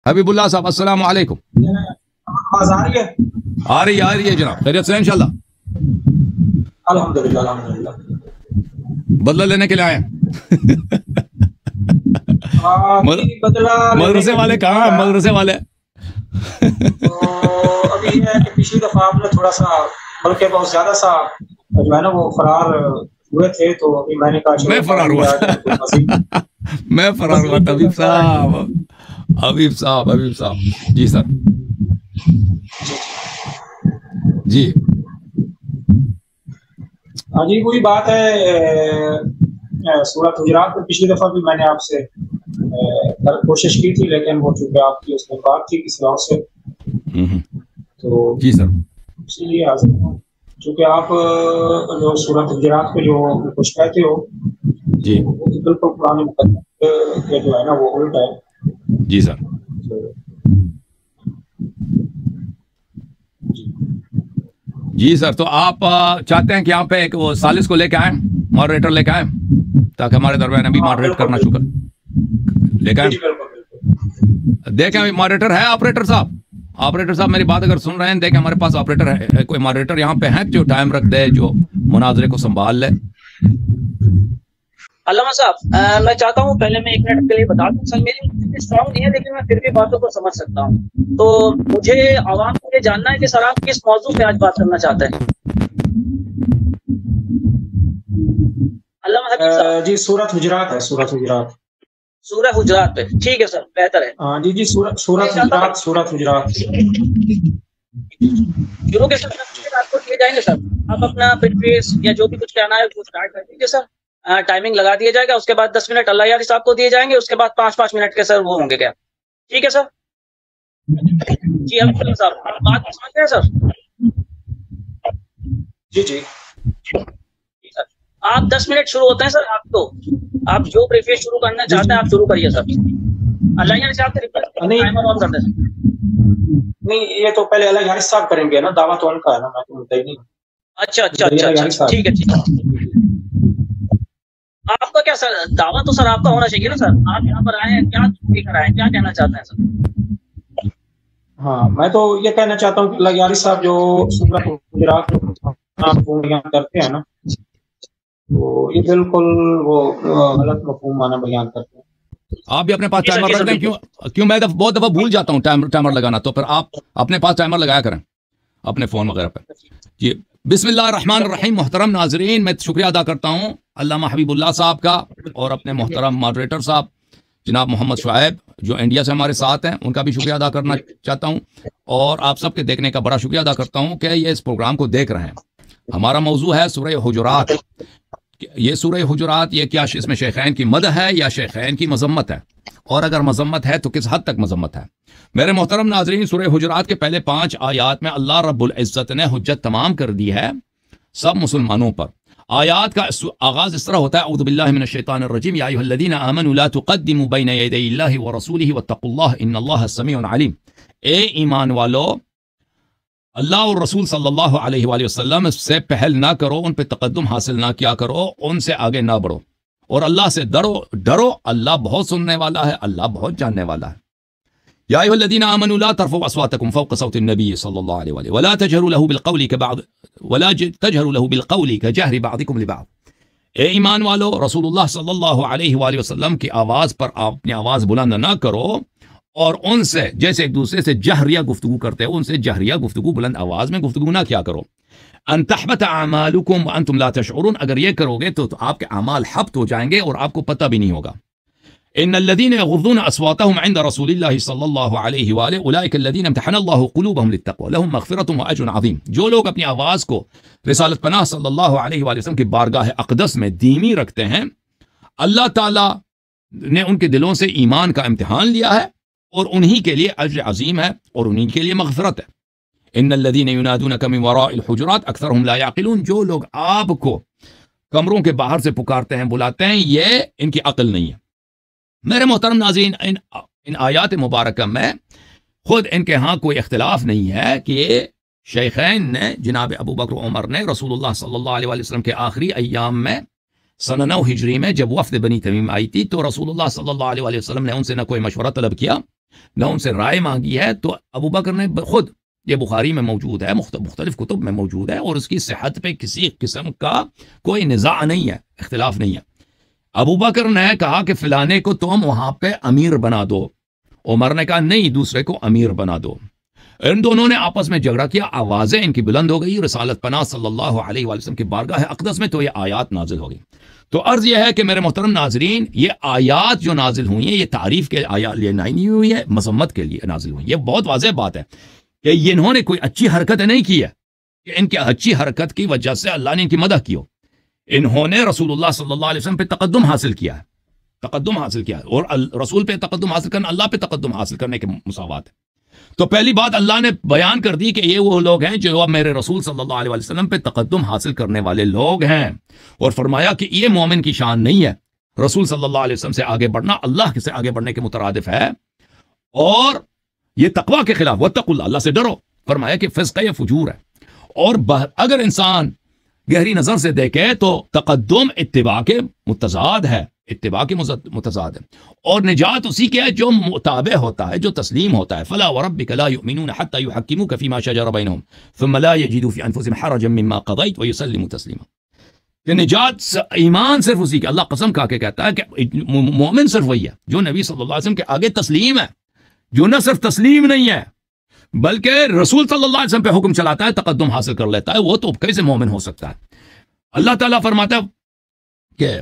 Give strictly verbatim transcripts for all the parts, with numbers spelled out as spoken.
حبیب اللہ صاحب السلام علیکم. آواز آ رہی ہے؟ آ رہی آ رہی ہے جناب. خیریت سے انشاءاللہ؟ الحمدللہ الحمدللہ. بدلہ لینے کے لیے آئے ہیں؟ مدرسے والے کہاں ہیں؟ مدرسے والے ابھی یہ ہے کہ پچھلی دفعہ آپ نے تھوڑا سا بلکہ بہت زیادہ سا جو ہے نا وہ فرار ہوئے تھے، تو ابھی میں نے کہا میں فرار ہوا میں فرار ہوا حبیب صاحب حبیب صاحب حبیب صاحب جی سر جی ہاں جی وہی بات ہے. سورۃ حجرات میں پچھلی دفعہ بھی میں نے آپ سے کوشش کی تھی، لیکن وہ چونکہ آپ کی اس میں بات تھی کسی اور سے، تو جی سر اسی لیے حاضر ہوں. چونکہ آپ جو سورۃ حجرات پہ جو کچھ کہتے ہو جی بالکل قرآن مقدس کے جو ہے نا وہ الٹ ہے. جی سر جی سر. تو آپ چاہتے ہیں کہ یہاں پہ ایک وہ سالس کو لے کے آئیں، ماڈریٹر لے کے آئیں، تاکہ ہمارے درمیان ابھی ماڈریٹ کرنا شروع کر لے کے آئیں. دیکھیں ابھی ماڈریٹر ہے آپریٹر صاحب آپریٹر صاحب میری بات اگر سن رہے ہیں دیکھیں ہمارے پاس آپریٹر ہے، کوئی ماڈریٹر یہاں پہ ہے جو ٹائم رکھ دے، جو مناظرے کو سنبھال لے. علامہ صاحب میں چاہتا ہوں پہلے میں ایک منٹ کے لیے بتا دوں، سر میری اسٹرانگ نہیں ہے لیکن میں پھر بھی باتوں کو سمجھ سکتا ہوں. تو مجھے عوام کو یہ جاننا ہے کہ سر آپ کس موضوع پہ آج بات کرنا چاہتے ہیں؟ علامہ حبیب صاحب جی سورۃ حجرات ہے، سورۃ حجرات سورہ حجرات پہ. ٹھیک ہے سر بہتر ہے. ہاں جی جی سورۃ سورۃ حجرات سورۃ حجرات شروع کے سر آپ کو دیے جائیں گے سر، آپ اپنا پریفیس یا جو بھی کچھ کہنا ہے وہ اسٹارٹ کر دیجیے سر. ٹائمنگ لگا دیا جائے گا، اس کے بعد دس منٹ اللہ یار صاحب کو دیے جائیں گے، اس کے بعد پانچ پانچ منٹ کے سر وہ ہوں گے کیا؟ ٹھیک ہے سر. جی حبیب صاحب آپ بات سمجھ رہے ہیں سر؟ جی جی سر آپ دس منٹ شروع ہوتے ہیں سر. آپ کو آپ جو پریفیس شروع کرنا چاہتے ہیں آپ شروع کریے سر. اللہ یار صاحب سے ٹائمر آن کر دیں سر. نہیں یہ تو پہلے الگ حارث صاحب کریں گے نا، دعویٰ تو ان کا ہے نا، میں تو مدعی نہیں. اچھا اچھا اچھا ٹھیک ہے ٹھیک ہے. آپ کا کیا سر دعویٰ تو سر آپ کا ہونا چاہیے نا سر. آپ یہاں پر آئے ہیں کیا کر آئے ہیں، کیا کہنا چاہتے ہیں سر؟ ہاں میں تو یہ کہنا چاہتا ہوں کہ اللہ یاری صاحب جو سورۃ حجرات بیان کرتے ہیں نا، تو یہ بالکل وہ غلط مفہوم معنی بیان کرتے ہیں. آپ بھی اپنے پاس ٹائمر رکھ دیں. کیوں کیوں میں بہت دفعہ بھول جاتا ہوں ٹائمر ٹائمر لگانا، تو پھر آپ اپنے پاس ٹائمر لگایا کریں اپنے فون وغیرہ پہ. جی بسم اللہ الرحمن الرحیم. محترم ناظرین میں شکریہ ادا کرتا ہوں علامہ حبیب اللہ صاحب کا اور اپنے محترم ماڈریٹر صاحب جناب محمد شعیب جو انڈیا سے ہمارے ساتھ ہیں، ان کا بھی شکریہ ادا کرنا چاہتا ہوں، اور آپ سب کے دیکھنے کا بڑا شکریہ ادا کرتا ہوں کہ یہ اس پروگرام کو دیکھ رہے ہیں. ہمارا موضوع ہے سورہ حجرات. یہ سورہ حجرات یہ کیا اس میں شیخین کی مدح ہے یا شیخین کی مذمت ہے، اور اگر مذمت ہے تو کس حد تک مذمت ہے؟ میرے محترم ناظرین سورہ حجرات کے پہلے پانچ آیات میں اللہ رب العزت نے حجت تمام کر دی ہے سب مسلمانوں پر. آیات کا آغاز اس طرح ہوتا ہے اعوذ باللہ من الشیطان الرجیم یا ایھا الذین آمنوا لا تقدموا بین یدی اللہ ورسولہ واتقوا اللہ ان اللہ سمیع علیم. اے ایمان والو اللہ اور رسول صلی اللہ علیہ وآلہ وسلم سے پہل نہ کرو، ان پہ تقدم حاصل نہ کیا کرو، ان سے آگے نہ بڑھو، اور اللہ سے ڈرو ڈرو اللہ بہت سننے والا ہے، اللہ بہت جاننے والا ہے. یا ایھا الذین آمنوا لا ترفعوا اصواتکم فوق صوت النبی صلی اللہ علیہ وآلہ ولا تجهروا له بالقول كبعض ولا تجهروا له بالقول كجهر بعضکم لبعض. اے ایمان والو رسول اللہ صلی اللہ علیہ وآلہ وسلم کی آواز پر آپ اپنی آواز بلند نہ کرو، اور ان سے جیسے ایک دوسرے سے جہریہ گفتگو کرتے ہو ان سے جہریہ گفتگو بلند آواز میں گفتگو نہ کیا کرو. ان تحبط اعمالکم وانتم لا تشعرون. اگر یہ کرو گے تو, تو آپ کے اعمال حبط ہو جائیں گے اور آپ کو پتہ بھی نہیں ہوگا. ان الذين يغضون اصواتهم عند رسول الله صلی اللہ علیہ وآلہ اولئک الذين امتحن الله قلوبهم للتقوى لهم مغفرة واجر عظیم. جو لوگ اپنی آواز کو رسالت پناہ صلی اللہ علیہ وآلہ وسلم کی بارگاہ اقدس میں دھیمی رکھتے ہیں، اللہ تعالی نے ان کے دلوں سے ایمان کا امتحان لیا ہے، اور انہی کے لیے اجر عظیم ہے اور انہی کے لیے مغفرت ہے. ان الذين ينادونك من وراء الحجرات اکثرهم لا يعقلون. جو لوگ آپ کو کمروں کے باہر سے پکارتے ہیں بلاتے ہیں، یہ ان کی عقل نہیں ہے. میرے محترم ناظرین ان ان آیات مبارکہ میں خود ان کے ہاں کوئی اختلاف نہیں ہے کہ شیخین نے جناب ابو بکر و عمر نے رسول اللہ صلی اللہ علیہ وآلہ وسلم کے آخری ایام میں सन नौ हिजरी में जब वफ्द बनी तमीम आई थी तो रसूलुल्लाह सल्लल्लाहु अलैहि वसल्लम ने उनसे न कोई मशवरा तलब किया, न उनसे राय मांगी है। तो अबू बकर ने खुद, ये बुखारी में मौजूद है, मुख्तलिफ कुतुब में मौजूद है, और उसकी सेहत पे किसी किस्म का कोई निज़ा नहीं है, इख्तिलाफ नहीं है। अबू बकर ने कहा कि फ़लाने को तुम वहाँ पे अमीर बना दो, उमर ने कहा नहीं, दूसरे को अमीर बना दो। इन दोनों ने आपस में झगड़ा किया, आवाज़ें इनकी बुलंद हो गई। रसालत पनाह सल्लल्लाहु अलैहि वसल्लम की बारगाह अक़दस में तो ये आयात नाजिल हो गई। तो अर्ज़ यह है कि मेरे मोहतरम नाजरीन, ये आयात जो नाजिल हुई हैं, ये तारीफ़ के आयात लिए नहीं हुई है, मसम्मत के लिए नाजिल हुई। ये बहुत वाज़ेह बात है कि ये इन्होंने कोई अच्छी हरकत नहीं की है, कि इनकी अच्छी हरकत की वजह से अल्लाह ने इनकी मदद की हो। इन्होंने रसूलुल्लाह सल्लल्लाहु अलैहि वसल्लम पे तकद्दुम हासिल किया है, तकद्दुम हासिल किया है, और रसूल पे तकद्दुम हासिल करना अल्लाह पे तकद्दुम हासिल करने के मुसावात है। तो पहली बात अल्लाह ने बयान कर दी कि ये वो लोग हैं जो अब मेरे रसूल सल्लल्लाहु अलैहि वसल्लम पे तकद्दुम हासिल करने वाले लोग हैं, और फरमाया कि ये मोमिन की शान नहीं है। रसूल सल्लल्लाहु अलैहि वसल्लम से आगे बढ़ना अल्लाह से आगे बढ़ने के मुतरादिफ है, और ये तकवा के खिलाफ, वत्तकुल्लाह, अल्लाह से डरो, फरमाया कि फिस्क या फुजूर है। और अगर इंसान गहरी नजर से देखे तो तकद्दुम इत्तिबा के मुतजाद है, इत्तिबा के मुतजाद है, और निजात उसी के है जो मुताबे होता है, जो तस्लीम होता है। फला व रब्बिका ला युमिनूना हत्ता युहक्किमूका फीमा शजरा बैनहुम थुम्मा ला यजिदू फी अनफुसिहिम हरजन मिम्मा क़ज़ैत व युसल्लिमू तस्लीमा। कि निजात, ईमान सिर्फ उसी के, अल्लाह कसम खा के कहता है कि मोमिन सिर्फ वही है जो नबी सल्लल्लाहु अलैहि वसल्लम के आगे तस्लीम है, जो न सिर्फ तस्लीम नहीं है बल्कि रसूल सल्लल्लाहु अलैहि वसल्लम पे हुक्म चलाता है, तकद्दुम हासिल कर लेता है। वो तो कैसे मोमिन हो सकता है? अल्लाह ताला फरमाता है कि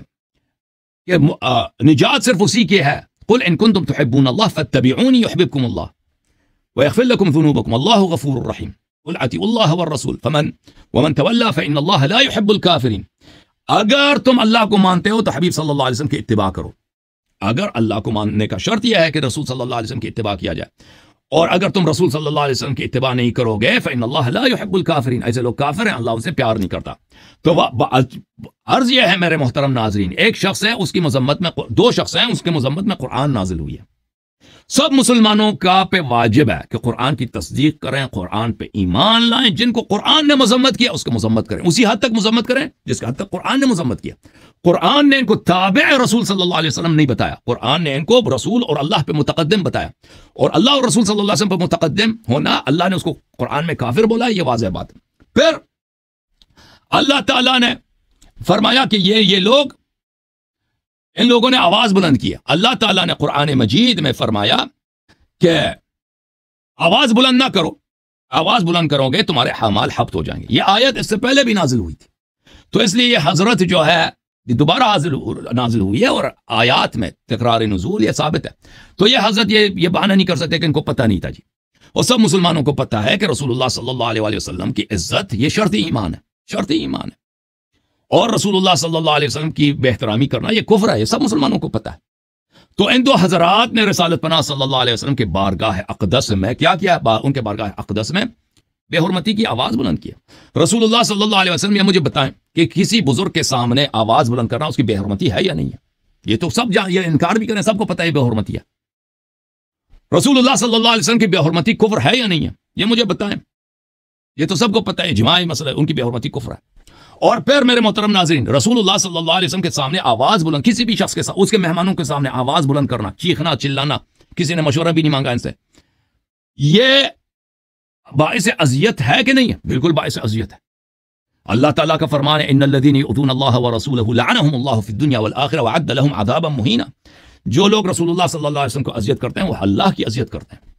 कि निजात सिर्फ उसी की है। कुल इन कुंतुम तुहिब्बूनल्लाह फत्तबिऊनी युहिब्बुकुमुल्लाह व यग़फिर लकुम ज़ुनूबकुम अल्लाहु गफ़ूरुर रहीम कुल अतीउल्लाह वर रसूल फमन वमन तवल्ला फ़इन्नल्लाह ला युहिब्बुल काफ़िरीन। अगर तुम अल्लाह को मानते हो तो हबीब सल्लल्लाहु अलैहि वसल्लम की इत्तिबा करो। अगर अल्लाह को मानने का शर्त यह है कि रसूल सल्लल्लाहु अलैहि वसल्लम की इत्तिबा किया जाए, और अगर तुम रसूल सल्लल्लाहु अलैहि वसल्लम की इत्तिबा नहीं करोगे फ़इन्नल्लाह ला युहिब्बुल काफ़िरीन, ऐसे लोग काफिर हैं, अल्लाह उनसे प्यार नहीं करता। तो अर्ज यह है मेरे मोहतरम नाजरीन, एक शख्स है उसकी मजम्मत में, दो शख्स हैं उसके मजम्मत में कुरान नाजिल हुई है। सब मुसलमानों का पे वाजिब है कि कुरान की तस्दीक करें, कुरान पे ईमान लाएं। जिनको कुरान ने मजम्मत किया उसको मजम्मत करें, उसी हद तक मजम्मत करें जिसके हद तक कुरान ने मजम्मत किया। कुरान ने इनको ताबे रसूल सल्लल्लाहु अलैहि वसल्लम नहीं बताया, कुरान ने इनको रसूल और अल्लाह पे मुतकद्दिम बताया, और अल्लाह और रसूल सल्लल्लाहु अलैहि वसल्लम पे मुतकद्दिम होना, अल्लाह ने उसको कुरान में काफिर बोला, ये वाज़ेह बात है। फिर अल्लाह ताला ने फरमाया कि ये ये लोग, इन लोगों ने आवाज बुलंद की। अल्लाह ताला ने कुरान मजीद में फरमाया कि आवाज बुलंद ना करो, आवाज बुलंद करोगे तुम्हारे हमाल हफ्त हो जाएंगे। ये आयत इससे पहले भी नाजिल हुई थी, तो इसलिए ये हजरत जो है दोबारा नाजिल हुई है, और आयात में तकरार नुज़ूल ये साबित है। तो ये हजरत ये ये बहाना नहीं कर सकते कि इनको पता नहीं था जी, और सब मुसलमानों को पता है कि रसूलुल्लाह सल्लल्लाहु अलैहि वसल्लम की इज्जत ये शर्त ईमान है, शर्त ईमान है, और रसूलुल्लाह सल्लल्लाहु अलैहि वसल्लम की बेहतरामी करना ये कुफ्र है, ये सब मुसलमानों को पता है। तो इन दो हजरात ने रिसालत पनाह सल्लल्लाहु अलैहि वसल्लम के बारगाह अक़दस में क्या किया? उनके बारगाह अक़दस में बेहुरमती की आवाज बुलंद किया। रसूलुल्लाह सल्लल्लाहु अलैहि वसल्लम ये मुझे बताएं कि किसी बुजुर्ग के सामने आवाज बुलंद करना उसकी बेहुरमती है या नहीं है? ये तो सब जान, ये इनकार भी करें, सबको पता है बेहुरमती है। रसूलुल्लाह सल्लल्लाहु अलैहि वसल्लम की बेहुरमती कुफ्र है या नहीं है? ये मुझे बताएं, ये तो सबको पता है, इजमाई मसला, उनकी बेहुरमती कुफ्र है। और फिर मेरे मोहतरम नाज़रीन, रसूलुल्लाह सल्लल्लाहु अलैहि वसल्लम के सामने आवाज बुलंद, किसी भी शख्स के साथ, उसके मेहमानों के सामने आवाज बुलंद करना, चीखना चिल्लाना, किसी ने मशवरा भी नहीं मांगा इनसे, ये बाइस अज़ियत है कि नहीं है? बिल्कुल बाइस अज़ियत है। अल्लाह ताला का फरमान है, इन्नल्लज़ीना युअ्ज़ूना अल्लाह व रसूलहु लअनहुमुल्लाहु फिद दुनिया वल आखिरह व अ'द्द लहुम अज़ाबन मुहीना। जो लोग रसूलुल्लाह सल्लल्लाहु अलैहि वसल्लम को अज़ियत करते हैं वो अल्लाह की अज़ियत करते हैं,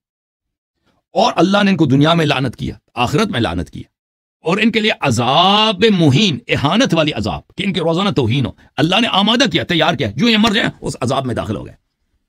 और अल्लाह ने इनको दुनिया में लानत किया, आखिरत में लानत किया, और इनके लिए अजाब मुहीन, इहानत वाली अजाब, कि इनके रोजाना तौहीन हो, अल्लाह ने आमादा किया, तैयार किया, जो ये मर जाए उस अजाब में दाखिल हो गए।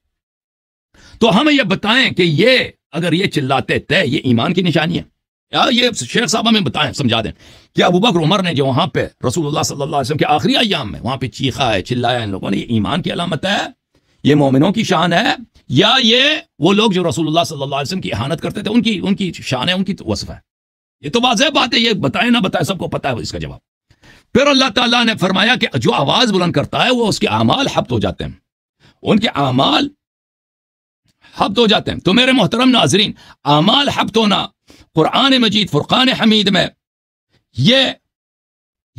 तो हमें ये बताएं कि ये अगर ये चिल्लाते थे ये ईमान की निशानी है या? ये शेख साहब हमें बताएं, समझा दें कि अबू बकर उमर ने जो वहां पे रसूलुल्लाह सल्लल्लाहु अलैहि वसल्लम के आखिरी अय्याम में वहां पे चीखा है, चिल्लाया इन लोगों ने, ये ईमान की अलामत है, ये मोमिनों की शान है, या ये वो लोग जो रसूलुल्लाह सल्लल्लाहु अलैहि वसल्लम की इहानत करते थे उनकी उनकी शान है, उनकी वस्फ है? ये तो वाज़ेह बात है, ये बताए ना बताए सबको पता है इसका जवाब। फिर अल्लाह ताला ने फरमाया कि जो आवाज बुलंद करता है वो उसके आमाल हब्त हो जाते हैं, उनके आमाल हब्त हो जाते हैं। तो मेरे मोहतरम नाजरीन, आमाल हब्त होना कुरान मजीद फुरकान हमीद में ये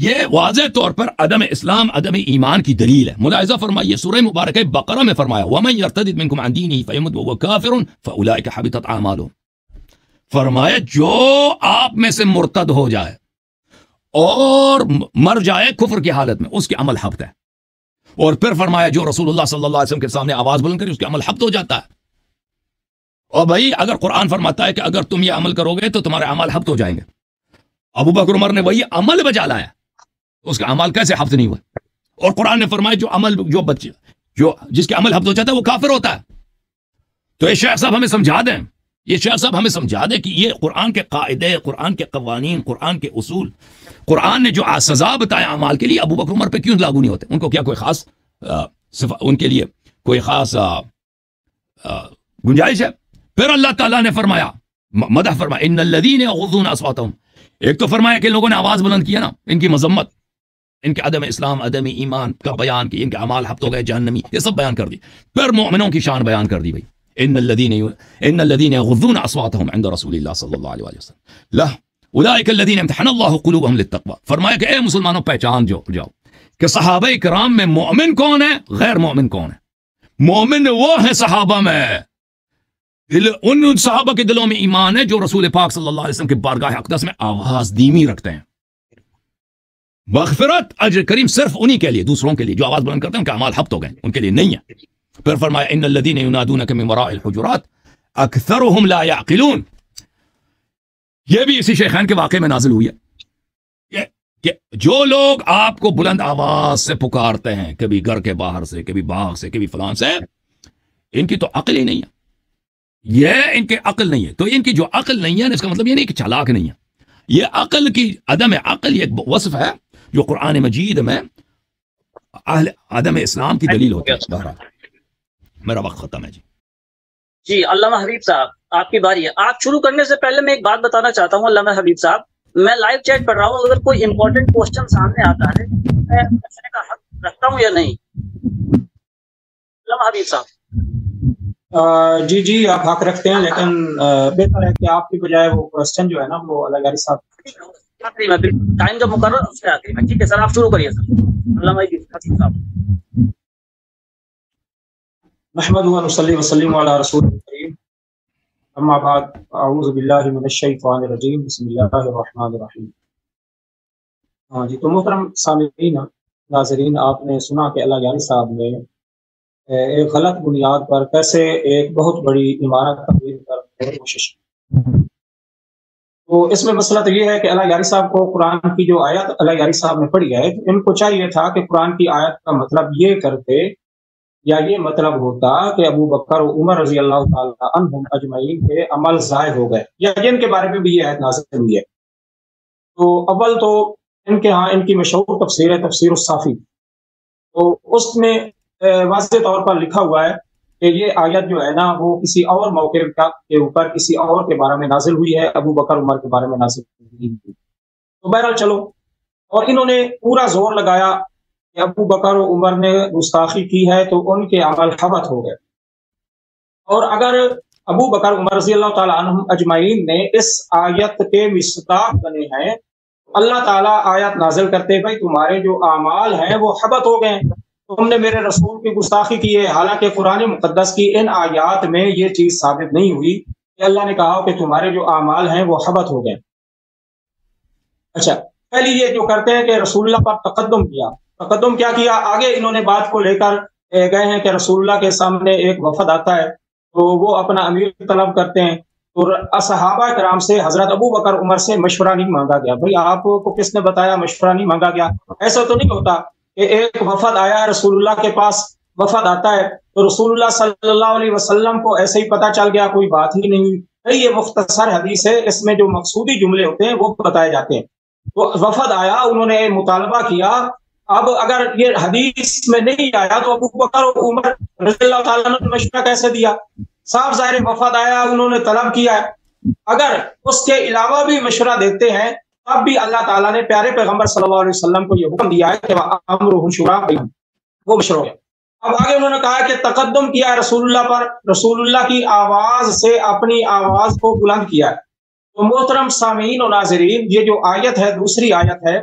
یہ واضح طور پر عدم اسلام عدم ایمان کی دلیل ہے. ملاحظہ فرمائیے سورہ مبارکہ بقرہ میں فرمایا وَمَن يَرْتَدِدْ مِنْكُمْ عَنْ دِينِهِ فَيَمُتْ وَهُوَ كَافِرٌ فَأُولَٰئِكَ حَبِطَتْ أَعْمَالُهُم. فرمایا جو آپ میں سے مرتد ہو جائے اور مر جائے کفر کی حالت میں اس کے عمل حبط ہے. اور پھر فرمایا جو رسول اللہ صلی اللہ علیہ وسلم کے سامنے آواز بلند کرے اس کے عمل حبط ہو جاتا ہے. اور بھائی اگر قرآن فرماتا ہے کہ اگر تم یہ عمل کرو گے تو تمہارے عمل حبط ہو جائیں گے, ابو بکر عمر نے وہی عمل بجا لایا, اس کا عمل کیسے حبط نہیں ہوا؟ اور قرآن نے فرمایا جو عمل جو بچے جو جس کے عمل حبط ہو جاتا ہے وہ کافر ہوتا ہے. تو یہ شیخ صاحب ہمیں سمجھا دیں یہ شیخ صاحب ہمیں سمجھا دیں کہ یہ قرآن کے قاعدے, قرآن کے قوانین, قرآن کے اصول, قرآن نے جو سزا بتایا اعمال کے لیے ابو بکر عمر پہ کیوں لاگو نہیں ہوتے؟ ان کو کیا کوئی خاص آ, صفا, ان کے لیے کوئی خاص آ, آ, گنجائش ہے؟ پھر اللہ تعالیٰ نے فرمایا مدح فرمایا ان الذین یغضون اصواتهم. ایک تو فرمایا کہ لوگوں نے آواز بلند کیا نا, ان کی مذمت, ان کے عدم اسلام عدم ایمان کا بیان کی, ان کے اعمال حبط ہو گئے جہنمی, یہ سب بیان کر دی. پھر مومنوں کی شان بیان کر دی بھائی ان الذین ان الذین یغضون اصواتهم عند رسول اللہ صلی اللہ علیہ وسلم لا اولئک الذین امتحن اللہ قلوبهم للتقوی. فرمایا کہ اے مسلمانوں پہچان جو جاؤ کہ صحابہ کرام میں مومن کون ہے, غیر مومن کون ہے. مومن وہ ہے صحابہ میں, ان صحابہ کے دلوں میں ایمان ہے جو رسول پاک صلی اللہ علیہ وسلم کے بارگاہ اقدس میں آواز دھیمی رکھتے ہیں. مغفرت اجر کریم صرف انہی کے لیے, دوسروں کے لیے جو آواز بلند کرتے ہیں ان کا اعمال حبط ہو گئے, ان کے لیے نہیں ہے. پھر فرمایا ان الذین ینادونک من وراء الحجرات اکثرهم لا یعقلون. یہ بھی اسی شیخین کے واقعے میں نازل ہوئی ہے کہ جو لوگ آپ کو بلند آواز سے پکارتے ہیں, کبھی گھر کے باہر سے, کبھی باغ سے, کبھی فلان سے, ان کی تو عقل ہی نہیں ہے, یہ ان کے عقل نہیں ہے. تو ان کی جو عقل نہیں ہے اس کا مطلب یہ نہیں کہ چالاک نہیں ہے, یہ عقل کی عدم عقل یہ ایک وصف ہے جو قرآن مجید میں اہل عدم اسلام کی دلیل ہوتی ہے. میرا وقت ختم ہے جی. جی علامہ حبیب صاحب آپ کی باری ہے. آپ شروع کرنے سے پہلے میں ایک بات بتانا چاہتا ہوں علامہ حبیب صاحب, میں لائیو چیٹ پڑھ رہا ہوں, اگر کوئی امپورٹنٹ کوشچن سامنے آتا ہے میں پوچھنے کا حق رکھتا ہوں یا نہیں؟ علامہ حبیب صاحب. آ, جی جی آپ حق رکھتے ہیں, لیکن بہتر ہے کہ آپ کی بجائے وہ کوشچن جو ہے نا وہ علی غاری صاحب آخری میں بالکل ٹائم جو مقرر اس کے آخری میں. ٹھیک ہے سر, آپ شروع کریے سر. علامہ حبیب صاحب. نحمد و نصلی وسلم علی رسول الکریم اما بعد اعوذ باللہ من الشیطان الرجیم بسم اللہ الرحمن الرحیم. ہاں جی, تو محترم سامعین ناظرین, آپ نے سنا کہ اللہ یاری صاحب نے ایک غلط بنیاد پر کیسے ایک بہت بڑی عمارت تعمیر کرنے کی کوشش کی. تو اس میں مسئلہ تو یہ ہے کہ اللہ یاری صاحب کو قرآن کی جو آیت اللہ یاری صاحب نے پڑھی ہے, ان کو چاہیے تھا کہ قرآن کی آیت کا مطلب یہ کرتے یا یہ مطلب ہوتا کہ ابو بکر و عمر رضی اللہ تعالیٰ عنہم اجمعین کے عمل ضائع ہو گئے, یا جن کے بارے میں بھی یہ آیت نازل ہوئی ہے. تو اول تو ان کے ہاں ان کی مشہور تفسیر ہے تفسیر الصافی, تو اس میں واضح طور پر لکھا ہوا ہے کہ یہ آیت جو ہے نا وہ کسی اور موقع کے اوپر کسی اور کے بارے میں نازل ہوئی ہے, ابو بکر عمر کے بارے میں نازل ہوئی. تو بہرحال چلو, اور انہوں نے پورا زور لگایا کہ ابو بکر و عمر نے گستاخی کی ہے تو ان کے عمل حبط ہو گئے. اور اگر ابو بکر عمر رضی اللہ تعالیٰ عنہم اجمعین نے اس آیت کے مصداق بنے ہیں, اللہ تعالیٰ آیت نازل کرتے بھائی تمہارے جو اعمال ہیں وہ حبط ہو گئے, تم نے میرے رسول کی گستاخی کی ہے. حالانکہ قرآن مقدس کی ان آیات میں یہ چیز ثابت نہیں ہوئی کہ اللہ نے کہا کہ تمہارے جو اعمال ہیں وہ حبط ہو گئے. اچھا, پہلی یہ جو کرتے ہیں کہ رسول اللہ پر تقدم کیا. تقدم کیا کیا آگے انہوں نے بات کو لے کر گئے ہیں کہ رسول اللہ کے سامنے ایک وفد آتا ہے تو وہ اپنا امیر طلب کرتے ہیں. تو صحابہ کرام سے حضرت ابو بکر عمر سے مشورہ نہیں مانگا گیا. بھائی آپ کو کس نے بتایا مشورہ نہیں مانگا گیا؟ ایسا تو نہیں ہوتا کہ ایک وفد آیا ہے رسول اللہ کے پاس, وفد آتا ہے تو رسول اللہ صلی اللہ علیہ وسلم کو ایسے ہی پتہ چل گیا, کوئی بات ہی نہیں ہوئی. یہ مختصر حدیث ہے, اس میں جو مقصودی جملے ہوتے ہیں وہ بتائے جاتے ہیں. تو وفد آیا, انہوں نے مطالبہ کیا. اب اگر یہ حدیث میں نہیں آیا تو ابو بکر و عمر رضی اللہ تعالیٰ نے مشورہ کیسے دیا؟ صاف ظاہر وفد آیا, انہوں نے طلب کیا ہے. اگر اس کے علاوہ بھی مشورہ دیتے ہیں تب بھی اللہ تعالیٰ نے پیارے پیغمبر صلی اللہ علیہ وسلم کو یہ حکم دیا ہے کہ امرہم شورا بینہم, وہ مشورہ ہے. اب آگے انہوں نے کہا کہ تقدم کیا رسول اللہ پر, رسول اللہ کی آواز سے اپنی آواز کو بلند کیا ہے. تو محترم سامعین و ناظرین, یہ جو آیت ہے دوسری آیت ہے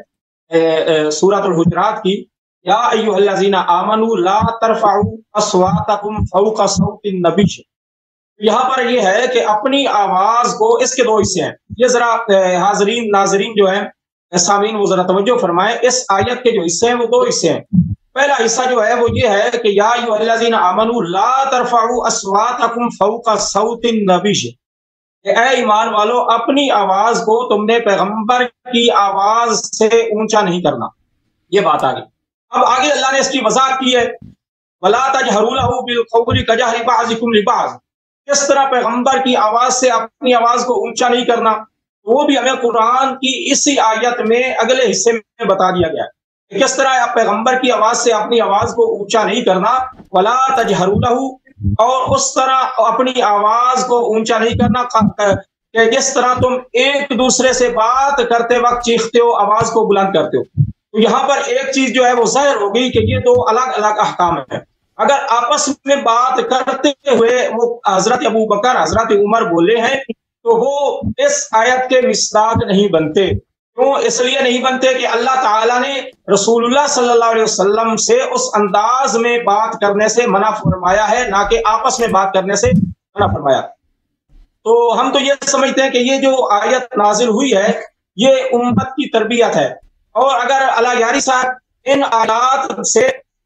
سورۃ الحجرات کی، یا ایھا الذین آمنوا لا ترفعوا اصواتکم فوق صوت النبی. یہاں پر یہ ہے کہ اپنی آواز کو، اس کے دو حصے ہیں، یہ ذرا حاضرین ناظرین جو ہیں سامعین وہ ذرا توجہ فرمائیں، اس آیت کے جو حصے ہیں وہ دو حصے ہیں. پہلا حصہ جو ہے وہ یہ ہے کہ یا ایھا الذین آمنوا لا ترفعوا اصواتکم فوق صوت النبی، کہ اے ایمان والو اپنی آواز کو تم نے پیغمبر کی آواز سے اونچا نہیں کرنا. یہ بات آگئی. اب آگے اللہ نے اس کی وضاحت کی ہے، وَلَا تَجْهَرُوا لَهُ بِالْقَوْلِ كَجَهْرِ بَعْضِكُمْ لِبَعْضٍ. کس طرح پیغمبر کی آواز سے اپنی آواز کو اونچا نہیں کرنا، وہ بھی ہمیں قرآن کی اسی آیت میں اگلے حصے میں بتا دیا گیا ہے. کس طرح پیغمبر کی آواز سے اپنی آواز کو اونچا نہیں کرنا، وَلَا تَجْهَرُوا لَهُ، اور اس طرح اپنی آواز کو اونچا نہیں کرنا کہ جس طرح تم ایک دوسرے سے بات کرتے وقت چیختے ہو، آواز کو بلند کرتے ہو. تو یہاں پر ایک چیز جو ہے وہ ظاہر ہو گئی کہ یہ دو الگ الگ احکام ہیں. اگر آپس میں بات کرتے ہوئے وہ حضرت ابو بکر حضرت عمر بولے ہیں تو وہ اس آیت کے مصداق نہیں بنتے. کیوں؟ اس لیے نہیں بنتے کہ اللہ تعالیٰ نے رسول اللہ صلی اللہ علیہ وسلم سے اس انداز میں بات کرنے سے منع فرمایا ہے، نہ کہ آپس میں بات کرنے سے منع فرمایا. تو ہم تو یہ سمجھتے ہیں کہ یہ جو آیت نازل ہوئی ہے یہ امت کی تربیت ہے. اور اگر اللہ یاری صاحب ان آیات سے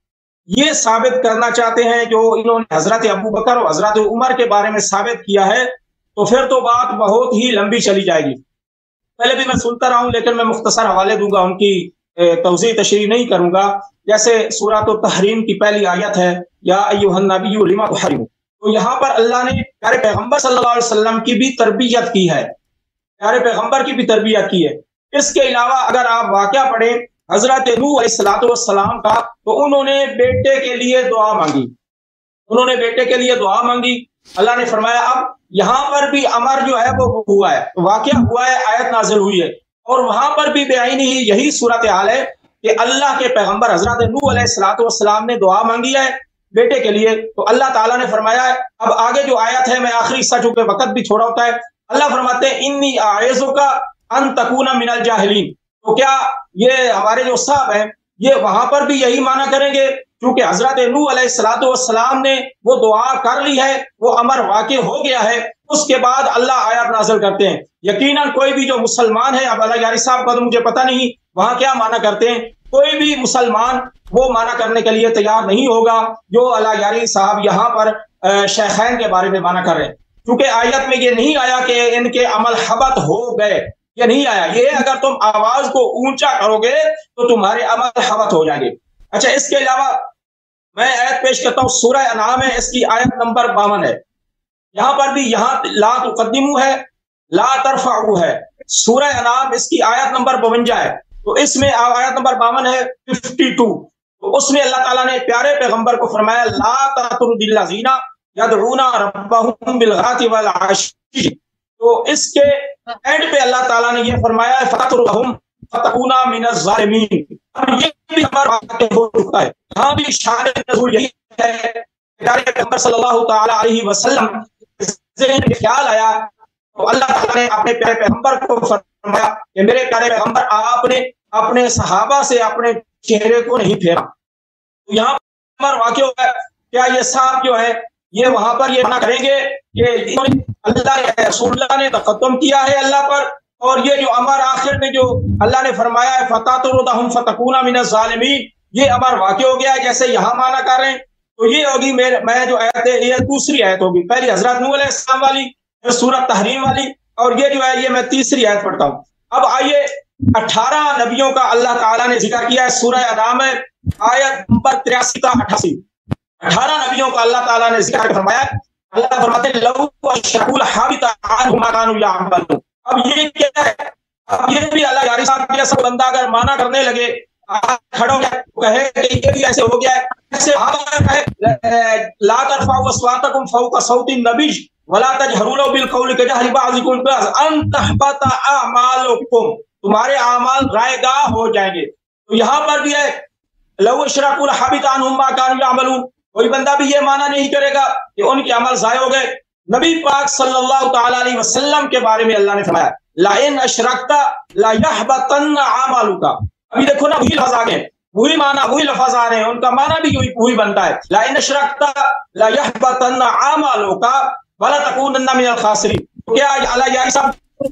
یہ ثابت کرنا چاہتے ہیں جو انہوں نے حضرت ابو بکر اور حضرت عمر کے بارے میں ثابت کیا ہے، تو پھر تو بات بہت ہی لمبی چلی جائے گی. پہلے بھی میں سنتا رہا ہوں لیکن میں مختصر حوالے دوں گا، ان کی توضیح تشریح نہیں کروں گا. جیسے سورۃ التحریم کی پہلی آیت ہے، یا ایھا النبی لما تحرم. تو یہاں پر اللہ نے پیارے پیغمبر صلی اللہ علیہ وسلم کی بھی تربیت کی ہے، پیارے پیغمبر کی بھی تربیت کی ہے. اس کے علاوہ اگر آپ واقعہ پڑھیں حضرت نوح علیہ الصلوۃ والسلام کا، تو انہوں نے بیٹے کے لیے دعا مانگی، انہوں نے بیٹے کے لیے دعا مانگی. اللہ نے فرمایا اب یہاں پر بھی امر جو ہے وہ ہوا ہے، واقعہ ہوا ہے، آیت نازل ہوئی ہے. اور وہاں پر بھی بعینی ہی یہی صورتحال ہے کہ اللہ کے پیغمبر حضرت نوح علیہ الصلوۃ والسلام نے دعا مانگی ہے بیٹے کے لیے. تو اللہ تعالیٰ نے فرمایا ہے، اب آگے جو آیت ہے، میں آخری حصہ چونکہ وقت بھی تھوڑا ہوتا ہے، اللہ فرماتے ہیں انی اعوذک ان تکون من الجاہلین. تو کیا یہ ہمارے جو صاحب ہیں یہ وہاں پر بھی یہی معنی کریں گے کیونکہ حضرت نوح علیہ الصلوۃ والسلام نے وہ دعا کر لی ہے، وہ امر واقع ہو گیا ہے، اس کے بعد اللہ آیات نازل کرتے ہیں؟ یقیناً کوئی بھی جو مسلمان ہے، اب اللہ یاری صاحب کا تو مجھے پتہ نہیں وہاں کیا معنی کرتے ہیں، کوئی بھی مسلمان وہ معنی کرنے کے لیے تیار نہیں ہوگا جو اللہ یاری صاحب یہاں پر شیخین کے بارے میں معنی کر رہے ہیں. کیونکہ آیت میں یہ نہیں آیا کہ ان کے عمل حبط ہو گئے، یہ نہیں آیا. یہ اگر تم آواز کو اونچا کرو گے تو تمہارے عمل حبط ہو جائیں گے. اچھا، اس کے علاوہ میں آیت پیش کرتا ہوں، سورہ انعام ہے، اس کی آیت نمبر باون ہے. یہاں پر بھی یہاں لا تقدمو ہے، لا ترفعو ہے. سورہ انعام اس کی آیت نمبر باون ہے، تو اس میں آیت نمبر باون ہے باون. تو اس میں اللہ تعالیٰ نے پیارے پیغمبر کو فرمایا لا تطرد الذین یدعون ربهم بالغداۃ والعشی. تو اس کے اینڈ پہ اللہ تعالیٰ نے یہ فرمایا ہے فَتَطْرُدْهُمْ فَتَكُونَ مِنَ الظَّالِمِينَ. اب یہ بھی ہمارا واقع ہو چکا ہے. یہاں بھی شان نزول یہی ہے، پیارے پیغمبر صلی اللہ تعالی علیہ وسلم ذہن میں خیال آیا تو اللہ تعالیٰ نے اپنے پیارے پیغمبر کو فرمایا کہ میرے پیارے پیغمبر آپ نے اپنے صحابہ سے اپنے چہرے کو نہیں پھیرا. تو یہاں پر واقع ہوا ہے. کیا یہ صاحب جو ہے یہ وہاں پر یہ منع کریں گے کہ اللہ رسول اللہ نے تقدم کیا ہے اللہ پر، اور یہ جو امر آخر میں جو اللہ نے فرمایا ہے فَتَطْرُدْهُمْ فَتَكُونَ مِنَ الظَّالِمِينَ، یہ امر واقع ہو گیا ہے جیسے یہاں معنی کر رہے ہیں. تو یہ ہوگی میں جو آیت ہے یہ دوسری آیت ہوگی، پہلی حضرت نوح علیہ السلام والی، پھر سورۃ تحریم والی، اور یہ جو ہے یہ میں تیسری آیت پڑھتا ہوں. اب آئیے اٹھارہ نبیوں کا اللہ تعالیٰ نے ذکر کیا ہے. سورہ انعام ہے، آیت نمبر تریاسی تا اٹھاسی. اٹھارہ نبیوں کا اللہ تعالیٰ نے ذکر فرمایا. اللہ فرماتے ہیں لَوْ أَشْرَكُوا لَحَبِطَ عَنْهُمْ مَا كَانُوا يَعْمَلُونَ. اب یہ کیا ہے؟ اب یہ بھی اللہ یاری صاحب جیسا بندہ اگر مانا کرنے لگے کھڑا ہو جائے کہے کہ یہ بھی ایسے ہو گیا ہے، ایسے لا ترفعوا اصواتکم فوق صوت النبی ولا تجهروا له بالقول كجهر بعضكم بعضا ان تحبط اعمالكم، تمہارے اعمال رائے گاہ ہو جائیں گے. تو یہاں پر بھی ہے لو اشركوا لحبط عنهم ما كانوا يعملون. کوئی بندہ بھی یہ مانا نہیں کرے گا کہ ان کے عمل ضائع ہو گئے. نبی پاک صلی اللہ تعالی علیہ وسلم کے بارے میں اللہ نے فرمایا لئن اشرکت لیحبطن اعمالک، ابھی دیکھو نا وہی لفظ آ گئے, وہی معنی وہی لفظ آ رہے ہیں, ان کا معنی بھی وہی بنتا ہے, لا ان اشرکت لا یحبطن اعمالک ولا تکونن من الخاسرین. کیا علیہ صاحب,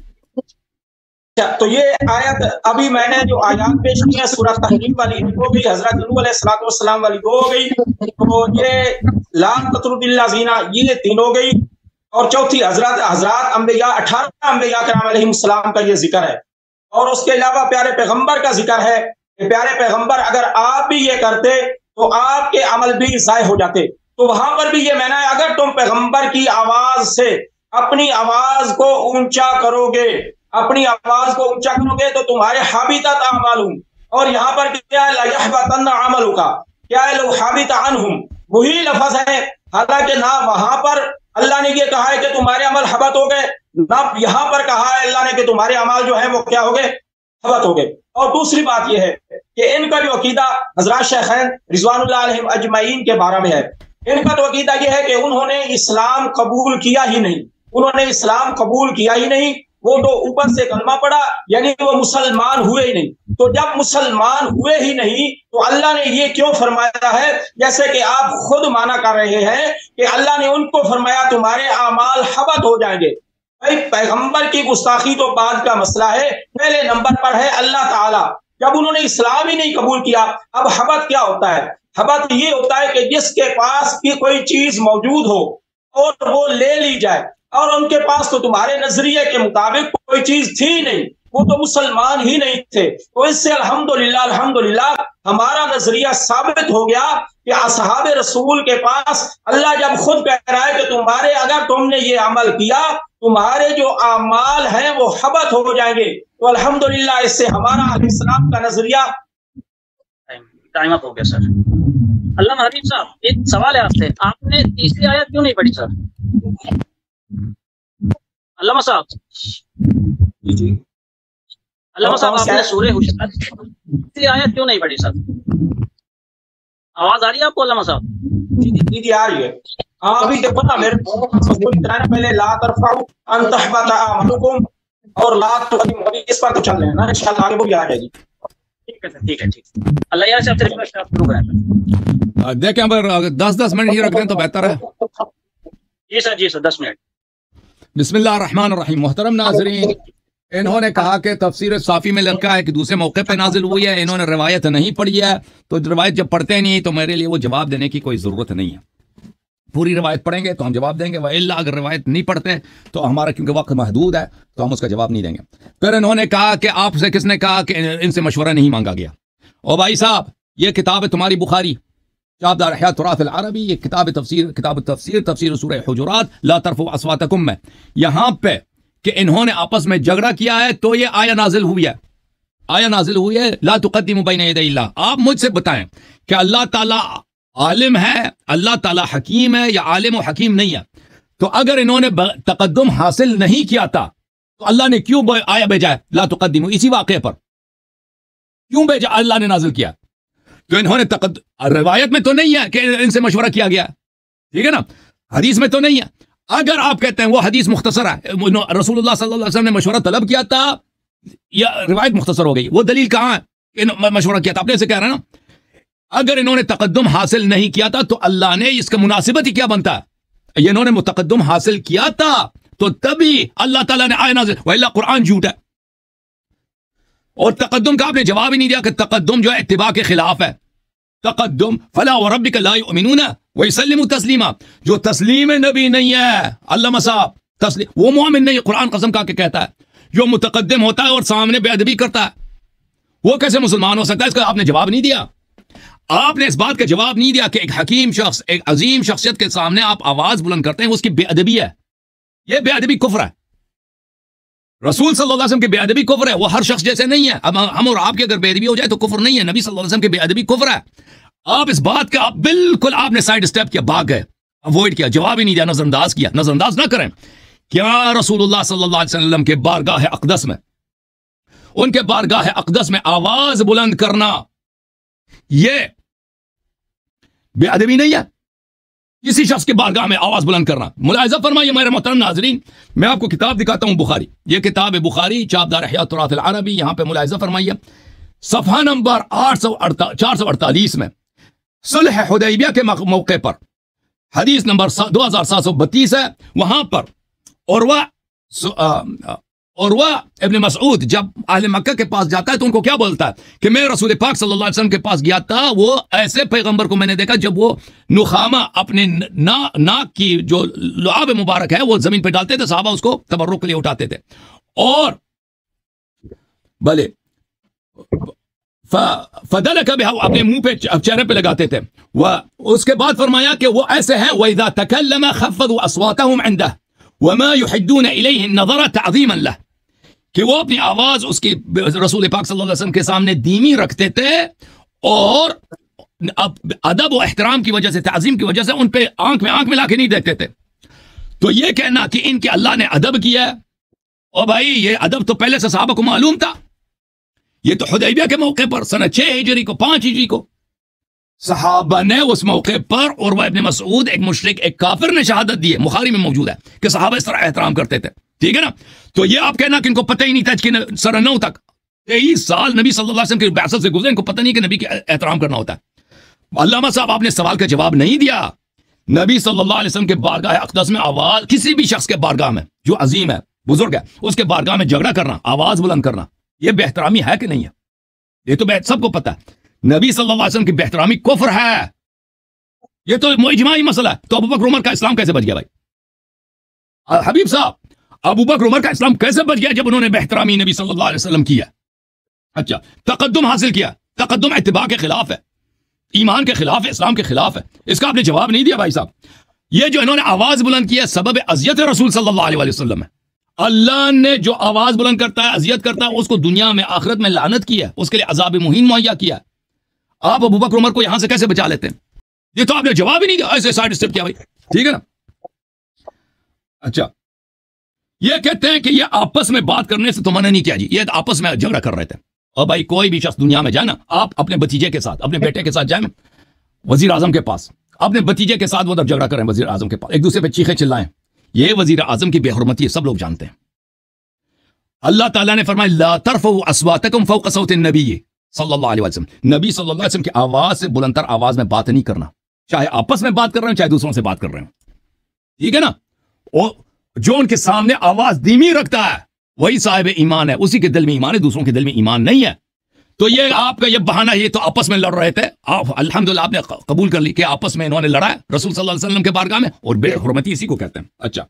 تو یہ آیت ابھی میں نے جو آیات پیش کی ہیں سورہ تحریم والی دو ہو گئی, حضرت نوح علیہ الصلوۃ والسلام والی دو ہو گئی, تو یہ لا تطرد الذین یہ تین ہو گئی, اور چوتھی حضرت حضرات انبیاء اٹھارہ انبیاء کرام علیہ السلام کا یہ ذکر ہے, اور اس کے علاوہ پیارے پیغمبر کا ذکر ہے کہ پیارے پیغمبر اگر آپ بھی یہ کرتے تو آپ کے عمل بھی ضائع ہو جاتے. تو وہاں پر بھی یہ میں نے اگر تم پیغمبر کی آواز سے اپنی آواز کو اونچا کرو گے, اپنی آواز کو اونچا کرو گے تو تمہارے حابطت اعمالہم, اور یہاں پر کیا ہے لا یحبطن عملک, کیا ہے لو حابط عنہم, وہی لفظ ہے, حالانکہ نہ وہاں پر اللہ نے یہ کہا ہے کہ تمہارے عمل حبط ہو گئے, نہ یہاں پر کہا ہے اللہ نے کہ تمہارے عمل جو ہیں وہ کیا ہو گئے, حبط ہو گئے. اور دوسری بات یہ ہے کہ ان کا جو عقیدہ حضرات شیخین رضوان اللہ علیہم اجمعین کے بارے میں ہے, ان کا تو عقیدہ یہ ہے کہ انہوں نے اسلام قبول کیا ہی نہیں, انہوں نے اسلام قبول کیا ہی نہیں, وہ تو اوپر سے کلمہ پڑا یعنی وہ مسلمان ہوئے ہی نہیں. تو جب مسلمان ہوئے ہی نہیں تو اللہ نے یہ کیوں فرمایا ہے, جیسے کہ آپ خود مانا کر رہے ہیں کہ اللہ نے ان کو فرمایا تمہارے اعمال حبط ہو جائیں گے. بھائی پیغمبر کی گستاخی تو بعد کا مسئلہ ہے, پہلے نمبر پر ہے اللہ تعالیٰ. جب انہوں نے اسلام ہی نہیں قبول کیا, اب حبط کیا ہوتا ہے؟ حبط یہ ہوتا ہے کہ جس کے پاس کی کوئی چیز موجود ہو اور وہ لے لی جائے, اور ان کے پاس تو تمہارے نظریے کے مطابق کوئی چیز تھی نہیں, وہ تو مسلمان ہی نہیں تھے. تو اس سے الحمدللہ الحمدللہ ہمارا نظریہ ثابت ہو گیا کہ اصحاب رسول کے پاس اللہ جب خود کہہ رہا ہے کہ تمہارے اگر تم نے یہ عمل کیا تمہارے جو اعمال ہیں وہ حبط ہو جائیں گے, تو الحمدللہ اس سے ہمارا علیہ السلام کا نظریہ. ٹائم اپ ہو گیا سر. علامہ حبیب صاحب ایک سوال ہے آپ سے, آپ نے تیسری آیت کیوں نہیں پڑھی سر؟ علامہ صاحب جی جی علامہ صاحب آپ نے سورہ حجرات تیسری آیت کیوں نہیں پڑھی سر؟ آواز آ رہی ہے آپ کو علامہ صاحب؟ جی جی جی آ رہی ہے. ہاں ابھی دیکھو نا میرے پہلے لا ترفعوا ان تحبط اعمالکم اور لا تقدموا, اس پر تو چل رہے ہیں نا, انشاءاللہ آگے وہ بھی آ جائے گی. ٹھیک ہے سر, ٹھیک ہے ٹھیک. اللہ یار سے آپ سے ریکویسٹ ہے آپ شروع کریں. دیکھیں اگر دس دس منٹ ہی رکھ دیں تو بہتر ہے. جی سر جی سر دس منٹ. بسم اللہ الرحمن الرحیم. محترم ناظرین, انہوں نے کہا کہ تفسیر صافی میں لکھا ہے کہ دوسرے موقع پہ نازل ہوئی ہے, انہوں نے روایت نہیں پڑھی ہے, تو روایت جب پڑھتے نہیں تو میرے لیے وہ جواب دینے کی کوئی ضرورت نہیں ہے. پوری روایت پڑھیں گے تو ہم جواب دیں گے, وَإِلَّا اگر روایت نہیں پڑھتے تو ہمارا کیونکہ وقت محدود ہے تو ہم اس کا جواب نہیں دیں گے. پھر انہوں نے کہا کہ آپ سے کس نے کہا کہ ان سے مشورہ نہیں مانگا گیا؟ او بھائی صاحب, یہ کتاب ہے تمہاری بخاری, چابدار احیاء تراث العربی, یہ کتاب تفسیر کتاب تفسیر تفسیر سورہ حجرات لا ترفعوا اصواتکم میں یہاں پہ کہ انہوں نے آپس میں جھگڑا کیا ہے تو یہ آیا نازل ہوئی ہے. آیا نازل ہوئی ہے لا تقدموا بین یدی اللہ. آپ مجھ سے بتائیں کہ اللہ تعالیٰ عالم ہے, اللہ تعالیٰ حکیم ہے, یا عالم و حکیم نہیں ہے؟ تو اگر انہوں نے تقدم حاصل نہیں کیا تھا تو اللہ نے کیوں آیا بھیجا ہے لا تقدموا؟ اسی واقعے پر کیوں بھیجا اللہ نے نازل کیا؟ تو انہوں نے تقدم, روایت میں تو نہیں ہے کہ ان سے مشورہ کیا گیا, ٹھیک ہے نا, حدیث میں تو نہیں ہے. اگر آپ کہتے ہیں وہ حدیث مختصر ہے, رسول اللہ صلی اللہ علیہ وسلم نے مشورہ طلب کیا تھا, یا روایت مختصر ہو گئی, وہ دلیل کہاں ہے کہ مشورہ کیا تھا؟ اپنے سے کہہ رہے ہیں نا. اگر انہوں نے تقدم حاصل نہیں کیا تھا تو اللہ نے اس کا مناسبت ہی کیا بنتا ہے؟ یہ انہوں نے متقدم حاصل کیا تھا تو تبھی اللہ تعالیٰ نے آئے نازل, وَإِلَّا قرآن جھوٹ ہے. اور تقدم کا آپ نے جواب ہی نہیں دیا کہ تقدم جو ہے اتباع کے خلاف ہے. تقدم فلا وربک لا یؤمنون ویسلموا تسلیما, جو تسلیم نبی نہیں ہے علامہ صاحب, تسلیم وہ مومن نہیں. قرآن قسم کا کے کہتا ہے جو متقدم ہوتا ہے اور سامنے بے ادبی کرتا ہے وہ کیسے مسلمان ہو سکتا ہے؟ اس کا آپ نے جواب نہیں دیا. آپ نے اس بات کا جواب نہیں دیا کہ ایک حکیم شخص, ایک عظیم شخصیت کے سامنے آپ آواز بلند کرتے ہیں, اس کی بے ادبی ہے. یہ بے ادبی کفر ہے. رسول صلی اللہ علیہ وسلم کی بے ادبی کفر ہے, وہ ہر شخص جیسے نہیں ہے. اب ہم اور آپ کی اگر بے ادبی ہو جائے تو کفر نہیں ہے, نبی صلی اللہ علیہ وسلم کی بے ادبی کفر ہے. آپ اس بات کا آپ بالکل آپ نے سائڈ اسٹیپ کیا, بھاگ گئے, اوائڈ کیا, جواب ہی نہیں دیا, نظر انداز کیا. نظر انداز نہ کریں. کیا رسول اللہ صلی اللہ علیہ وسلم کے بارگاہ اقدس میں, ان کے بارگاہ اقدس میں آواز بلند کرنا یہ بے ادبی نہیں ہے؟ کسی شخص کے بارگاہ میں آواز بلند کرنا. ملاحظہ فرمائیے میرے محترم ناظرین, میں آپ کو کتاب دکھاتا ہوں بخاری, یہ کتاب ہے بخاری چابدار احیاء تراث العربی. یہاں پہ ملاحظہ فرمائیے صفحہ نمبر آٹھ سو چار سو اڑتالیس میں صلح حدیبیہ کے موقع پر حدیث نمبر دو ہزار سات سو بتیس ہے. وہاں پر عروہ عروہ ابن مسعود جب اہل مکہ کے پاس جاتا ہے تو ان کو کیا بولتا ہے کہ میں رسول پاک صلی اللہ علیہ وسلم کے پاس گیا تھا, وہ ایسے پیغمبر کو میں نے دیکھا جب وہ نخامہ اپنے ناک کی جو لعاب مبارک ہے وہ زمین پہ ڈالتے تھے, صحابہ اس کو تبرک کے لیے اٹھاتے تھے اور بھلے فدلک بہا اپنے منہ پہ چہرے پہ لگاتے تھے. وہ اس کے بعد فرمایا کہ وہ ایسے ہیں وَإِذَا تَكَلَّمَ خَفَّضُوا أَصْوَاتَهُمْ عِنْدَهُ وَمَا يُحِدُّونَ إِلَيْهِ النَّظَرَ تَعْظِيمًا لَهُ, کہ وہ اپنی آواز اس کی رسول پاک صلی اللہ علیہ وسلم کے سامنے دھیمی رکھتے تھے اور ادب و احترام کی وجہ سے, تعظیم کی وجہ سے ان پہ آنکھ میں آنکھ ملا کے نہیں دیکھتے تھے. تو یہ کہنا کہ ان کے اللہ نے ادب کیا ہے, اور بھائی یہ ادب تو پہلے سے صحابہ کو معلوم تھا. یہ تو حدیبیہ کے موقع پر سنہ چھ ہجری کو پانچ ہجری کو صحابہ نے اس موقع پر عروہ ابن مسعود ایک مشرک ایک کافر نے شہادت دی ہے, بخاری میں موجود ہے کہ صحابہ اس طرح احترام کرتے تھے. ٹھیک ہے نا. تو یہ آپ کہنا کہ ان کو پتہ ہی نہیں تھا کہ سر نو تک تیئیس سال نبی صلی اللہ علیہ وسلم کی بعثت سے گزرے, ان کو پتہ نہیں کہ نبی کا احترام کرنا ہوتا ہے. علامہ صاحب آپ نے سوال کا جواب نہیں دیا. نبی صلی اللہ علیہ وسلم کے بارگاہ اقدس میں آواز, کسی بھی شخص کے بارگاہ میں جو عظیم ہے بزرگ ہے اس کے بارگاہ میں جھگڑا کرنا, آواز بلند کرنا, یہ بے احترامی ہے کہ نہیں ہے؟ یہ تو سب کو پتہ ہے. نبی صلی اللہ علیہ وسلم کی بے احترامی کفر ہے, یہ تو اجماعی مسئلہ ہے. تو ابو بکر عمر کا اسلام کیسے بچ گیا بھائی حبیب صاحب؟ ابو بکر عمر کا اسلام کیسے بچ گیا جب انہوں نے بے احترامی نبی صلی اللہ علیہ وسلم کیا؟ اچھا, تقدم حاصل کیا. تقدم اتباع کے خلاف ہے, ایمان کے خلاف ہے, اسلام کے خلاف ہے. اس کا آپ نے جواب نہیں دیا بھائی صاحب. یہ جو انہوں نے آواز بلند کی ہے سبب اذیت رسول صلی اللہ علیہ وسلم ہے. اللہ نے جو آواز بلند کرتا ہے, اذیت کرتا ہے, اس کو دنیا میں آخرت میں لعنت کی ہے, اس کے لیے عذاب مہین مہیا کیا ہے. آپ ابو بکر عمر کو یہاں سے کیسے بچا لیتے ہیں؟ یہ تو آپ نے جواب ہی نہیں دیا, ایسے سائڈ اسٹیپ کیا بھائی. ٹھیک ہے نا. اچھا, یہ کہتے ہیں کہ یہ آپس میں بات کرنے سے تو منع نہیں کیا جی, یہ آپس میں جھگڑا کر رہے تھے. اور بھائی کوئی بھی شخص دنیا میں جائے نا, آپ اپنے بتیجے کے ساتھ, اپنے بیٹے کے ساتھ جائیں وزیر اعظم کے پاس, اپنے بتیجے کے ساتھ وہ تب جھگڑا کریں وزیر اعظم کے پاس, ایک دوسرے پہ چیخیں چلائیں, یہ وزیر اعظم کی بے حرمتی ہے, سب لوگ جانتے ہیں. اللہ تعالیٰ نے فرمایا لا ترفعوا اصواتکم فوق صوت النبی صلی اللہ علیہ وسلم, نبی صلی اللہ علیہ وسلم کی آواز سے بلندتر آواز میں بات نہیں کرنا, چاہے آپس میں بات کر رہے ہیں چاہے دوسروں سے بات کر رہے ہیں. ٹھیک ہے نا. اور جو ان کے سامنے آواز دھیمی رکھتا ہے وہی صاحب ایمان ہے, اسی کے دل میں ایمان ہے, دوسروں کے دل میں ایمان نہیں ہے. تو یہ آپ کا یہ بہانہ, یہ تو آپس میں لڑ رہے تھے, آپ الحمدللہ آپ نے قبول کر لی کہ آپس میں انہوں نے لڑا ہے رسول صلی اللہ علیہ وسلم کے بارگاہ میں, اور بے حرمتی اسی کو کہتے ہیں. اچھا,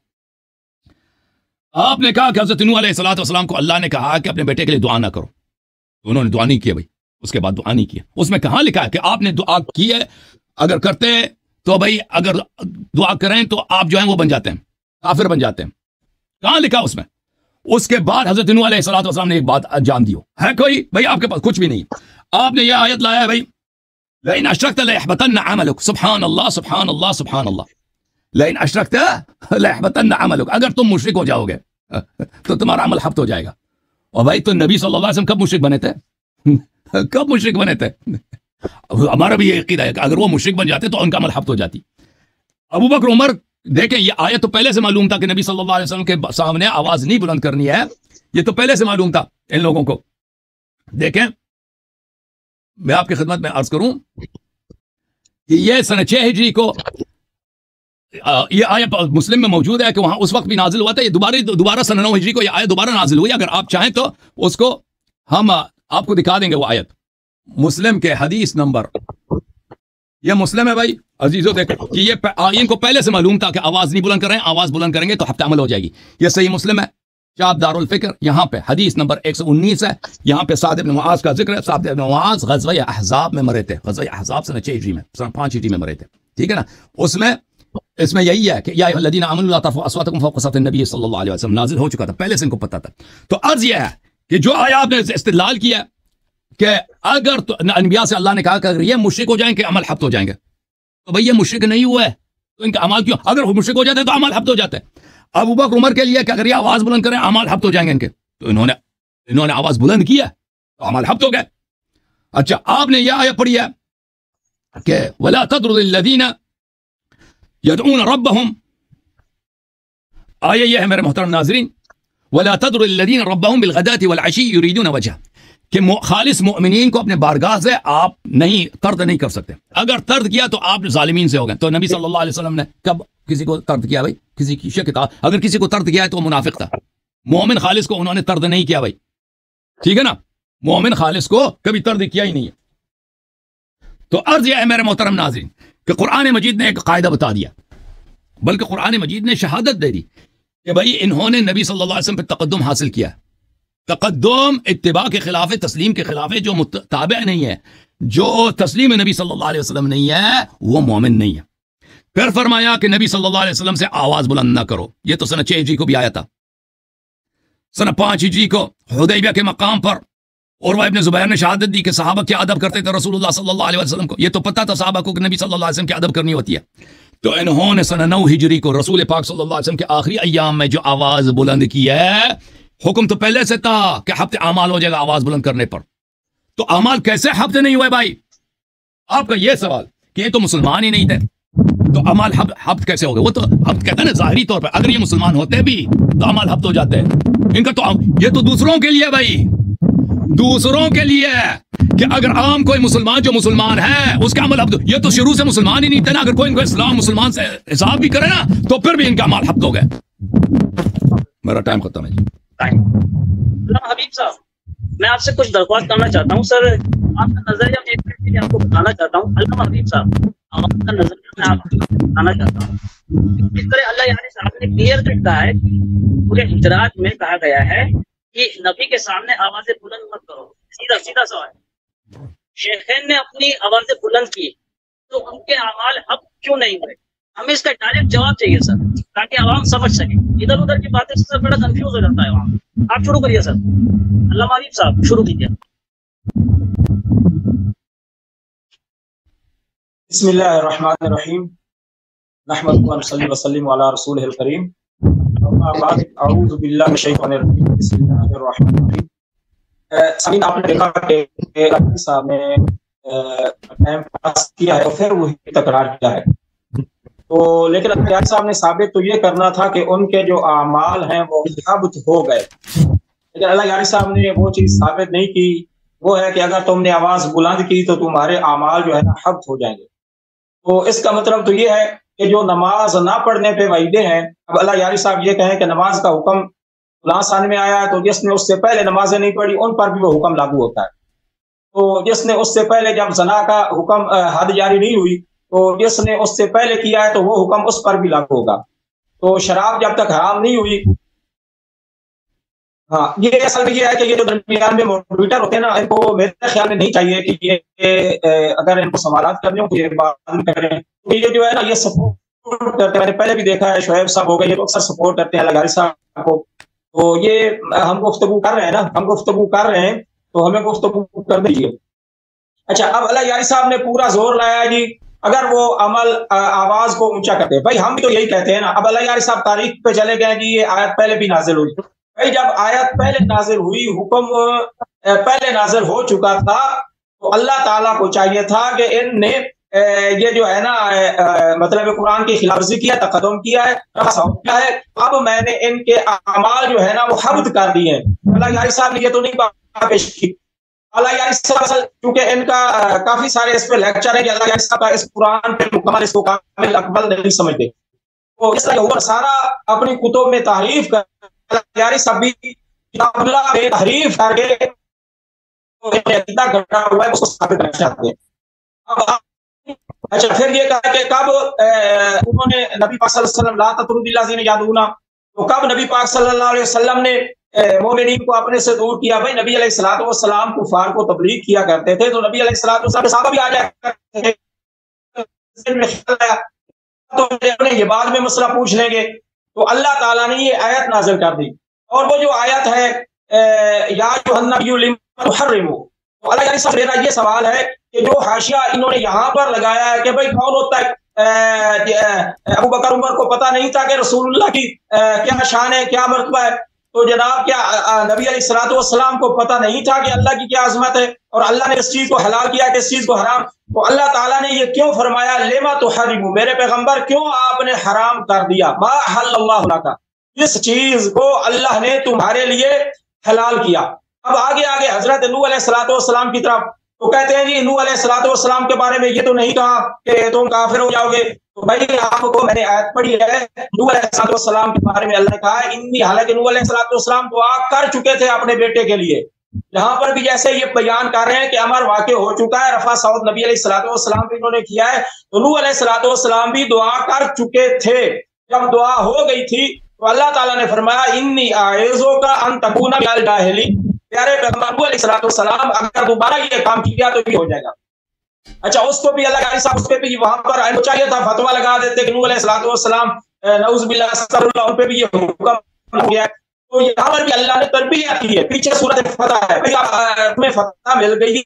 آپ نے کہا کہ حضرت نوح علیہ الصلوۃ والسلام کو اللہ نے کہا کہ اپنے بیٹے کے لیے دعا نہ کرو, تو انہوں نے دعا نہیں کیا بھائی. اس کے بعد دعا نہیں کیا. اس میں کہاں لکھا ہے کہ آپ نے دعا کی ہے؟ اگر کرتے تو بھائی اگر دعا کریں تو آپ جو ہیں وہ بن جاتے ہیں, کافر بن جاتے ہیں. کہاں لکھا اس میں؟ اس کے بعد حضرت نوح علیہ الصلوۃ والسلام نے ایک بات جان دی ہے کوئی بھائی آپ کے پاس کچھ بھی نہیں, آپ نے یہ آیت لایا ہے بھائی لئن اشرکت لیحبطن عملک, سبحان اللہ سبحان اللہ سبحان اللہ, لئن اشرکت لیحبطن عملک, اگر تم مشرک ہو جاؤ گے تو تمہارا عمل حبط ہو جائے گا. اور بھائی تو نبی صلی اللہ علیہ وسلم کب مشرک بنے تھے؟ کب مشرک بنے تھے؟ ہمارا بھی یہ عقیدہ ہے کہ اگر وہ مشرک بن جاتے تو ان کا عمل حبط ہو جاتی. ابو بکر عمر دیکھیں, یہ آیت تو پہلے سے معلوم تھا کہ نبی صلی اللہ علیہ وسلم کے سامنے آواز نہیں بلند کرنی ہے, یہ تو پہلے سے معلوم تھا ان لوگوں کو. دیکھیں میں آپ کی خدمت میں عرض کروں کہ یہ سنہ چھ ہجری کو یہ آیت مسلم میں موجود ہے کہ وہاں اس وقت بھی نازل ہوا تھا. یہ دوبارہ دوبارہ سنہ نو ہجری کو یہ آیت دوبارہ نازل ہوئی. اگر آپ چاہیں تو اس کو ہم آپ کو دکھا دیں گے. وہ آیت مسلم کے حدیث نمبر, یہ مسلم ہے بھائی عزیزو, دیکھو کہ یہ ان کو پہلے سے معلوم تھا کہ آواز نہیں بلند کر رہے ہیں, آواز بلند کریں گے تو ہفتہ عمل ہو جائے گی. یہ صحیح مسلم ہے, شاب دار الفکر, یہاں پہ حدیث نمبر ایک سو انیس ہے. یہاں پہ سعد بن معاذ کا ذکر ہے. سعد بن معاذ غزوہ احزاب میں مرے تھے, غزوہ احزاب سنہ چھ ہجری میں, سنہ پانچ ہجری میں مرے تھے. ٹھیک ہے نا. اس میں اس میں یہی ہے کہ یا ایھا الذین آمنوا لا ترفعوا اصواتکم فوق صوت النبی صلی اللہ علیہ وسلم نازل ہو چکا تھا, پہلے سے ان کو پتہ تھا. تو عرض یہ ہے کہ جو آیا آپ نے استدلال کیا کہ اگر تو انبیاء سے اللہ نے کہا کہ اگر یہ مشرک ہو جائیں کہ عمل حبط ہو جائیں گے, تو بھئی یہ مشرک نہیں ہوا ہے تو ان کا اعمال کیوں, اگر وہ مشرک ہو جاتے تو اعمال حبط ہو جاتے. ابو بکر عمر کے لیے کہ اگر یہ آواز بلند کریں اعمال حبط ہو جائیں گے ان کے, تو انہوں نے انہوں نے آواز بلند کیا تو اعمال حبط ہو گئے. اچھا, آپ نے یہ آیت پڑھی ہے کہ ولا تطرد الذین یدعون ربهم, آیہ یہ ہے میرے محترم ناظرین, ولا تطرد الذین ربهم بالغداة والعشی یریدون وجهه, کہ خالص مومنین کو اپنے بارگاہ سے آپ نہیں طرد نہیں کر سکتے. اگر طرد کیا تو آپ ظالمین سے ہو گئے. تو نبی صلی اللہ علیہ وسلم نے کب کسی کو طرد کیا بھائی؟ کسی کی شکتا اگر کسی کو طرد کیا ہے تو وہ منافق تھا. مومن خالص کو انہوں نے طرد نہیں کیا بھائی, ٹھیک ہے نا. مومن خالص کو کبھی طرد کیا ہی نہیں ہے. تو عرض یہ ہے میرے محترم ناظرین کہ قرآن مجید نے ایک قاعدہ بتا دیا, بلکہ قرآن مجید نے شہادت دے دی کہ بھائی انہوں نے نبی صلی اللہ علیہ وسلم پہ تقدم حاصل کیا. تقدم اتباع کے خلاف ہے, تسلیم کے خلاف ہے. جو متابع نہیں ہے, جو تسلیم نبی صلی اللہ علیہ وسلم نہیں ہے, وہ مومن نہیں ہے. پھر فرمایا کہ نبی صلی اللہ علیہ وسلم سے آواز بلند نہ کرو. یہ تو سنہ چھ ہجری کو بھی آیا تھا. سنہ پانچ ہجری کو حدیبیہ کے مقام پر عروہ ابن زبیر نے شہادت دی کہ صحابہ کیا ادب کرتے تھے رسول اللہ صلی اللہ علیہ وسلم کو. یہ تو پتہ تھا صحابہ کو کہ نبی صلی اللہ علیہ وسلم کی ادب کرنی ہوتی ہے. تو انہوں نے سنہ نو ہجری کو رسول پاک صلی اللہ علیہ وسلم کے آخری ایام میں جو آواز بلند کی ہے, حکم تو پہلے سے تھا کہ ہفتے اعمال ہو جائے گا آواز بلند کرنے پر. تو اعمال کیسے ہفتے نہیں ہوئے بھائی؟ آپ کا یہ سوال کہ یہ تو مسلمان ہی نہیں تھے, تو اعمال ہفت کیسے ہو گئے؟ وہ تو ہفت کہتے ہیں نا ظاہری طور پر, اگر یہ مسلمان ہوتے بھی تو اعمال ہفت ہو جاتے ہیں. ان کا تو یہ تو دوسروں کے لیے بھائی, دوسروں کے لیے کہ اگر عام کوئی مسلمان جو مسلمان ہے اس کا عمل ہفت, یہ تو شروع سے مسلمان ہی نہیں تھے نا. اگر کوئی ان کو اسلام مسلمان سے حساب بھی کرے نا تو پھر بھی ان کا عمل ہفت ہو گئے. میرا ٹائم ختم ہے جی. علامہ حبیب صاحب, میں آپ سے کچھ درخواست کرنا چاہتا ہوں سر. آپ کا نظریہ میں ایک منٹ کے لیے آپ کو بتانا چاہتا ہوں. علامہ حبیب صاحب, آپ کا نظریہ میں آپ کو بتانا چاہتا ہوں. اس طرح اللہ یعنی صاحب نے کلیئر کٹ کہا ہے, پورے حجرات میں کہا گیا ہے کہ نبی کے سامنے آوازیں بلند مت کرو. سیدھا سیدھا سوال, شیخین نے اپنی آوازیں بلند کی تو ان کے اعمال اب کیوں نہیں ہوئے؟ ہمیں اس کا ڈائریکٹ جواب چاہیے سر, تاکہ عوام سمجھ سکے. ادھر ادھر کی باتیں سے بڑا کنفیوز ہو جاتا ہے عوام. آپ شروع کریے سر. علامہ حبیب صاحب شروع کیجیے. بسم اللہ الرحمن الرحیم, نحمد و نصلی وسلم علی رسولہ الکریم. اما بعد, اعوذ باللہ من الشیطان الرجیم, بسم اللہ الرحمن الرحیم. سامعین, آپ نے دیکھا کہ صاحب نے ٹائم پاس کیا ہے اور پھر وہی تکرار کیا ہے. تو لیکن اللہ صاحب نے ثابت تو یہ کرنا تھا کہ ان کے جو اعمال ہیں وہ ثابت ہو گئے, لیکن اللہ یاری صاحب نے وہ چیز ثابت نہیں کی. وہ ہے کہ اگر تم نے آواز بلند کی تو تمہارے اعمال جو ہے نا حبط ہو جائیں گے. تو اس کا مطلب تو یہ ہے کہ جو نماز نہ پڑھنے پہ وعیدے ہیں, اب اللہ یاری صاحب یہ کہیں کہ نماز کا حکم فلاں سال میں آیا ہے تو جس نے اس سے پہلے نمازیں نہیں پڑھی ان پر بھی وہ حکم لاگو ہوتا ہے. تو جس نے اس سے پہلے جب زنا کا حکم حد جاری نہیں ہوئی تو جس نے اس سے پہلے کیا ہے تو وہ حکم اس پر بھی لاگو ہوگا. تو شراب جب تک حرام نہیں ہوئی, ہاں یہ اصل میں یہ ہے کہ یہ جو درمیان میں ماڈریٹر ہوتے ہیں نا, ان کو میرے خیال میں نہیں چاہیے کہ یہ اگر ان کو سوالات کرنے ہوں تو یہ بات کریں. یہ جو ہے نا یہ سپورٹ کرتے ہیں, میں نے پہلے بھی دیکھا ہے شعیب صاحب ہو گئے, یہ تو اکثر سپورٹ کرتے ہیں لگاری صاحب کو. تو یہ ہم گفتگو کر رہے ہیں نا, ہم گفتگو کر رہے ہیں تو ہمیں گفتگو کر دیجیے. اچھا, اب اللہ یاری صاحب نے پورا زور لایا جی اگر وہ عمل آواز کو اونچا کرتے ہیں. بھائی ہم بھی تو یہی کہتے ہیں نا. اب اللہ یاری صاحب تاریخ پہ چلے گئے جی یہ آیت پہلے بھی نازل ہوئی. بھائی جب آیت پہلے نازل ہوئی, حکم پہلے نازل ہو چکا تھا, تو اللہ تعالیٰ کو چاہیے تھا کہ ان نے یہ جو ہے نا مطلب قرآن کی خلاف ورزی کیا, تقدم کیا ہے, کیا ہے. اب میں نے ان کے اعمال جو ہے نا وہ حبط کر دیے ہیں. اللہ یاری صاحب نے یہ تو نہیں پیش کی. اللہ یاری صاحب کیونکہ ان کا کافی سارے اس پہ لیکچر ہے کہ اللہ یاری صاحب کا اس قرآن پہ مکمل اس کو کامل اکمل نہیں سمجھتے. تو اس طرح سارا اپنی کتب میں تحریف کر اللہ یاری صاحب بھی کتاب اللہ میں تحریف کر کے عقیدہ گھٹا ہوا ہے اس کو ثابت کرنا چاہتے ہیں. اچھا, پھر یہ کہا کہ کب انہوں نے نبی پاک صلی اللہ علیہ وسلم لا تطرد الذین یدعون, تو کب نبی پاک صلی اللہ علیہ وسلم نے مومنین کو اپنے سے دور کیا؟ بھائی نبی علیہ الصلوۃ والسلام کفار کو تبلیغ کیا کرتے تھے, تو نبی علیہ الصلوۃ والسلام صحابہ بھی آ جایا کرتے تھے. تو یہ بعد میں مسئلہ پوچھ لیں گے. تو اللہ تعالیٰ نے یہ آیت نازل کر دی, اور وہ جو آیت ہے یا ایھا النبی لما تحرم, تو اللہ صاحب میرا یہ سوال ہے کہ جو حاشیہ انہوں نے یہاں پر لگایا ہے کہ بھائی کون ہوتا ہے ابو بکر عمر کو پتہ نہیں تھا کہ رسول اللہ کی کیا شان ہے, کیا مرتبہ ہے. تو جناب کیا نبی علیہ الصلوۃ والسلام کو پتہ نہیں تھا کہ اللہ کی کیا عظمت ہے اور اللہ نے اس چیز کو حلال کیا کہ اس چیز کو حرام؟ تو اللہ تعالیٰ نے یہ کیوں فرمایا لما تحرم, میرے پیغمبر کیوں آپ نے حرام کر دیا ما احل اللہ لک, جس چیز کو اللہ نے تمہارے لیے حلال کیا. اب آگے آگے حضرت نوح علیہ الصلوۃ والسلام کی طرف تو کہتے ہیں جی نوح علیہ الصلوۃ والسلام کے بارے میں یہ تو نہیں کہا کہ تم کافر ہو جاؤ گے. تو بھائی آپ کو میں نے آیت پڑھی ہے نوح علیہ الصلوۃ والسلام کے بارے میں اللہ نے کہا ہے انی، حالانکہ نوح علیہ الصلوۃ والسلام دعا کر چکے تھے اپنے بیٹے کے لیے. یہاں پر بھی جیسے یہ بیان کر رہے ہیں کہ امر واقع ہو چکا ہے، رفع صوت نبی علیہ الصلوۃ والسلام بھی انہوں نے کیا ہے، تو نوح علیہ الصلوۃ والسلام بھی دعا کر چکے تھے. جب دعا ہو گئی تھی تو اللہ تعالیٰ نے فرمایا انی اعوذک ان تکون من الجاہلین. پیارے پیغمبر نوح علیہ الصلوۃ والسلام اگر دوبارہ یہ کام کیا تو یہ ہو جائے گا. اچھا اس کو بھی اللہ صاحب اس پہ بھی وہاں پر چاہیے تھا فتوا لگا دیتے کہ نوح علیہ الصلوۃ والسلام نعوذ باللہ استغفر اللہ، ان پہ بھی یہ حکم ہو گیا. تو یہاں پر بھی اللہ نے تربیت کی ہے. پیچھے سورۃ فتح ہے، تمہیں فتح مل گئی،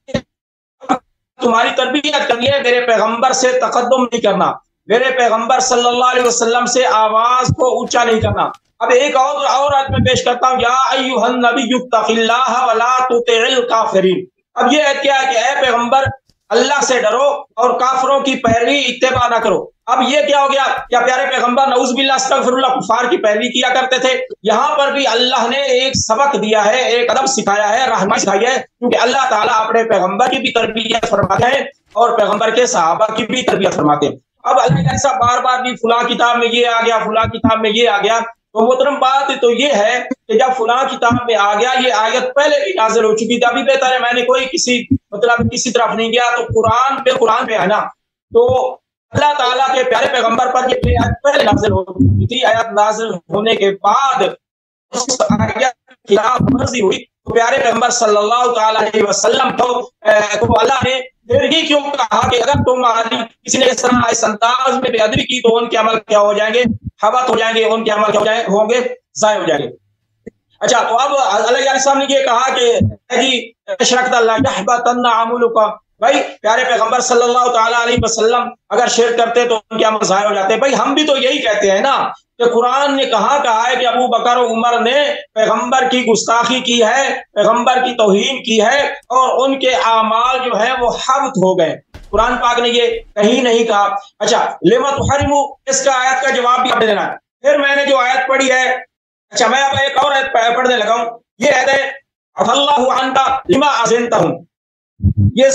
تمہاری تربیت کرنی ہے، میرے پیغمبر سے تقدم نہیں کرنا، میرے پیغمبر صلی اللہ علیہ وسلم سے آواز کو اونچا نہیں کرنا. اب ایک اور اور آیت میں پیش کرتا ہوں، یا ایھا النبی اتق اللہ ولا تطع الکافرین. اب یہ ہے کیا ہے کہ اے پیغمبر اللہ سے ڈرو اور کافروں کی پیروی اتباع نہ کرو. اب یہ کیا ہو گیا؟ کیا پیارے پیغمبر نعوذ باللہ استغفر اللہ کفار کی پیروی کیا کرتے تھے؟ یہاں پر بھی اللہ نے ایک سبق دیا ہے، ایک ادب سکھایا ہے، رہنمائی سکھائی ہے، کیونکہ اللہ تعالیٰ اپنے پیغمبر کی بھی تربیت فرماتے ہیں اور پیغمبر کے صحابہ کی بھی تربیت فرماتے ہیں. اب اللہ ایسا بار بار بھی فلاں کتاب میں یہ آ گیا، فلاں کتاب میں یہ آ گیا، تو محترم بات تو یہ ہے کہ جب فلاں کتاب میں آ گیا، یہ آیت پہلے بھی نازل ہو چکی تھی، ابھی بہتر ہے میں نے کوئی کسی مطلب کسی طرف نہیں گیا، تو قرآن پہ قرآن پہ ہے نا، تو اللہ تعالیٰ کے پیارے پیغمبر پر یہ آیت پہلے نازل ہو چکی تھی. آیت نازل ہونے کے بعد اس آیت کی خلاف ورزی ہوئی تو پیارے پیغمبر صلی اللہ تعالیٰ علیہ وسلم کو تو اللہ نے پھر یہ کیوں کہا کہ اگر تم کسی نے اس طرح اس انداز میں بے ادبی کی تو ان کے عمل کیا ہو جائیں گے؟ حبط ہو جائیں گے، ان کے عمل کیا ہو جائیں ہوں گے؟ ضائع ہو جائیں گے. اچھا تو اب اللہ علیہ السلام نے یہ کہا کہ جی اشرکت اللہ یحبطن عملک. بھائی پیارے پیغمبر صلی اللہ تعالیٰ علیہ وسلم اگر شرک کرتے تو ان کے عمل ضائع ہو جاتے. بھائی ہم بھی تو یہی کہتے ہیں نا کہ قرآن نے کہاں کہا ہے کہ ابو بکر و عمر نے پیغمبر کی گستاخی کی ہے، پیغمبر کی توہین کی ہے اور ان کے اعمال جو ہے وہ حبط ہو گئے. قرآن پاک نے یہ کہیں نہیں کہا. اچھا لما تحرموا، اس کا آیت کا جواب بھی آپ نے دینا ہے. پھر میں نے جو آیت پڑھی ہے، اچھا میں اب ایک اور آیت پڑھنے لگا ہوں. یہ آیت ہے عفا اللہ عنک لما اذنتہم، یہ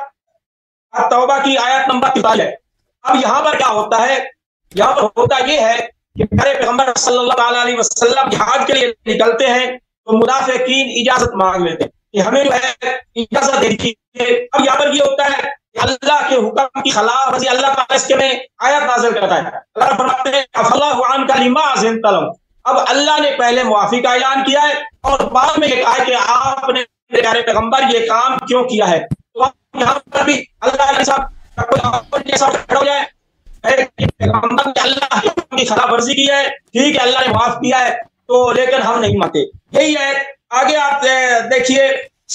سورۃ التوبہ کی آیت نمبر تینتالیس ہے. اب یہاں پر کیا ہوتا ہے؟ یہاں پر ہوتا یہ ہے کہ پیارے پیغمبر صلی اللہ تعالیٰ علیہ وسلم جہاد کے لیے نکلتے ہیں تو منافقین اجازت مانگ لیتے ہیں کہ ہمیں جو ہے اجازت دے دیجیے. اب یہاں پر یہ ہوتا ہے کہ اللہ کے حکم کی خلاف ورزی اللہ تعالیٰ اس کے میں آیت نازل کرتا ہے. اللہ فرماتے ہیں عفا اللہ عنک لما اذنت لهم. اب اللہ نے پہلے معافی کا اعلان کیا ہے اور بعد میں یہ کہا ہے کہ آپ نے پیارے پیغمبر یہ کام کیوں کیا ہے. تو یہاں پر بھی اللہ کے ساتھ جیسا کھڑا ہو جائے پیغمبر نے اللہ کی خلاف ورزی کی ہے، ٹھیک ہے اللہ نے معاف کیا ہے تو لیکن ہم نہیں مانتے. یہی ہے آگے آپ دیکھیے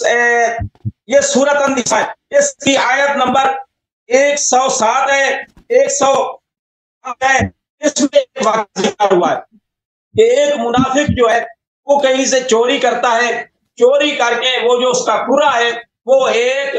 یہ سورۃ النساء، اس کی آیت نمبر ایک سو سات ہے، ایک سو ہے. اس میں واقعہ ہوا ہے کہ ایک منافق جو ہے وہ کہیں سے چوری کرتا ہے، چوری کر کے وہ جو اس کا پورا ہے وہ ایک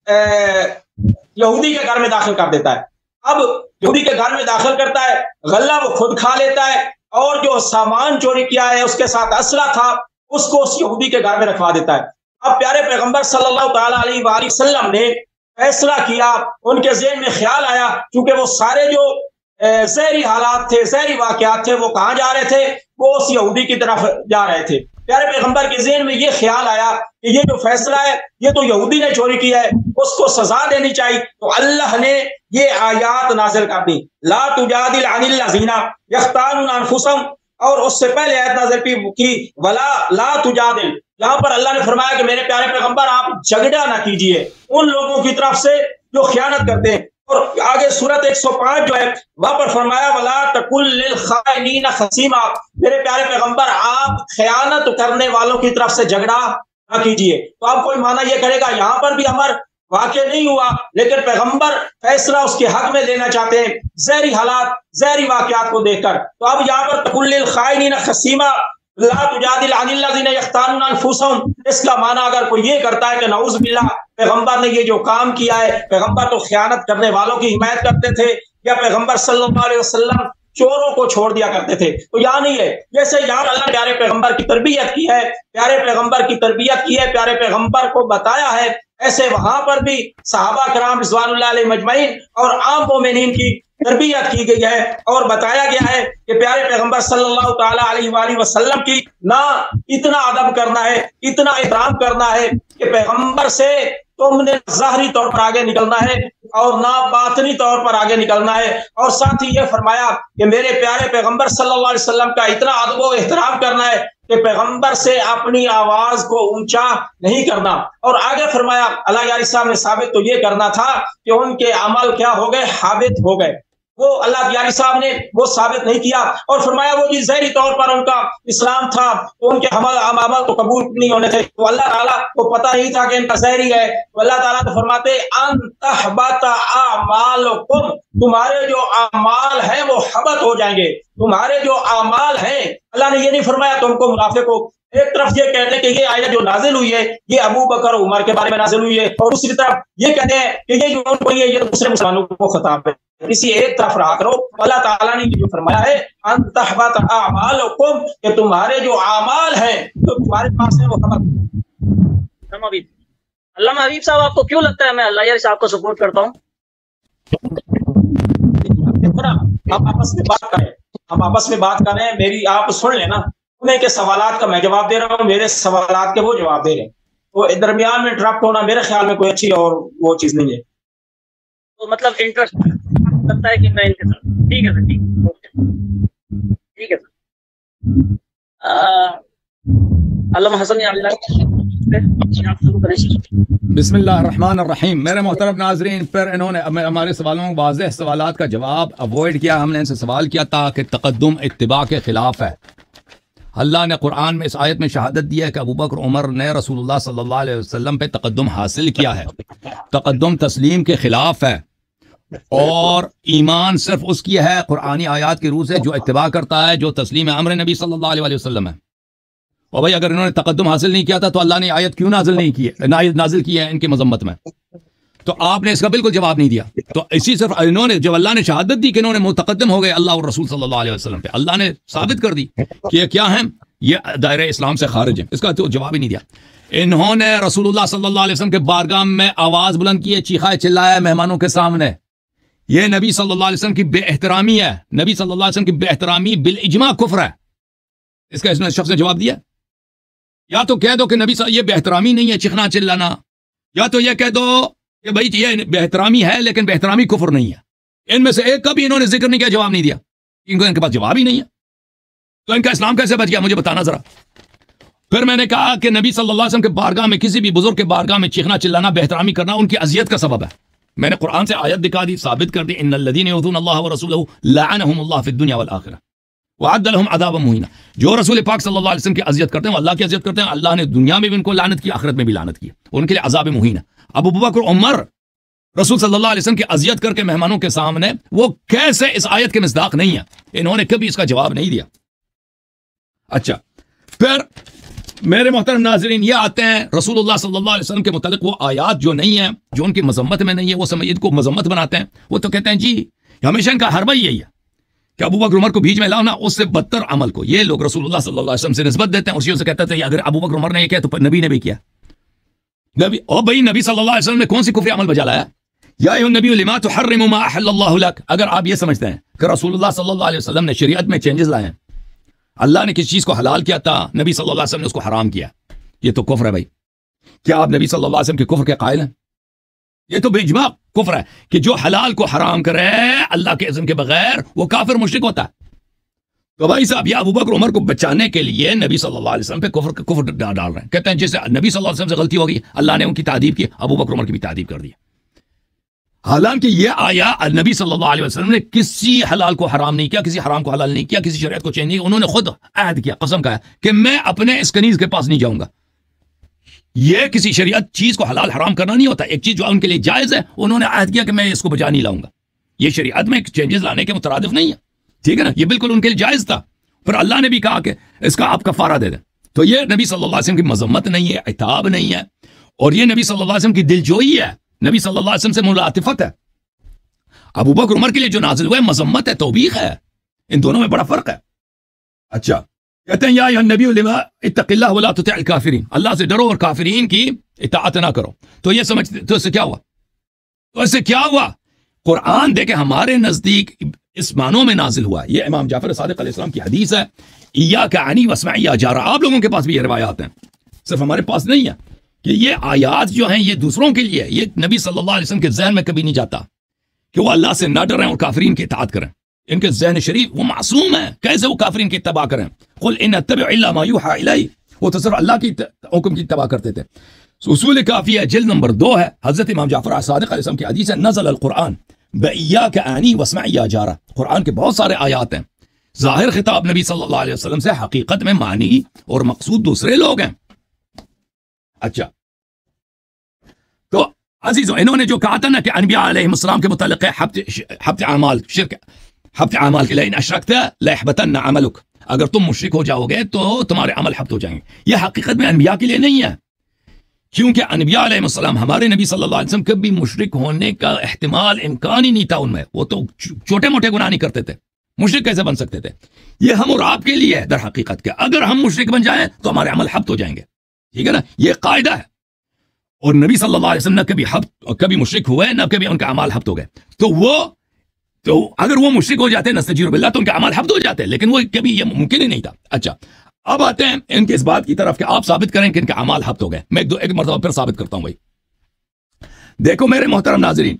یہودی کے گھر میں داخل کر دیتا ہے. اب یہودی کے گھر میں داخل کرتا ہے، غلہ وہ خود کھا لیتا ہے اور جو سامان چوری کیا ہے اس کے ساتھ اسلحہ تھا اس کو اس یہودی کے گھر میں رکھوا دیتا ہے. اب پیارے پیغمبر صلی اللہ تعالیٰ علیہ وآلہ وسلم نے فیصلہ کیا، ان کے ذہن میں خیال آیا کیونکہ وہ سارے جو زہری حالات تھے، زہری واقعات تھے، وہ کہاں جا رہے تھے؟ وہ اس یہودی کی طرف جا رہے تھے. پیارے پیغمبر کے ذہن میں یہ خیال آیا کہ یہ جو فیصلہ ہے یہ تو یہودی نے چوری کیا ہے، اس کو سزا دینی چاہیے. تو اللہ نے یہ آیات نازل کر دی، لا تجادل عن الذین یختانون انفسہم، اور اس سے پہلے آیت نازل کی ولا لا تجادل. یہاں پر اللہ نے فرمایا کہ میرے پیارے پیغمبر آپ جھگڑا نہ کیجئے ان لوگوں کی طرف سے جو خیانت کرتے ہیں. اور آگے سورت ایک سو پانچ جو ہے وہاں پر فرمایا ولا تقل للخائنین خصیما، میرے پیارے پیغمبر آپ خیانت کرنے والوں کی طرف سے جھگڑا نہ کیجئے. تو آپ کوئی معنی یہ کرے گا یہاں پر بھی امر واقع نہیں ہوا لیکن پیغمبر فیصلہ اس کے حق میں لینا چاہتے ہیں زہری حالات، زہری واقعات کو دیکھ کر. تو اب یہاں پر تقل للخائنین خصیما لا تجادل عن الذین یختانون انفسہم، اس کا معنی اگر کوئی یہ کرتا ہے کہ نعوذ باللہ پیغمبر نے یہ جو کام کیا ہے، پیغمبر تو خیانت کرنے والوں کی حمایت کرتے تھے، یا پیغمبر صلی اللہ علیہ وسلم چوروں کو چھوڑ دیا کرتے تھے. تو یہاں نہیں ہے جیسے یہاں اللہ پیارے پیغمبر کی تربیت کی ہے, پیارے پیغمبر کی تربیت کی ہے, پیارے پیغمبر کو بتایا ہے, ایسے وہاں پر بھی صحابہ کرام رضوان اللہ علیہ مجمعین اور عام مومنین کی تربیت کی گئی ہے اور بتایا گیا ہے کہ پیارے پیغمبر صلی اللہ تعالی علیہ وآلہ وسلم کی نہ اتنا ادب کرنا ہے, اتنا احترام کرنا ہے کہ پیغمبر سے تم نے ظاہری طور پر آگے نکلنا ہے اور نہ باطنی طور پر آگے نکلنا ہے. اور ساتھ ہی یہ فرمایا کہ میرے پیارے پیغمبر صلی اللہ علیہ وسلم کا اتنا ادب و احترام کرنا ہے کہ پیغمبر سے اپنی آواز کو اونچا نہیں کرنا. اور آگے فرمایا اللہ یاری صاحب نے ثابت تو یہ کرنا تھا کہ ان کے عمل کیا ہو گئے, حابط ہو گئے. وہ اللہ یاری صاحب نے وہ ثابت نہیں کیا اور فرمایا وہ جی ظاہری طور پر ان کا اسلام تھا تو ان کے عمل عمل تو قبول نہیں ہونے تھے, تو اللہ تعالیٰ کو پتہ نہیں تھا کہ ان کا ظاہری ہے. تو اللہ تعالیٰ تو فرماتے ان تحبط اعمالکم, تمہارے جو اعمال ہیں وہ حبط ہو جائیں گے, تمہارے جو اعمال ہیں. اللہ نے یہ نہیں فرمایا تم کو منافق ہو. ایک طرف یہ کہتے ہیں کہ یہ آیت جو نازل ہوئی ہے یہ ابو بکر اور عمر کے بارے میں نازل ہوئی ہے, اور دوسری طرف یہ کہتے ہیں کہ یہ جو ان کو یہ دوسرے مسلمانوں کو خطاب ہے. اسی ایک طرف رہا کرو. اللہ تعالیٰ نے جو فرمایا ہے ان تحبط اعمالکم, کہ تمہارے جو اعمال ہیں تو تمہارے پاس ہیں وہ خبر. علامہ حبیب صاحب آپ کو کیوں لگتا ہے میں اللہ یاری صاحب کو سپورٹ کرتا ہوں؟ ہم آپس میں بات کریں, ہم آپس میں بات کریں, میری آپ سن لیں نا, انہیں کے سوالات کا میں جواب دے رہا ہوں, میرے سوالات کے وہ جواب دے رہے ہیں. تو درمیان میں انٹرپٹ ہونا میرے خیال میں کوئی اچھی اور وہ چیز نہیں ہے. تو مطلب انٹرسٹ لگتا ہے کہ میں ان کے ساتھ ٹھیک ہے سر, ٹھیک ٹھیک ہے سر. علامہ حسن بسم اللہ الرحمن الرحیم. میرے محترم ناظرین, پھر انہوں نے ہمارے سوالوں واضح سوالات کا جواب اوائڈ کیا. ہم نے ان سے سوال کیا تھا کہ تقدم اتباع کے خلاف ہے. اللہ نے قرآن میں اس آیت میں شہادت دی ہے کہ ابو بکر عمر نے رسول اللہ صلی اللہ علیہ وسلم پہ تقدم حاصل کیا ہے. تقدم تسلیم کے خلاف ہے اور ایمان صرف اس کی ہے قرآنی آیات کی روح سے جو اتباع کرتا ہے, جو تسلیم امر نبی صلی اللہ علیہ وسلم ہے. اور بھائی اگر انہوں نے تقدم حاصل نہیں کیا تھا تو اللہ نے آیت کیوں نازل نہیں کی ہے, نازل کی ہے ان کی مذمت میں؟ تو آپ نے اس کا بالکل جواب نہیں دیا. تو اسی صرف انہوں نے جب اللہ نے شہادت دی کہ انہوں نے متقدم ہو گئے اللہ اور رسول صلی اللہ علیہ وسلم پہ, اللہ نے ثابت کر دی کہ یہ کیا ہیں, یہ دائرہ اسلام سے خارج ہیں. اس کا تو جواب ہی نہیں دیا. انہوں نے رسول اللہ صلی اللہ علیہ وسلم کے بارگاہ میں آواز بلند کی ہے, چیخا چلایا مہمانوں کے سامنے. یہ نبی صلی اللہ علیہ وسلم کی بے احترامی ہے. نبی صلی اللہ علیہ وسلم کی بے احترامی بالاجماع کفر ہے. اس کا اس نے شخص نے جواب دیا. یا تو کہہ دو کہ نبی صلی اللہ علیہ وسلم یہ بے احترامی نہیں ہے چیخنا چلانا, یا تو یہ کہہ دو کہ بھائی یہ بے احترامی ہے لیکن بے احترامی کفر نہیں ہے. ان میں سے ایک کا بھی انہوں نے ذکر نہیں کیا, جواب نہیں دیا. ان کو ان کے پاس جواب ہی نہیں ہے. تو ان کا اسلام کیسے بچ گیا مجھے بتانا ذرا. پھر میں نے کہا کہ نبی صلی اللہ علیہ وسلم کے بارگاہ میں کسی بھی بزرگ کے بارگاہ میں چیخنا چلانا بے احترامی کرنا ان کی اذیت کا سبب ہے. میں نے قرآن سے آیت دکھا دی, ثابت کر دی, ان الذین یؤذون اللہ ورسولہ لعنہم اللہ فی الدنیا والآخرہ وعد لهم عذابا مہینا. جو رسول پاک صلی اللہ علیہ وسلم کی اذیت کرتے ہیں وہ اللہ کی اذیت کرتے ہیں. اللہ نے دنیا میں بھی ان کو لعنت کی, آخرت میں بھی لعنت کی, ان کے لیے عذاب مہینا. ابو بکر عمر رسول صلی اللہ علیہ وسلم کی اذیت کر کے مہمانوں کے سامنے وہ کیسے اس آیت کے مصداق نہیں ہے؟ انہوں نے کبھی اس کا جواب نہیں دیا. اچھا پھر میرے محترم ناظرین یہ آتے ہیں رسول اللہ صلی اللہ علیہ وسلم کے متعلق وہ آیات جو نہیں ہیں, جو ان کی مذمت میں نہیں ہے, وہ سمجھ ان کو مذمت بناتے ہیں. وہ تو کہتے ہیں جی ہمیشہ ان کا حربہ یہی ہے کہ ابو بکر عمر کو بیچ میں لاؤ نا, اس سے بدتر عمل کو یہ لوگ رسول اللہ صلی اللہ علیہ وسلم سے نسبت دیتے ہیں. اسی سے کہتے تھے اگر ابو بکر عمر نے یہ کیا تو نبی نے بھی کیا. نبی او بھائی نبی صلی اللہ علیہ وسلم نے کون سی کفری عمل بجا لایا؟ یا ایھا النبی لما تحرم ما احل اللہ لک. اگر آپ یہ سمجھتے ہیں کہ رسول اللہ صلی اللہ علیہ وسلم نے شریعت میں چینجز لائے ہیں, اللہ نے کسی چیز کو حلال کیا تھا, نبی صلی اللہ علیہ وسلم نے اس کو حرام کیا, یہ تو کفر ہے بھائی. کیا آپ نبی صلی اللہ علیہ وسلم کے کفر کے قائل ہیں؟ یہ تو بے اجماع کفر ہے کہ جو حلال کو حرام کرے اللہ کے اذن کے بغیر وہ کافر مشرک ہوتا ہے. تو بھائی صاحب یہ ابو بکر عمر کو بچانے کے لیے نبی صلی اللہ علیہ وسلم پہ کفر کفر ڈال رہے ہیں. کہتے ہیں جیسے نبی صلی اللہ علیہ وسلم سے غلطی ہو گئی, اللہ نے ان کی تعدیب کی, ابو بکر عمر کی بھی تعدیب کر دی. حالانکہ یہ آیا نبی صلی اللہ علیہ وسلم نے کسی حلال کو حرام نہیں کیا, کسی حرام کو حلال نہیں کیا, کسی شریعت کو چینج نہیں. انہوں نے خود عہد کیا, قسم کہا کہ میں اپنے اس کنیز کے پاس نہیں جاؤں گا. یہ کسی شریعت چیز کو حلال حرام کرنا نہیں ہوتا. ایک چیز جو ان کے لیے جائز ہے انہوں نے عہد کیا کہ میں اس کو بجا نہیں لاؤں گا. یہ شریعت میں چینجز لانے کے مترادف نہیں ہے, ٹھیک ہے نا. یہ بالکل ان کے لیے جائز تھا. پھر اللہ نے بھی کہا کہ اس کا آپ کفارہ دے دیں. تو یہ نبی صلی اللہ علیہ وسلم کی مذمت نہیں ہے, عتاب نہیں ہے, اور یہ نبی صلی اللہ علیہ وسلم کی دلجوئی ہے, نبی صلی اللہ علیہ وسلم سے ملاطفت ہے. ابو بکر عمر کے لیے جو نازل ہوا ہے مذمت ہے, توبیخ ہے. ان دونوں میں بڑا فرق ہے. اچھا کہتے ہیں یا ایھا النبی لما اتق اللہ ولا تطع الکافرین، اللہ سے ڈرو اور کافرین کی اطاعت نہ کرو. تو یہ سمجھتے تو اس سے کیا ہوا؟ تو اس سے کیا ہوا؟ قرآن دیکھیں ہمارے نزدیک اس معنوں میں نازل ہوا. یہ امام جعفر صادق علیہ السلام کی حدیث ہے، ایاک عنی واسمع یا جارا. آپ لوگوں کے پاس بھی یہ روایات ہیں، صرف ہمارے پاس نہیں ہے. کہ یہ آیات جو ہیں یہ دوسروں کے لیے، یہ نبی صلی اللہ علیہ وسلم کے ذہن میں کبھی نہیں جاتا کہ وہ اللہ سے نہ ڈریں اور کافرین کی اطاعت کریں. ان کے ذہن شریف وہ معصوم ہیں، کیسے وہ کافرین کی اتباع کریں؟ قل ان اتبع الا ما یوحى الی، وہ تو صرف اللہ کی حکم کی اتباع کرتے تھے. اصول کافیہ جلد نمبر دو ہے، حضرت امام جعفر صادق علیہ السلام کی حدیث ہے نزل القرآن بإیاک عنی واسمع یا جارا. قرآن کے بہت سارے آیات ہیں، ظاہر خطاب نبی صلی اللہ علیہ وسلم سے، حقیقت میں معنی اور مقصود دوسرے لوگ ہیں. اچھا تو عزیزو انہوں نے جو کہا تھا نا کہ انبیاء علیہ السلام کے متعلق ہے حبط اعمال، شرک حبط اعمال کے لئن اشرکت لیحبطن عملک، اگر تم مشرک ہو جاؤ گے تو تمہارے عمل حبط ہو جائیں گے. یہ حقیقت میں انبیاء کے لیے نہیں ہے، کیونکہ انبیاء علیہ السلام ہمارے نبی صلی اللہ علیہ وسلم کبھی مشرک ہونے کا احتمال امکان ہی نہیں تھا ان میں. وہ تو چھوٹے موٹے گناہ نہیں کرتے تھے، مشرک کیسے بن سکتے تھے؟ یہ ہم اور آپ کے لیے ہے در حقیقت کہ اگر ہم مشرک بن جائیں تو ہمارے عمل حبط ہو جائیں گے. ٹھیک ہے نا، یہ قاعدہ ہے. اور نبی صلی اللہ علیہ وسلم نہ کبھی حبط کبھی مشرک ہوئے نہ کبھی ان کا اعمال حبط ہو گئے. تو وہ تو اگر وہ مشرک ہو جاتے نستجیر باللہ تو ان کے اعمال حبط ہو جاتے، لیکن وہ کبھی یہ ممکن ہی نہیں تھا. اچھا اب آتے ہیں ان کے اس بات کی طرف کہ آپ ثابت کریں کہ ان کے اعمال حبط ہو گئے. میں ایک دو ایک مرتبہ پھر ثابت کرتا ہوں. بھائی دیکھو میرے محترم ناظرین،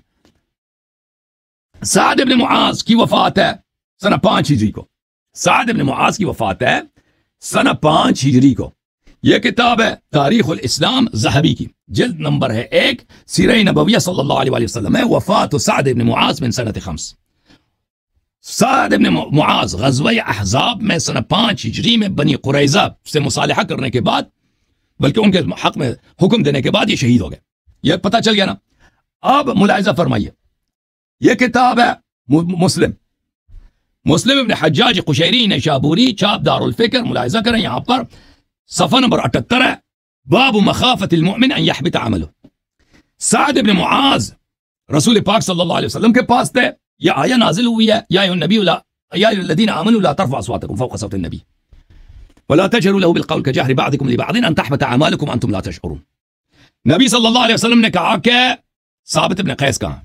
سعد ابن معاذ کی وفات ہے سنہ پانچ ہجری کو. سعد ابن معاذ کی وفات ہے سنہ پانچ ہجری کو. یہ کتاب ہے تاریخ الاسلام ذہبی کی، جلد نمبر ہے ایک، سیرہ نبویہ صلی اللہ علیہ وسلم ہے. وفات سعد ابن معاذ من سنت خمس. سعد ابن معاذ غزوہ احزاب میں سنہ پانچ ہجری میں بنی قریظہ سے مصالحہ کرنے کے بعد، بلکہ ان کے حق میں حکم دینے کے بعد یہ شہید ہو گئے. یہ پتہ چل گیا نا. اب ملاحظہ فرمائیے، یہ کتاب ہے مسلم مسلم ابن حجاج قشیری نیشابوری، چھاپ دار الفکر. ملاحظہ کریں یہاں پر صفحہ نمبر اٹھتر ہے، باب مخافت المؤمن ان يحبط عمله. سعد ابن معاذ رسول پاک صلی اللہ علیہ وسلم کے پاس تھے. یہ آیہ نازل ہوئی ہے یا ایھا النبی لا یا ایھا الذین آمنوا لا ترفعوا اصواتکم فوق صوت النبی ولا تجهروا له بالقول كجهر بعضكم لبعض ان تحبط اعمالكم وانتم لا تشعرون. نبی صلی اللہ علیہ وسلم نے کہا کہ ثابت ابن قیس کہاں؟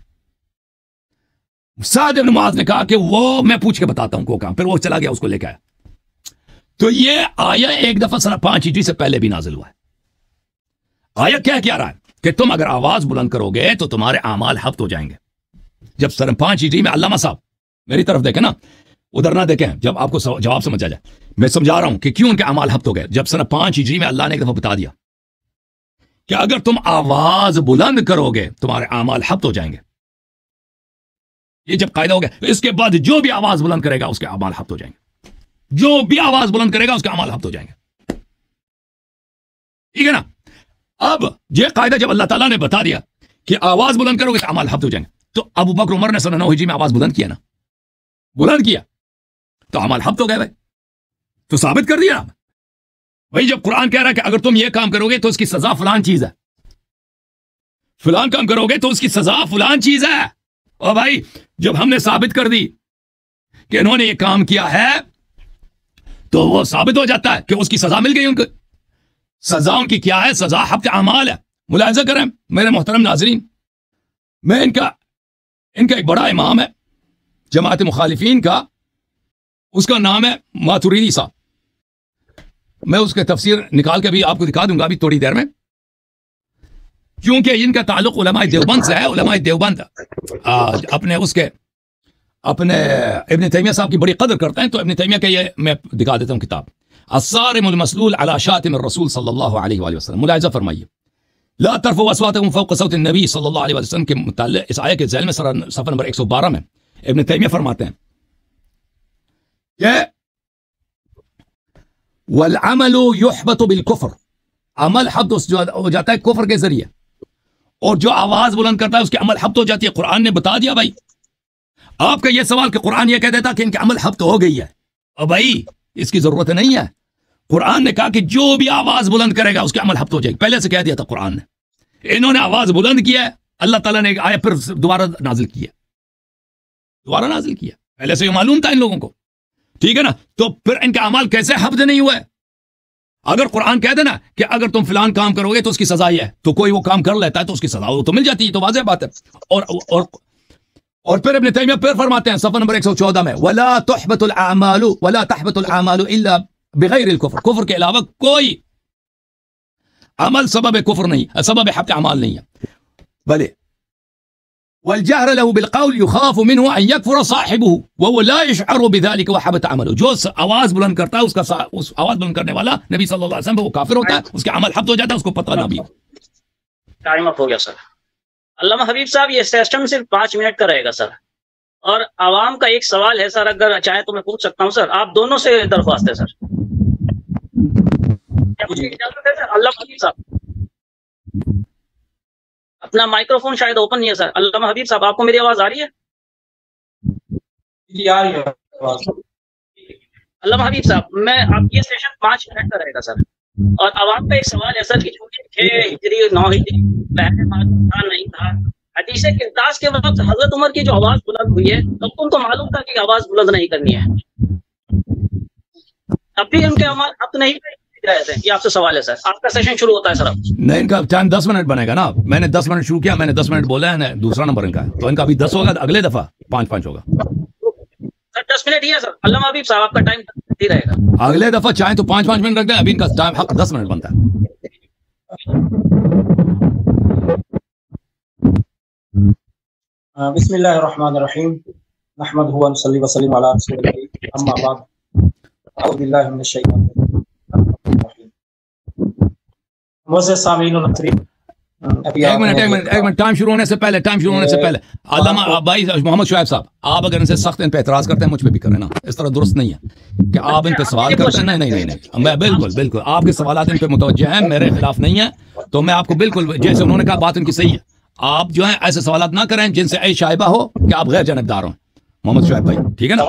سعد ابن معاذ نے کہا کہ وہ میں پوچھ کے بتاتا ہوں کو کہاں. پھر وہ چلا گیا، اس کو لے کے آیا. تو یہ آیہ ایک دفعہ سنہ پانچ ہجری سے پہلے بھی نازل ہوا ہے. آیہ کیا کیا رہا ہے کہ تم اگر آواز بلند کرو گے تو تمہارے اعمال حبط ہو جائیں گے. جب سنہ پانچ ہجری میں علامہ صاحب میری طرف دیکھیں نا، ادھر نہ دیکھیں، جب آپ کو جواب سمجھ آ جائے. میں سمجھا رہا ہوں کہ کیوں ان کے اعمال حبط ہو گئے. جب سنہ پانچ ہجری میں اللہ نے ایک دفعہ بتا دیا کہ اگر تم آواز بلند کرو گے تمہارے اعمال حبط ہو جائیں گے. یہ جب قاعدہ ہو گیا، اس کے بعد جو بھی آواز بلند کرے گا اس کے اعمال حبط ہو جائیں گے. جو بھی آواز بلند کرے گا اس کے اعمال حبط ہو جائیں گے. ٹھیک ہے نا. اب یہ قاعدہ جب اللہ تعالیٰ نے بتا دیا کہ آواز بلند کرو گے تو اعمال حبط ہو جائیں گے، تو ابو بکر عمر نے سنہ نو ہجری میں آواز بلند کیا نا، بلند کیا تو اعمال حبط ہو گئے. بھائی تو ثابت کر دیا نا. بھائی جب قرآن کہہ رہا ہے کہ اگر تم یہ کام کرو گے تو اس کی سزا فلان چیز ہے، فلان کام کرو گے تو اس کی سزا فلان چیز ہے. اور بھائی جب ہم نے ثابت کر دی کہ انہوں نے یہ کام کیا ہے تو وہ ثابت ہو جاتا ہے کہ اس کی سزا مل گئی. ان کو سزا ان کی کیا ہے؟ سزا حبط اعمال ہے. ملاحظہ کریں میرے محترم ناظرین، میں ان کا ان کا ایک بڑا امام ہے جماعت مخالفین کا، اس کا نام ہے ماتوریدی صاحب. میں اس کے تفسیر نکال کے بھی آپ کو دکھا دوں گا ابھی تھوڑی دیر میں، کیونکہ ان کا تعلق علماء دیوبند سے ہے. علماء دیوبند اپنے اس کے اپنے ابن تیمیہ صاحب کی بڑی قدر کرتے ہیں. تو ابن تیمیہ کا یہ میں دکھا دیتا ہوں کتاب الصارم المسلول علی شاتم الرسول صلی اللہ علیہ وآلہ وسلم. ملاحظہ فرمائیے، لا ترفعوا اصواتکم فوق صوت النبی صلی اللہ علیہ وسلم کے متعلق اس آیہ کے ذیل میں صفحہ نمبر ایک سو بارہ میں ابن تیمیہ فرماتے ہیں کہ والعمل يحبط بالکفر، عمل حبط ہو جاتا ہے کفر کے ذریعے، اور جو آواز بلند کرتا ہے اس کے عمل حبط ہو جاتی ہے. قرآن نے بتا دیا. بھائی آپ کا یہ سوال کہ قرآن یہ کہہ دیتا کہ ان کے عمل حبط ہو گئی ہے، اور بھائی اس کی ضرورت نہیں ہے. قرآن نے کہا کہ جو بھی آواز بلند کرے گا اس کے عمل حبط ہو جائے گی. پہلے سے کہہ دیا تھا قرآن نے. انہوں نے آواز بلند کیا ہے، اللہ تعالیٰ نے آیا پھر دوبارہ نازل کیا دوبارہ نازل کیا. پہلے سے یہ معلوم تھا ان لوگوں کو. ٹھیک ہے نا؟ تو پھر ان کا اعمال کیسے حفظ نہیں ہوا ہے؟ اگر قرآن کہہ دے نا کہ اگر تم فلان کام کرو گے تو اس کی سزا یہ ہے، تو کوئی وہ کام کر لیتا ہے تو اس کی سزا وہ تو مل جاتی ہے، تو واضح بات ہے۔ اور اور اور پھر ابن تیمیہ پھر فرماتے ہیں صفحہ نمبر ایک سو چودہ میں ولا تحبط الاعمال ولا تحبط الاعمال الا بغیر الكفر، کفر کے علاوہ کوئی عمل سبب کفر نہیں، سبب حبط اعمال نہیں ہے۔ بلے والجهر له بالقول يخاف منه ان يكفر صاحبه وهو لا يشعر بذلك وحبط عمله، جو آواز بلند کرتا ہے اس کا اس آواز بلند کرنے والا نبی صلی اللہ علیہ وسلم وہ کافر ہوتا ہے، اس کا عمل حبط ہو جاتا ہے، اس کو پتہ نہ بھی ہو۔ ٹائم اپ ہو گیا سر۔ علامہ حبیب صاحب یہ سسٹم صرف پانچ منٹ کا رہے گا سر، اور عوام کا ایک سوال ہے سر، اگر چاہیں تو میں پوچھ سکتا ہوں سر، آپ دونوں سے درخواست ہے سر۔ مجھے اجازت ہے سر؟ علامہ حبیب صاحب اپنا مائکروفون شاید اوپن نہیں ہے سر۔ علامہ حبیب صاحب آپ کو میری آواز آ رہی ہے؟ جی آ رہی ہے۔ علامہ حبیب صاحب میں آپ یہ سیشن پانچ منٹ کا رہے گا سر، اور عوام کا ایک سوال ہے سر کہ چونکہ چھ ہجری نو ہجری پہلے تھا نہیں تھا، حدیث قرطاس کے وقت حضرت عمر کی جو آواز بلند ہوئی ہے تو ان کو معلوم تھا کہ آواز بلند نہیں کرنی ہے، اب بھی ان کے عمل اب نہیں رہے تھے۔ یہ آپ سے سوال ہے سر، آپ کا سیشن شروع ہوتا ہے سر اب۔ نہیں، ان کا ٹائم دس منٹ بنے گا نا، میں نے دس منٹ شروع کیا، میں نے دس منٹ بولا ہے، دوسرا نمبر ان کا ہے، تو ان کا ابھی دس ہوگا، اگلے دفعہ پانچ پانچ ہوگا سر۔ دس منٹ ہی ہے سر علامہ حبیب صاحب، آپ کا ٹائم ہی رہے گا، اگلے دفعہ چاہیں تو پانچ پانچ منٹ رکھ دیں، ابھی ان کا ٹائم حق دس منٹ بنتا ہے۔ بسم اللہ الرحمن الرحیم، نحمدہ و نصلی وسلم علی رسول اللہ، اما بعد، اعوذ باللہ من الشیطان الرجیم۔ معزز سامعین و ناظرین، ایک منٹ ایک منٹ ایک منٹ ٹائم شروع ہونے سے پہلے ٹائم شروع ہونے سے پہلے علامہ بھائی محمد شعیب صاحب، آپ اگر ان سے سخت ان پہ اعتراض کرتے ہیں مجھ پہ بھی کریں نا، اس طرح درست نہیں ہے کہ آپ ان پہ سوال کرتے ہیں۔ نہیں نہیں نہیں نہیں میں بالکل بالکل آپ کے سوالات ان پہ متوجہ ہیں، میرے خلاف نہیں ہیں، تو میں آپ کو بالکل جیسے انہوں نے کہا بات ان کی صحیح ہے، آپ جو ہیں ایسے سوالات نہ کریں جن سے اے شائبہ ہو کہ آپ غیر جانبدار ہوں۔ محمد شعیب بھائی ٹھیک ہے نا؟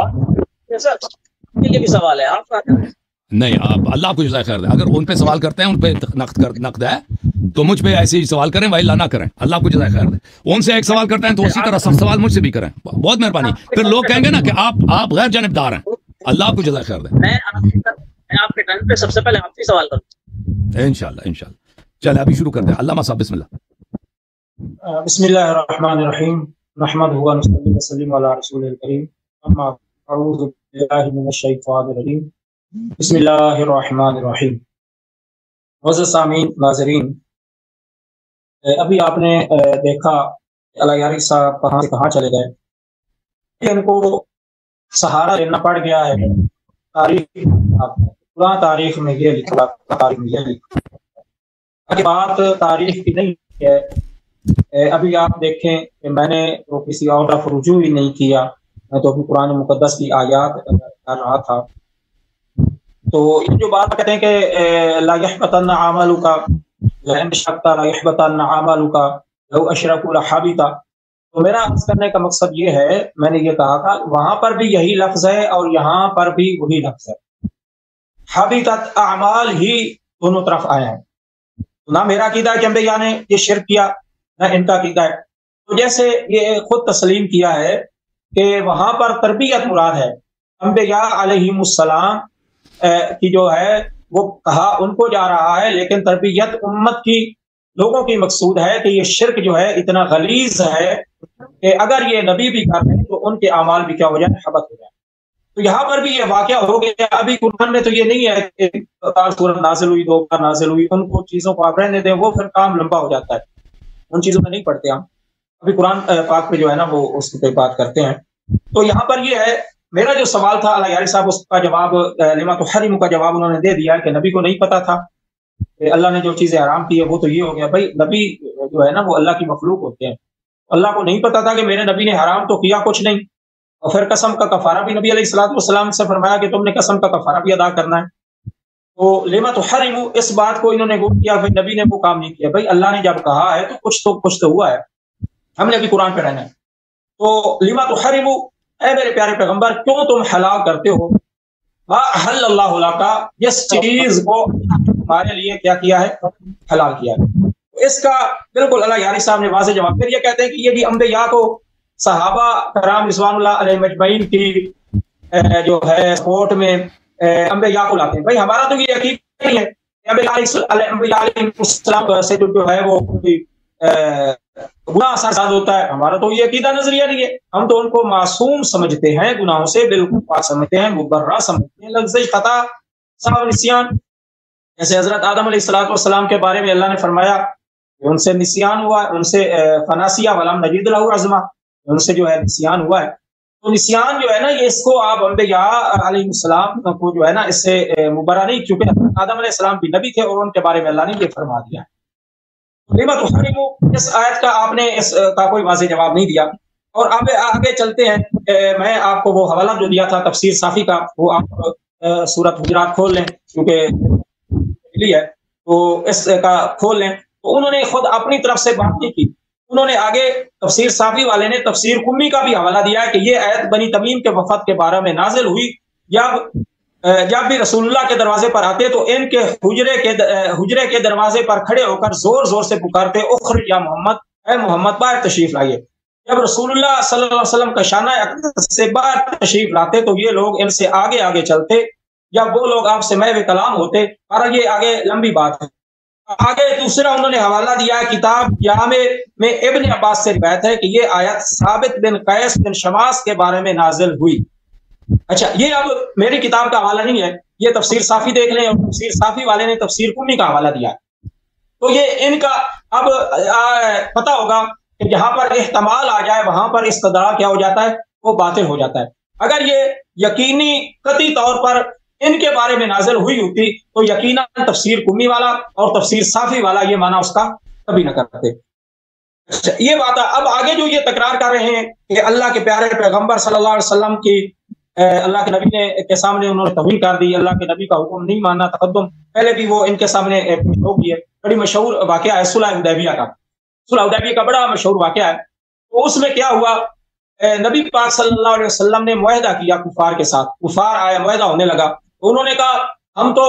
یہ بھی سوال ہے آپ کا؟ نہیں، آپ اللہ کو جزائے خیر دے، اگر ان پہ سوال کرتے ہیں ان پہ نقد کر نقد ہے تو مجھ پہ ایسے ہی سوال کریں، وہی اللہ نہ کریں، اللہ کو جزائے خیر دے۔ ان سے ایک سوال کرتے ہیں تو اسی طرح سخت سوال مجھ سے بھی کریں، بہت مہربانی۔ پھر لوگ کہیں گے نا کہ آپ آپ غیر جانبدار ہیں، اللہ کو جزائے خیر دے۔ میں آپ کے ٹائم پہ سب سے پہلے آپ سے سوال کروں انشاءاللہ انشاءاللہ۔ چلے ابھی شروع کر دیں، علامہ صاحب بسم اللہ۔ بسم اللہ الرحمن الرحیم، نحمدہ و نصلی وسلم علی رسول الکریم، اما اعوذ باللہ من الشیطان الرجیم، بسم اللہ الرحمن الرحیم۔ معزز سامعین ناظرین، ابھی آپ نے دیکھا اللہ یاری صاحب کہاں سے کہاں چلے گئے، ان کو سہارا لینا پڑ گیا ہے تاریخ، پورا تاریخ میں یہ لکھا، تاریخ میں یہ لکھا، بات تاریخ کی نہیں ہے۔ ابھی آپ دیکھیں کہ میں نے تو کسی اور طرف رجوع ہی نہیں کیا، میں تو ابھی قرآن مقدس کی آیات کر رہا تھا۔ تو یہ جو بات کہتے ہیں کہ لا یحبطن عملک لئن اشرکت لا یحبطن عملک لو اشرکوا لحبط، تو میرا عرض کرنے کا مقصد یہ ہے، میں نے یہ کہا تھا وہاں پر بھی یہی لفظ ہے اور یہاں پر بھی وہی لفظ ہے، حبطت اعمال ہی دونوں طرف آیا ہے۔ نہ میرا عقیدہ ہے کہ انبیاء نے یہ شرک کیا، نہ ان کا عقیدہ ہے۔ تو جیسے یہ خود تسلیم کیا ہے کہ وہاں پر تربیت مراد ہے، انبیاء علیہم السلام کی جو ہے وہ کہا ان کو جا رہا ہے، لیکن تربیت امت کی لوگوں کی مقصود ہے کہ یہ شرک جو ہے اتنا غلیظ ہے کہ اگر یہ نبی بھی کر رہے ہیں تو ان کے اعمال بھی کیا ہو جائیں، حبط ہو جائیں۔ تو یہاں پر بھی یہ واقعہ ہو گیا۔ ابھی قرآن میں تو یہ نہیں ہے کہ سورت نازل ہوئی، دو بار نازل ہوئی، ان کو چیزوں کو آپ رہنے دیں، وہ پھر کام لمبا ہو جاتا ہے، ان چیزوں میں نہیں پڑھتے ہم۔ ابھی قرآن پاک پہ جو ہے نا وہ اس پہ بات کرتے ہیں۔ تو یہاں پر یہ ہے، میرا جو سوال تھا اللہ یاری صاحب اس کا جواب لما تحرم کا جواب انہوں نے دے دیا کہ نبی کو نہیں پتا تھا کہ اللہ نے جو چیزیں حرام کی ہے وہ تو یہ ہو گیا۔ بھائی نبی جو ہے نا وہ اللہ کی مخلوق ہوتے ہیں، اللہ کو نہیں پتا تھا کہ میرے نبی نے حرام تو کیا کچھ نہیں، اور پھر قسم کا کفارہ بھی نبی علیہ الصلوۃ والسلام سے فرمایا کہ تم نے قسم کا کفارہ بھی ادا کرنا ہے۔ تو لما تحرم اس بات کو انہوں نے غور کیا، بھائی نبی نے وہ کام نہیں کیا۔ بھائی اللہ نے جب کہا ہے تو کچھ تو کچھ تو ہوا ہے، ہم نے بھی قرآن پہ رہنا ہے۔ تو لما تحرم، اے میرے پیارے پیغمبر کیوں تم حلال کرتے ہو ما احل اللہ لک، جس چیز کو ہمارے لیے کیا کیا ہے، حلال کیا ہے۔ اس کا بالکل اللہ یاری صاحب نے واضح جواب۔ پھر یہ کہتے ہیں کہ یہ بھی انبیاء کو، صحابہ کرام رضوان اللہ علیہ مجمعین کی جو ہے سپورٹ میں انبیاء کو لاتے ہیں. بھائی ہمارا تو یہ یقین نہیں ہے انبیاء علیہ السلام سے جو ہے وہ گناہ سرزاد ہوتا ہے. ہمارا تو یہ عقیدہ نظریہ نہیں ہے. ہم تو ان کو معصوم سمجھتے ہیں, گناہوں سے بالکل پاک سمجھتے ہیں, مبرہ سمجھتے ہیں. لفظ خطا سہو نسیان, جیسے حضرت آدم علیہ الصلوۃ والسلام کے بارے میں اللہ نے فرمایا کہ ان سے نسیان ہوا, ان سے فناسیہ ولم نجد لہ عزما, ان سے جو ہے نسیان ہوا ہے. تو نسیان جو ہے نا یہ اس کو آپ انبیاء علیہ السلام کو جو ہے نا اس سے مبرہ نہیں, کیونکہ آدم علیہ السلام بھی نبی تھے اور ان کے بارے میں اللہ نے یہ فرما دیا ہے. اس آیت کا آپ نے اس کا کوئی واضح جواب نہیں دیا. اور آگے آگے چلتے ہیں. میں آپ کو وہ حوالہ جو دیا تھا تفسیر صافی کا, وہ آپ سورۃ حجرات کھول لیں کیونکہ ہے تو اس کا کھول لیں. تو انہوں نے خود اپنی طرف سے بات نہیں کی. انہوں نے آگے تفسیر صافی والے نے تفسیر قمی کا بھی حوالہ دیا ہے کہ یہ آیت بنی تمیم کے وفد کے بارے میں نازل ہوئی. جب جب بھی رسول اللہ کے دروازے پر آتے تو ان کے حجرے کے حجرے کے دروازے پر کھڑے ہو کر زور زور سے پکارتے, اخرج یا محمد, اے محمد باہر تشریف لائیے. جب رسول اللہ صلی اللہ علیہ وسلم کا شانہ اقدس سے باہر تشریف لاتے تو یہ لوگ ان سے آگے آگے چلتے. جب وہ لوگ آپ سے محو کلام ہوتے. اور یہ آگے لمبی بات ہے. آگے دوسرا انہوں نے حوالہ دیا ہے کتاب جامع میں ابن عباس سے روایت ہے کہ یہ آیت ثابت بن قیس بن شماس کے بارے میں نازل ہوئی. اچھا, یہ اب میری کتاب کا حوالہ نہیں ہے, یہ تفسیر صافی دیکھ لیں, اور تفسیر صافی والے نے تفسیر قمی کا حوالہ دیا ہے. تو یہ ان کا اب پتہ ہوگا کہ جہاں پر احتمال آ جائے وہاں پر استدلال کیا ہو جاتا ہے, وہ باطل ہو جاتا ہے. اگر یہ یقینی قطعی طور پر ان کے بارے میں نازل ہوئی ہوتی تو یقیناً تفسیر قمی والا اور تفسیر صافی والا یہ معنی اس کا کبھی نہ کرتے. اچھا, یہ بات ہے. اب آگے جو یہ تکرار کر رہے ہیں کہ اللہ کے پیارے پیغمبر صلی اللہ علیہ وسلم کی اللہ کے نبی نے کے سامنے انہوں نے توہین کر دی, اللہ کے نبی کا حکم نہیں ماننا, تقدم, پہلے بھی وہ ان کے سامنے ہو گئی ہے. بڑی مشہور واقعہ ہے صلح حدیبیہ کا. صلح حدیبیہ کا بڑا مشہور واقعہ ہے. تو اس میں کیا ہوا, نبی پاک صلی اللہ علیہ وسلم نے معاہدہ کیا کفار کے ساتھ. کفار آیا, معاہدہ ہونے لگا. انہوں نے کہا ہم تو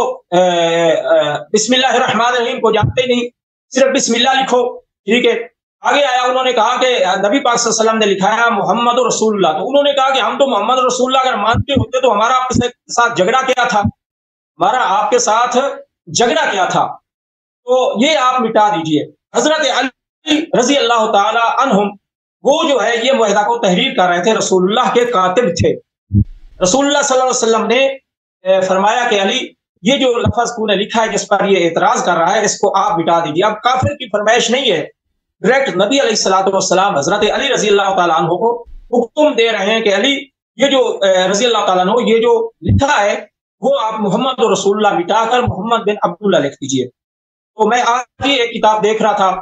بسم اللہ الرحمن الرحیم کو جانتے ہی نہیں, صرف بسم اللہ لکھو. ٹھیک ہے. آگے آیا, انہوں نے کہا کہ نبی پاک صلی اللہ علیہ وسلم نے لکھا ہے محمد رسول اللہ. تو انہوں نے کہا کہ ہم تو محمد رسول اللہ اگر مانتے ہوتے تو ہمارا آپ کے ساتھ جھگڑا کیا تھا, ہمارا آپ کے ساتھ جھگڑا کیا تھا, تو یہ آپ مٹا دیجئے. حضرت علی رضی اللہ تعالی عنہم وہ جو ہے یہ معاہدہ کو تحریر کر رہے تھے, رسول اللہ کے کاتب تھے. رسول اللہ صلی اللہ علیہ وسلم نے فرمایا کہ علی یہ جو لفظ تو نے لکھا ہے جس پر یہ اعتراض کر رہا ہے اس کو آپ مٹا دیجیے. اب کافر کی فرمائش نہیں ہے, ڈائریکٹ نبی علیہ الصلوۃ والسلام حضرت علی رضی اللہ تعالیٰ عنہ کو حکم دے رہے ہیں کہ علی یہ جو رضی اللہ تعالیٰ عنہ یہ جو لکھا ہے وہ آپ محمد رسول اللہ مٹا کر محمد بن عبداللہ لکھ دیجیے. تو میں آج ہی ایک کتاب دیکھ رہا تھا,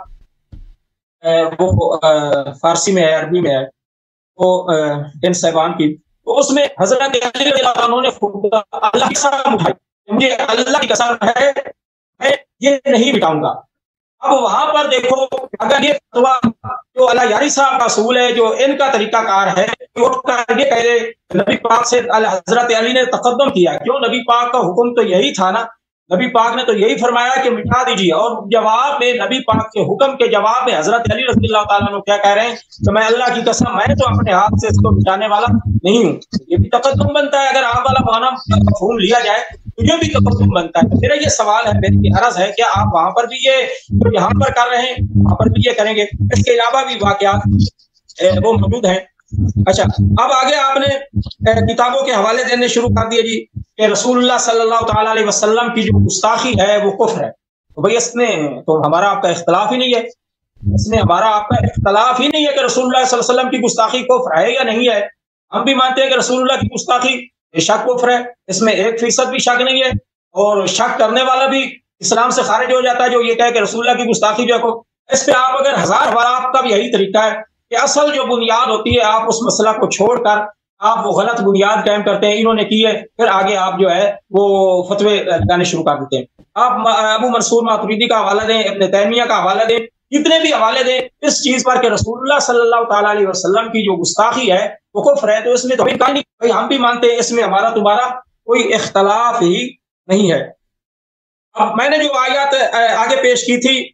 وہ فارسی میں ہے, عربی میں ہے, وہ بن صاحبان کی. تو اس میں حضرت علی رضی اللہ عنہ نے اللہ کی قسم اٹھائی, مجھے اللہ کی قسم ہے میں یہ نہیں مٹاؤں گا. اب وہاں پر دیکھو, اگر یہ فتویٰ جو اللہ یاری صاحب کا اصول ہے, جو ان کا طریقہ کار ہے, یہ کہے نبی پاک سے حضرت علی نے تقدم کیا, کیوں نبی پاک کا حکم تو یہی تھا نا, نبی پاک نے تو یہی فرمایا کہ مٹا دیجیے. اور جواب میں نبی پاک کے حکم کے جواب میں حضرت علی رضی اللہ تعالیٰ عنہ کیا کہہ رہے ہیں کہ میں اللہ کی قسم میں تو اپنے ہاتھ سے اس کو مٹانے والا نہیں ہوں. یہ بھی تقدم بنتا ہے, اگر آپ والا معنی مفہوم لیا جائے تو یہ بھی تقدم بنتا ہے. میرا یہ سوال ہے, میری عرض ہے, کیا آپ وہاں پر بھی یہ جو یہاں پر کر رہے ہیں وہاں پر بھی یہ کریں گے؟ اس کے علاوہ بھی واقعات وہ موجود ہیں. اچھا, اب آگے آپ نے کتابوں کے حوالے دینے شروع کر دیے جی کہ رسول اللہ صلی اللہ تعالیٰ علیہ وسلم کی جو گستاخی ہے وہ کفر ہے. تو بھائی اس میں تو ہمارا آپ کا اختلاف ہی نہیں ہے, اس میں ہمارا آپ کا اختلاف ہی نہیں ہے کہ رسول اللہ صلی اللہ علیہ وسلم کی گستاخی کفر ہے یا نہیں ہے. ہم بھی مانتے ہیں کہ رسول اللہ کی گستاخی شک کفر ہے, اس میں ایک فیصد بھی شک نہیں ہے, اور شک کرنے والا بھی اسلام سے خارج ہو جاتا ہے جو یہ کہے کہ رسول اللہ کی گستاخی جو ہے. اس پہ آپ اگر ہزار بار, آپ کا بھی یہی طریقہ ہے کہ اصل جو بنیاد ہوتی ہے آپ اس مسئلہ کو چھوڑ کر آپ وہ غلط بنیاد قائم کرتے ہیں, انہوں نے کی ہے, پھر آگے آپ جو ہے وہ فتوے لگانے شروع کر دیتے ہیں. آپ ابو منصور ماتریدی کا حوالہ دیں, ابن تیمیہ کا حوالہ دیں, کتنے بھی حوالے دیں اس چیز پر کہ رسول اللہ صلی اللہ تعالیٰ علیہ وسلم کی جو گستاخی ہے وہ کفر ہے, تو اس میں تو نہیں, ہم بھی مانتے ہیں, اس میں ہمارا تمہارا کوئی اختلاف ہی نہیں ہے. اب میں نے جو آیات آگے پیش کی تھی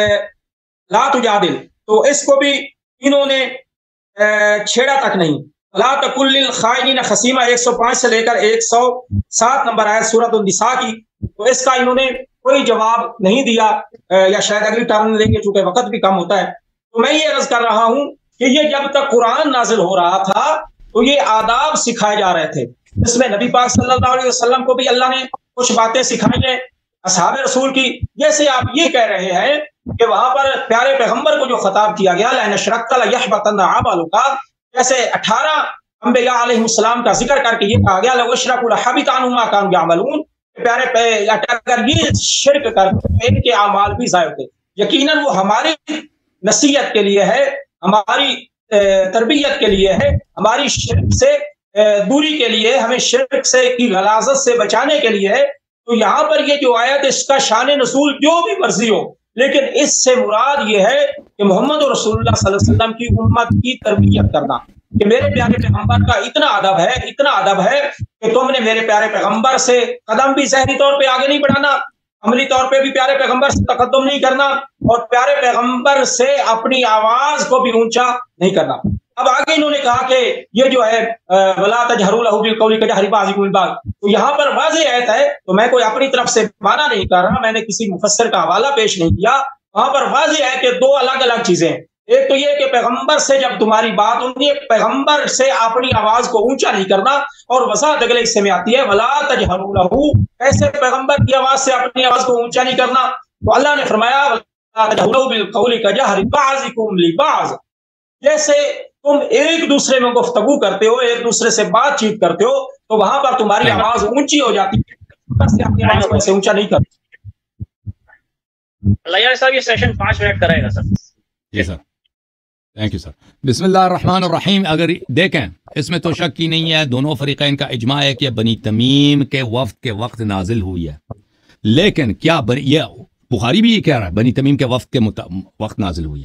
لا تجادل, تو اس کو بھی انہوں نے چھیڑا تک نہیں. لا تکن للخائنین خصیما ایک سو پانچ سے لے کر ایک سو سات نمبر آیت سورۃ النساء کی، تو اس کا انہوں نے کوئی جواب نہیں دیا، یا شاید اگلی ٹرم دیں گے چونکہ وقت بھی کم ہوتا ہے۔ تو میں یہ عرض کر رہا ہوں کہ یہ جب تک قرآن نازل ہو رہا تھا تو یہ آداب سکھائے جا رہے تھے، اس میں نبی پاک صلی اللہ علیہ وسلم کو بھی اللہ نے کچھ باتیں سکھائی ہیں، اصحاب رسول کی، جیسے آپ یہ کہہ رہے ہیں کہ وہاں پر پیارے پیغمبر کو جو خطاب کیا گیا لَإِنْ أَشْرَكْتَ لَيَحْبَطَنَّ عَمَلُكَ، جیسے اٹھارہ انبیاء علیہ السلام کا ذکر کر کے یہ کہا گیا لَوْ أَشْرَكُوا لَحَبِطَ عَنْهُمْ مَا كَانُوا يَعْمَلُونَ، پیارے پہ اگر یہ شرک کرتے ان کے اعمال بھی ضائع ہوتے، یقیناً وہ ہماری نصیحت کے لیے ہے، ہماری تربیت کے لیے ہے، ہماری شرک سے دوری کے لیے، ہمیں شرک سے کی غلاظت سے بچانے کے لیے ہے۔ تو یہاں پر یہ جو آیت اس کا شان نزول جو بھی مرضی ہو، لیکن اس سے مراد یہ ہے کہ محمد رسول اللہ صلی اللہ علیہ وسلم کی امت کی تربیت کرنا، کہ میرے پیارے پیغمبر کا اتنا ادب ہے، اتنا ادب ہے کہ تم نے میرے پیارے پیغمبر سے قدم بھی ظاہری طور پہ آگے نہیں بڑھانا، عملی طور پہ بھی پیارے پیغمبر سے تقدم نہیں کرنا، اور پیارے پیغمبر سے اپنی آواز کو بھی اونچا نہیں کرنا۔ اب آگے انہوں نے کہا کہ یہ جو ہے وَلَا تَجْهَرُوا لَهُ بِالْقَوْلِ كَجَهْرِ بَعْضِكُمْ لِبَعْضٍ، تو یہاں پر واضح آیت ہے، تو میں کوئی اپنی طرف سے معنی نہیں کر رہا، میں نے کسی مفسر کا حوالہ پیش نہیں کیا، وہاں پر واضح ہے کہ دو الگ الگ چیزیں ہیں۔ ایک تو یہ کہ پیغمبر سے جب تمہاری بات ہوتی ہے، پیغمبر سے اپنی آواز کو اونچا نہیں کرنا، اور وضاحت اگلے حصے میں آتی ہے وَلَا تَجْهَرُوا لَهُ، ایسے پیغمبر کی آواز سے اپنی آواز کو اونچا نہیں کرنا۔ تو اللہ نے فرمایا وَلَا تَجْهَرُوا بِالْقَوْلِ كَجَهْرِ بَعْضِكُمْ لِبَعْضٍ، جیسے تم ایک دوسرے میں گفتگو کرتے ہو، ایک دوسرے سے بات چیت کرتے ہو، تو وہاں پر تمہاری آواز اونچی ہو جاتی ہے، سے اپنی آواز کو ایسے اونچا نہیں کرتے۔ اللہ یار صاحب یہ سیشن پانچ منٹ کرائے گا سر۔ جی سر، تھینک یو سر۔ بسم اللہ الرحمن الرحیم۔ اگر دیکھیں اس میں تو شک ہی نہیں ہے، دونوں فریقین کا اجماع ہے کہ بنی تمیم کے وفد کے وقت نازل ہوئی ہے، لیکن کیا یہ بخاری بھی یہ کہہ رہا ہے بنی تمیم کے وفد کے وقت نازل ہوئی ہے،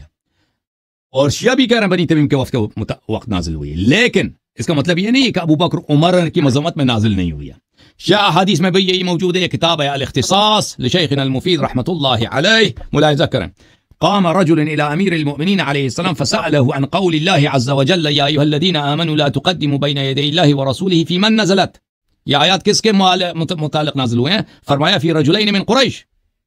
اور شیعہ بھی کہہ رہے ہیں بنی تمیم کے وقت کے وقت نازل ہوئی ہے، لیکن اس کا مطلب یہ نہیں ہے کہ ابو بکر عمر کی مذمت میں نازل نہیں ہوئی ہے۔ شیعہ حدیث میں بھی یہی موجود ہے، یہ کتاب ہے الاختصاص لشیخنا المفید رحمۃ اللہ علیہ، ملاحظہ کریں۔ قام رجل الى امیر المؤمنین علیہ السلام فسأله عن قول اللہ عز وجل یا ایھا الذین آمنوا لا تقدموا بین یدی اللہ ورسولہ فی من نزلت، یہ آیات کس کے متعلق نازل ہوئے ہیں؟ فرمایا فی رجلین من قریش،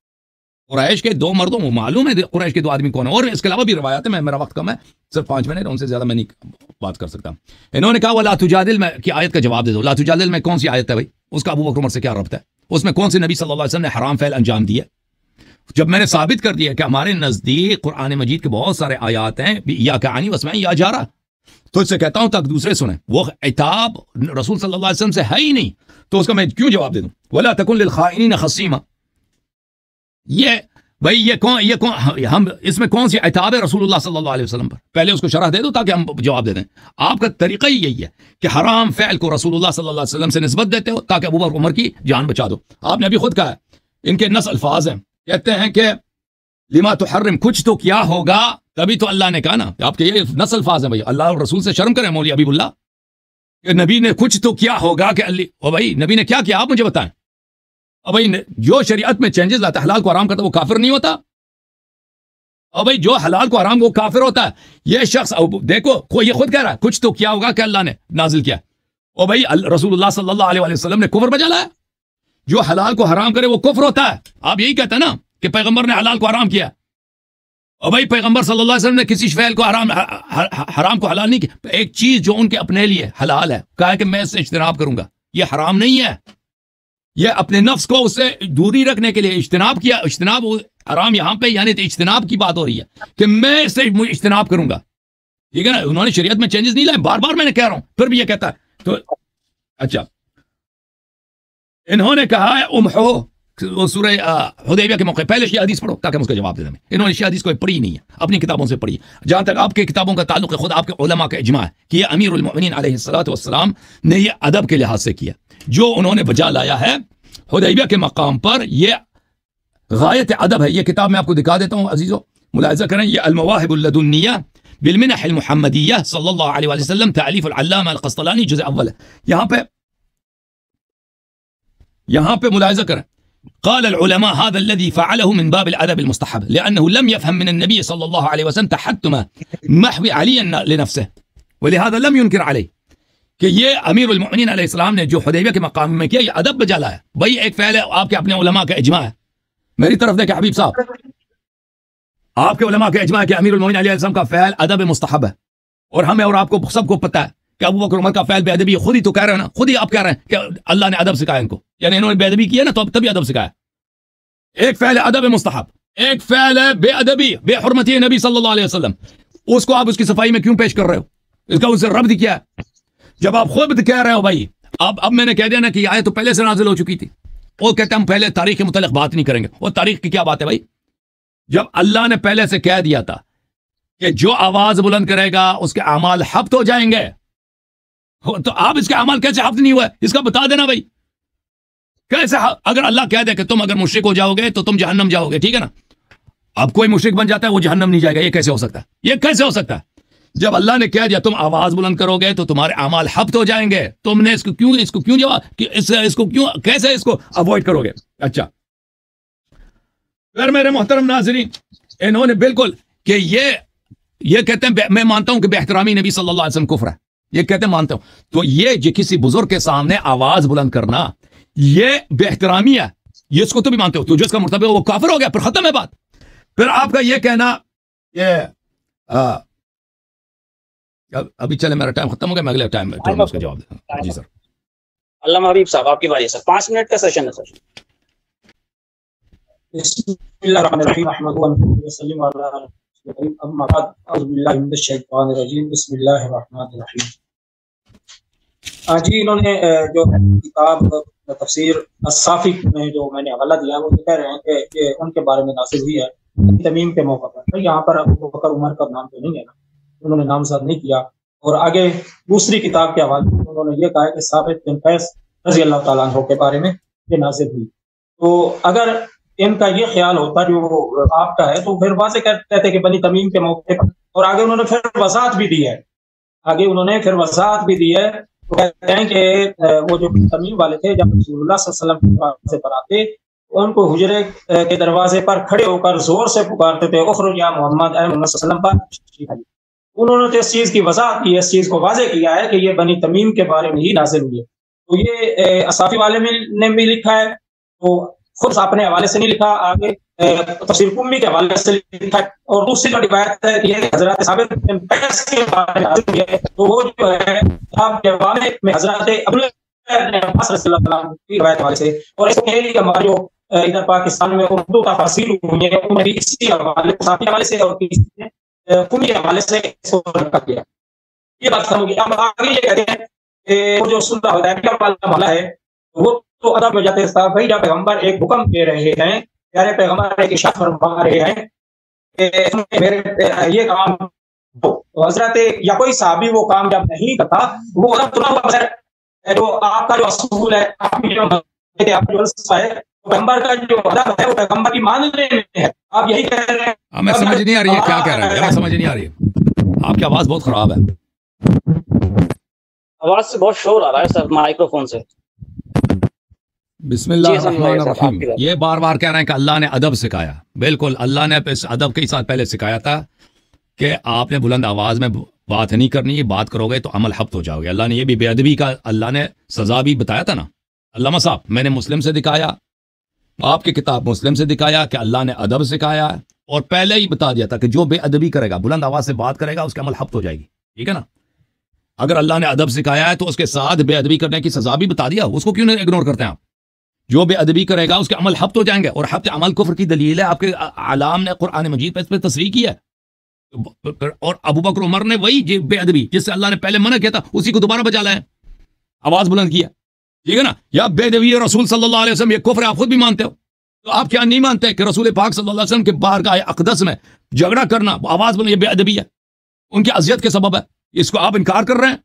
قریش کے دو مردوں، معلوم ہے قریش کے دو آدمی کون ہیں، اور اس کے علاوہ بھی روایات ہیں، میں میرا وقت کم ہے، صرف پانچ منٹ، ان سے زیادہ میں نہیں بات کر سکتا۔ انہوں نے کہا وَلَا تُجَادِلْ میں کی آیت کا جواب دے دو، لا تجادل میں کون سی آیت ہے بھائی؟ اس کا ابو بکر عمر سے کیا ربط ہے؟ اس میں کون سے نبی صلی اللہ علیہ وسلم نے حرام فعل انجام دیا؟ جب میں نے ثابت کر دیا کہ ہمارے نزدیک قرآن مجید کے بہت سارے آیات ہیں، یا کہانی وسمعی یا جارہ، تو اس سے کہتا ہوں تاکہ دوسرے سنیں، وہ عتاب رسول صلی اللہ علیہ وسلم سے ہے ہی نہیں، تو اس کا میں کیوں جواب دے دوں؟ وَلَا تَكُنْ لِلْخَائِنِينَ خَصِيمًا، یہ بھائی یہ کون یہ کون ہم اس میں کون سی عتاب ہے رسول اللہ صلی اللہ علیہ وسلم پر؟ پہلے اس کو شرح دے دو تاکہ ہم جواب دے دیں۔ آپ کا طریقہ ہی یہی ہے کہ حرام فعل کو رسول اللہ صلی اللہ علیہ وسلم سے نسبت دیتے ہو تاکہ ابو بکر عمر کی جان بچا دو۔ آپ نے ابھی خود کہا ہے، ان کے نص الفاظ ہیں، کہتے ہیں کہ لما تحرم، کچھ تو کیا ہوگا، تبھی تو اللہ نے کہا نا، آپ کے یہ نص الفاظ ہیں بھائی، اللہ اور رسول سے شرم کریں مولوی حبیب اللہ، کہ نبی نے کچھ تو کیا ہوگا کہ اللہ، او بھائی نبی نے کیا کیا آپ مجھے بتائیں۔ اب بھائی جو شریعت میں چینجز لاتا ہے، حلال کو حرام کرتا وہ کافر نہیں ہوتا؟ اور بھائی جو حلال کو حرام کو کافر ہوتا ہے، یہ شخص دیکھو کوئی یہ خود کہہ رہا ہے کچھ تو کیا ہوگا کہ اللہ نے نازل کیا، اور بھائی رسول اللہ صلی اللہ علیہ وسلم نے کفر بجا لایا، جو حلال کو حرام کرے وہ کفر ہوتا ہے۔ آپ یہی کہتے ہیں نا کہ پیغمبر نے حلال کو حرام کیا، اور بھائی پیغمبر صلی اللہ علیہ وسلم نے کسی فعل کو حرام حرام کو حلال نہیں کیا۔ ایک چیز جو ان کے اپنے لیے حلال ہے، کہا ہے کہ میں اس سے اجتناب کروں گا، یہ حرام نہیں ہے، یہ اپنے نفس کو اس سے دوری رکھنے کے لیے اجتناب کیا۔ اجتناب حرام یہاں پہ یعنی اجتناب کی بات ہو رہی ہے کہ میں اس سے اجتناب کروں گا، ٹھیک ہے نا۔ انہوں نے شریعت میں چینجز نہیں لائے، بار بار میں نے کہہ رہا ہوں، پھر بھی یہ کہتا ہے تو اچھا۔ انہوں نے کہا ہے امحو، سورہ حدیبیہ کے موقع پہلے شیعہ حدیث پڑھو تاکہ ہم اس کا جواب دے دیں۔ انہوں نے شیعہ حدیث کو پڑھی نہیں ہے، اپنی کتابوں سے پڑھی، جہاں تک آپ کے کتابوں کا تعلق ہے خود آپ کے علماء کا اجماع ہے کہ یہ امیر المؤمنین علیہ الصلوۃ والسلام نے یہ ادب کے لحاظ سے کیا، جو انہوں نے بجا لایا ہے حدیبیہ کے مقام پر، یہ غایت ادب ہے۔ یہ کتاب میں آپ کو دکھا دیتا ہوں عزیزو، ملاحظہ کریں، یہ المواہب اللدنیہ بالمنح المحمدیہ صلی اللہ علیہ وسلم، تالیف العلامہ القسطلانی، جزء اول ہے۔ یہاں پہ یہاں پہ ملاحظہ کریں، قال العلماء هذا الذي فعله من باب الادب المستحب لانه لم يفهم من النبي صلى الله عليه وسلم تحتم محو علي لنفسه ولهذا لم ينكر عليه۔ کہ یہ امیر المؤمنین علیہ السلام نے جو حدیبیہ کے مقام میں کیا، یہ ادب بجا لایا ہے. بھائی ایک فعل ہے آپ کے اپنے علماء کا اجماع ہے. میری طرف دیکھیں حبیب صاحب، آپ کے علماء کا اجماع ہے کہ امیر المؤمنین علیہ السلام کا فعل ادب مستحب ہے، اور ہمیں اور آپ کو سب کو پتہ ہے کہ ابو بکر عمر کا فعل بے ادبی. خود ہی تو کہہ رہے ہیں نا، خود ہی آپ کہہ رہے ہیں کہ اللہ نے ادب سکھایا ان کو، یعنی انہوں نے بے ادبی کیا نا تو تبھی ادب سکھایا. ایک فعل ہے ادب مستحب، ایک فعل ہے بے ادبی، بے حرمتی نبی صلی اللہ علیہ وسلم. اس کو آپ اس کی صفائی میں کیوں پیش کر رہے ہو؟ اس کا اس سے ربط کیا ہے؟ جب آپ خود کہہ رہے ہو بھائی اب اب میں نے کہہ دیا نا کہ یہ آیت تو پہلے سے نازل ہو چکی تھی. وہ کہتے ہیں ہم پہلے تاریخ کے متعلق بات نہیں کریں گے. وہ تاریخ کی کیا بات ہے بھائی؟ جب اللہ نے پہلے سے کہہ دیا تھا کہ جو آواز بلند کرے گا اس کے اعمال حبط ہو جائیں گے، تو آپ اس کے اعمال کیسے حبط نہیں ہوئے اس کا بتا دینا بھائی. کیسے اگر اللہ کہہ دے کہ تم اگر مشرک ہو جاؤ گے تو تم جہنم جاؤ گے، ٹھیک ہے نا، اب کوئی مشرک بن جاتا ہے وہ جہنم نہیں جائے گا، یہ کیسے ہو سکتا ہے؟ یہ کیسے ہو سکتا ہے؟ جب اللہ نے کہہ دیا تم آواز بلند کرو گے تو تمہارے اعمال حبط ہو جائیں گے، تم نے اس کو کیوں اس کو کیوں جواب کہ اس, اس کو کیوں کیسے اس کو اوائڈ کرو گے؟ اچھا پھر میرے محترم ناظرین، انہوں نے بالکل کہ یہ یہ کہتے ہیں میں مانتا ہوں کہ بے احترامی نبی صلی اللہ علیہ وسلم کفر ہے، یہ کہتے ہیں مانتا ہوں. تو یہ جو کسی بزرگ کے سامنے آواز بلند کرنا یہ بے احترامی ہے، یہ اس کو تو بھی مانتے ہو، تو جو اس کا مرتبہ وہ کافر ہو گیا، پھر ختم ہے بات. پھر آپ کا یہ کہنا یہ ابھی چلے میرا ٹائم ختم ہو گیا، میں اگلے ٹائم میں اس کا جواب دوں گا. جی سر. علامہ حبیب صاحب آپ کی باری ہے سر، پانچ منٹ کا سیشن ہے سر. بسم اللہ الرحمن الرحیم، احمد وسلم علی اما بعد، اعوذ باللہ من الشیطان الرجیم، بسم اللہ الرحمن الرحیم. جی انہوں نے جو کتاب تفسیر الصافی میں جو میں نے حوالہ دیا وہ کہہ رہے ہیں کہ یہ ان کے بارے میں نازل ہوئی ہے تمیم کے موقع پر. یہاں پر ابو بکر عمر کا نام تو نہیں ہے نا، انہوں نے نامزد نہیں کیا. اور آگے دوسری کتاب کے حوالے میں انہوں نے یہ کہا کہ ثابت بن قیس رضی اللہ تعالیٰ عنہ کے بارے میں یہ نازل ہوئی. تو اگر ان کا یہ خیال ہوتا جو آپ کا ہے تو پھر واضح کہتے ہیں کہ بنی تمیم کے موقع پر. اور آگے انہوں نے پھر وضاحت بھی دی ہے، آگے انہوں نے پھر وضاحت بھی دی ہے. تو کہتے ہیں کہ وہ جو تمیم والے تھے جب رسول اللہ صلی اللہ علیہ وسلم کے دروازے پر آتے ان کو حجرے کے دروازے پر کھڑے ہو کر زور سے پکارتے تھے اخرج یا محمد، اے محمد صلی اللہ علیہ وسلم پر. انہوں نے اس چیز کی وضاحت کی، اس چیز کو واضح کیا ہے کہ یہ بنی تمیم کے بارے میں ہی نازل ہوئی ہے. تو یہ اصافی والے نے بھی لکھا ہے، تو خود اپنے حوالے سے نہیں لکھا، آگے تفسیر قمی کے حوالے سے لکھا ہے. اور دوسری جو روایت ہے کہ حضرت ثابت بن قیس کے بارے میں نازل ہوئی ہے، تو وہ جو ہے آپ کے حوالے میں حضرت عبداللہ بن عباس رضی اللہ تعالیٰ عنہ کی روایت کے حوالے سے. اور اس کو کہہ لی کہ ہمارے جو ادھر پاکستان میں اردو کا تفسیر ہوئی ہے ان میں بھی اسی حوالے اصافی حوالے سے اور کسی نے قمی کے حوالے سے اس کو رکھا کیا. یہ بات ختم ہوگی. اب آگے یہ کہتے ہیں کہ وہ جو سنہ حدیبیہ والا معاملہ ہے وہ تو ادب میں جاتے ہیں بھائی جب پیغمبر ایک حکم دے رہے ہیں، پیارے پیغمبر ایک ارشاد فرما رہے ہیں کہ میرے یہ کام تو حضرت یا کوئی صحابی وہ کام جب نہیں کرتا وہ ادب تو نہ ہوا. بغیر جو آپ کا جو اصول ہے، آپ کی جو آپ جو ہے پیغمبر کا جو ادب ہے وہ پیغمبر کی ماننے میں ہے. آپ یہی کہہ رہے ہیں. ہمیں سمجھ نہیں آ رہی ہے کیا کہہ رہے ہیں، ہمیں سمجھ نہیں آ رہی ہے، آپ کی آواز بہت خراب ہے. آواز سے بہت شور آ رہا ہے سر مائکرو فون سے. بسم اللہ الرحمن الرحیم. یہ بار بار کہہ رہے ہیں کہ اللہ نے ادب سکھایا. بالکل اللہ نے اس ادب کے ساتھ پہلے سکھایا تھا کہ آپ نے بلند آواز میں بات نہیں کرنی، یہ بات کرو گے تو عمل حبط ہو جاؤ گے. اللہ نے یہ بھی بے ادبی کا اللہ نے سزا بھی بتایا تھا نا. علامہ صاحب میں نے مسلم سے دکھایا، آپ کی کتاب مسلم سے دکھایا کہ اللہ نے ادب سکھایا ہے، اور پہلے ہی بتا دیا تھا کہ جو بے ادبی کرے گا، بلند آواز سے بات کرے گا، اس کا عمل حبط ہو جائے گی. ٹھیک ہے نا. اگر اللہ نے ادب سکھایا ہے تو اس کے ساتھ بے ادبی کرنے کی سزا بھی بتا دیا، اس کو کیوں نہیں اگنور کرتے ہیں آپ؟ جو بے ادبی کرے گا اس کے عمل حبط ہو جائیں گے، اور حبط عمل کفر کی دلیل ہے. آپ کے علام نے قرآن مجید پہ اس پہ تصریح کی ہے. اور ابو بکر عمر نے وہی بے ادبی جس سے اللہ نے پہلے منع کیا تھا اسی کو دوبارہ بچا لائے، آواز بلند کیا. ٹھیک ہے نا. یا بے ادبی رسول صلی اللہ علیہ وسلم یہ کفر ہے، آپ خود بھی مانتے ہو. تو آپ کیا نہیں مانتے کہ رسول پاک صلی اللہ علیہ وسلم کے بارگاہ اقدس میں جھگڑا کرنا، آواز بلند، یہ بے ادبی ہے، ان کی اذیت کے سبب ہے؟ اس کو آپ انکار کر رہے ہیں.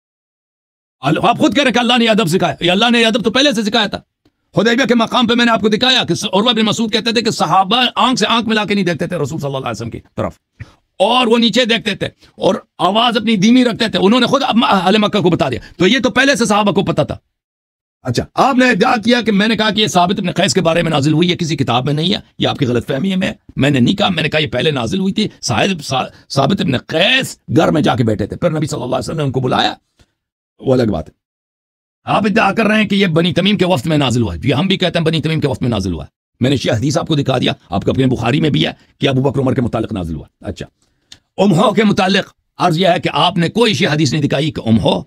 آپ خود کہہ رہے ہیں کہ اللہ نے ادب سکھایا. یہ اللہ نے ادب تو پہلے سے سکھایا تھا. حدیبیہ کے مقام پہ میں نے آپ کو دکھایا کہ عروہ بن مسعود کہتے تھے کہ صحابہ آنکھ سے آنکھ ملا کے نہیں دیکھتے تھے رسول صلی اللہ علیہ وسلم کی طرف، اور وہ نیچے دیکھتے تھے اور آواز اپنی دھیمی رکھتے تھے. انہوں نے خود اہل مکہ کو بتا دیا. تو یہ تو پہلے سے صحابہ کو پتا تھا. اچھا آپ نے ادعا کیا کہ میں نے کہا کہ یہ ثابت بن قیس کے بارے میں نازل ہوئی ہے، کسی کتاب میں نہیں ہے، یہ آپ کی غلط فہمی ہے. میں میں نے نہیں کہا، میں نے کہا یہ پہلے نازل ہوئی تھی. صاحب ثابت بن قیس گھر میں جا کے بیٹھے تھے، پھر نبی صلی اللہ علیہ وسلم نے ان کو بلایا وہ الگ بات ہے. آپ ادعا کر رہے ہیں کہ یہ بنی تمیم کے وفد میں نازل ہوا ہے. جی ہم بھی کہتے ہیں بنی تمیم کے وفد میں نازل ہوا ہے. میں نے شیعہ حدیث آپ کو دکھا دیا, آپ کے اپنے بخاری میں بھی ہے کہ ابو بکر عمر کے متعلق نازل ہوا. اچھا, ام ہو کے متعلق عرض یہ ہے کہ آپ نے کوئی شیعہ حدیث نہیں دکھائی کہ ام ہو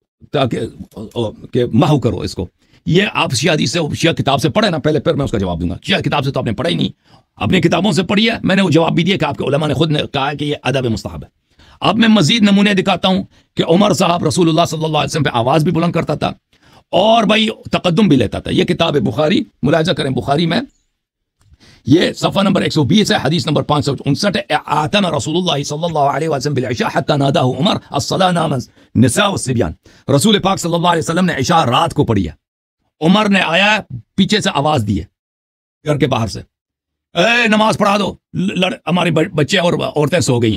تاکہ کہ محو کرو اس کو. یہ آپ شیعہ حدیث سے شیعہ کتاب سے پڑھے نا پہلے, پھر میں اس کا جواب دوں گا. شیعہ کتاب سے تو آپ نے پڑھا ہی نہیں, اپنی کتابوں سے پڑھی ہے. میں نے وہ جواب بھی دیا کہ آپ کے علماء نے خود نے کہا ہے کہ یہ ادب مستحب ہے. اب میں مزید نمونے دکھاتا ہوں کہ عمر صاحب رسول اللہ صلی اللہ علیہ وسلم پہ آواز بھی بلند کرتا تھا اور بھائی تقدم بھی لیتا تھا. یہ کتاب بخاری ملاحظہ کریں, بخاری میں یہ صفحہ نمبر ایک سو بیس ہے, حدیث نمبر پانچ سو انسٹھ ہے. آتنا رسول اللہ صلی اللہ علیہ وسلم بالعشاء حتی ناداہ عمر الصلاة نام النساء والصبیان. رسول پاک صلی اللہ علیہ وسلم نے عشاء رات کو پڑھی ہے. عمر نے آیا پیچھے سے آواز دی ہے گھر کے باہر سے, اے نماز پڑھا دو, ہمارے بچے اور عورتیں سو گئی ہیں.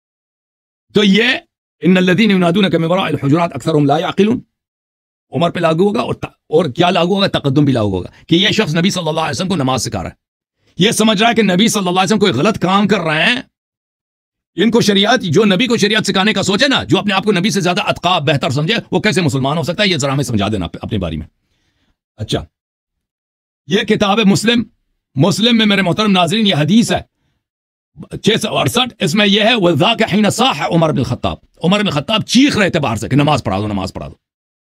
تو یہ ان الذین ینادونک من وراء الحجرات اکثرهم لا یعقلون عمر پہ لاگو ہوگا, اور اور کیا لاگو ہوگا, تقدم بھی لاگو ہوگا کہ یہ شخص نبی صلی اللہ علیہ وسلم کو نماز سکھا رہا ہے. یہ سمجھ رہا ہے کہ نبی صلی اللہ علیہ وسلم کوئی غلط کام کر رہے ہیں. ان کو شریعت, جو نبی کو شریعت سکھانے کا سوچے نا, جو اپنے آپ کو نبی سے زیادہ اتقا بہتر سمجھے, وہ کیسے مسلمان ہو سکتا ہے؟ یہ ذرا ہمیں سمجھا دینا اپنی باری میں. اچھا, یہ کتاب مسلم مسلم میں میرے محترم ناظرین یہ حدیث ہے چھ سو اڑسٹھ. اس میں یہ ہے وَذَاكَ حِينَ صَاحَ عمر بن الخطاب. عمر بن الخطاب چیخ رہے تھے باہر سے کہ نماز پڑھا دو, نماز پڑھا دو.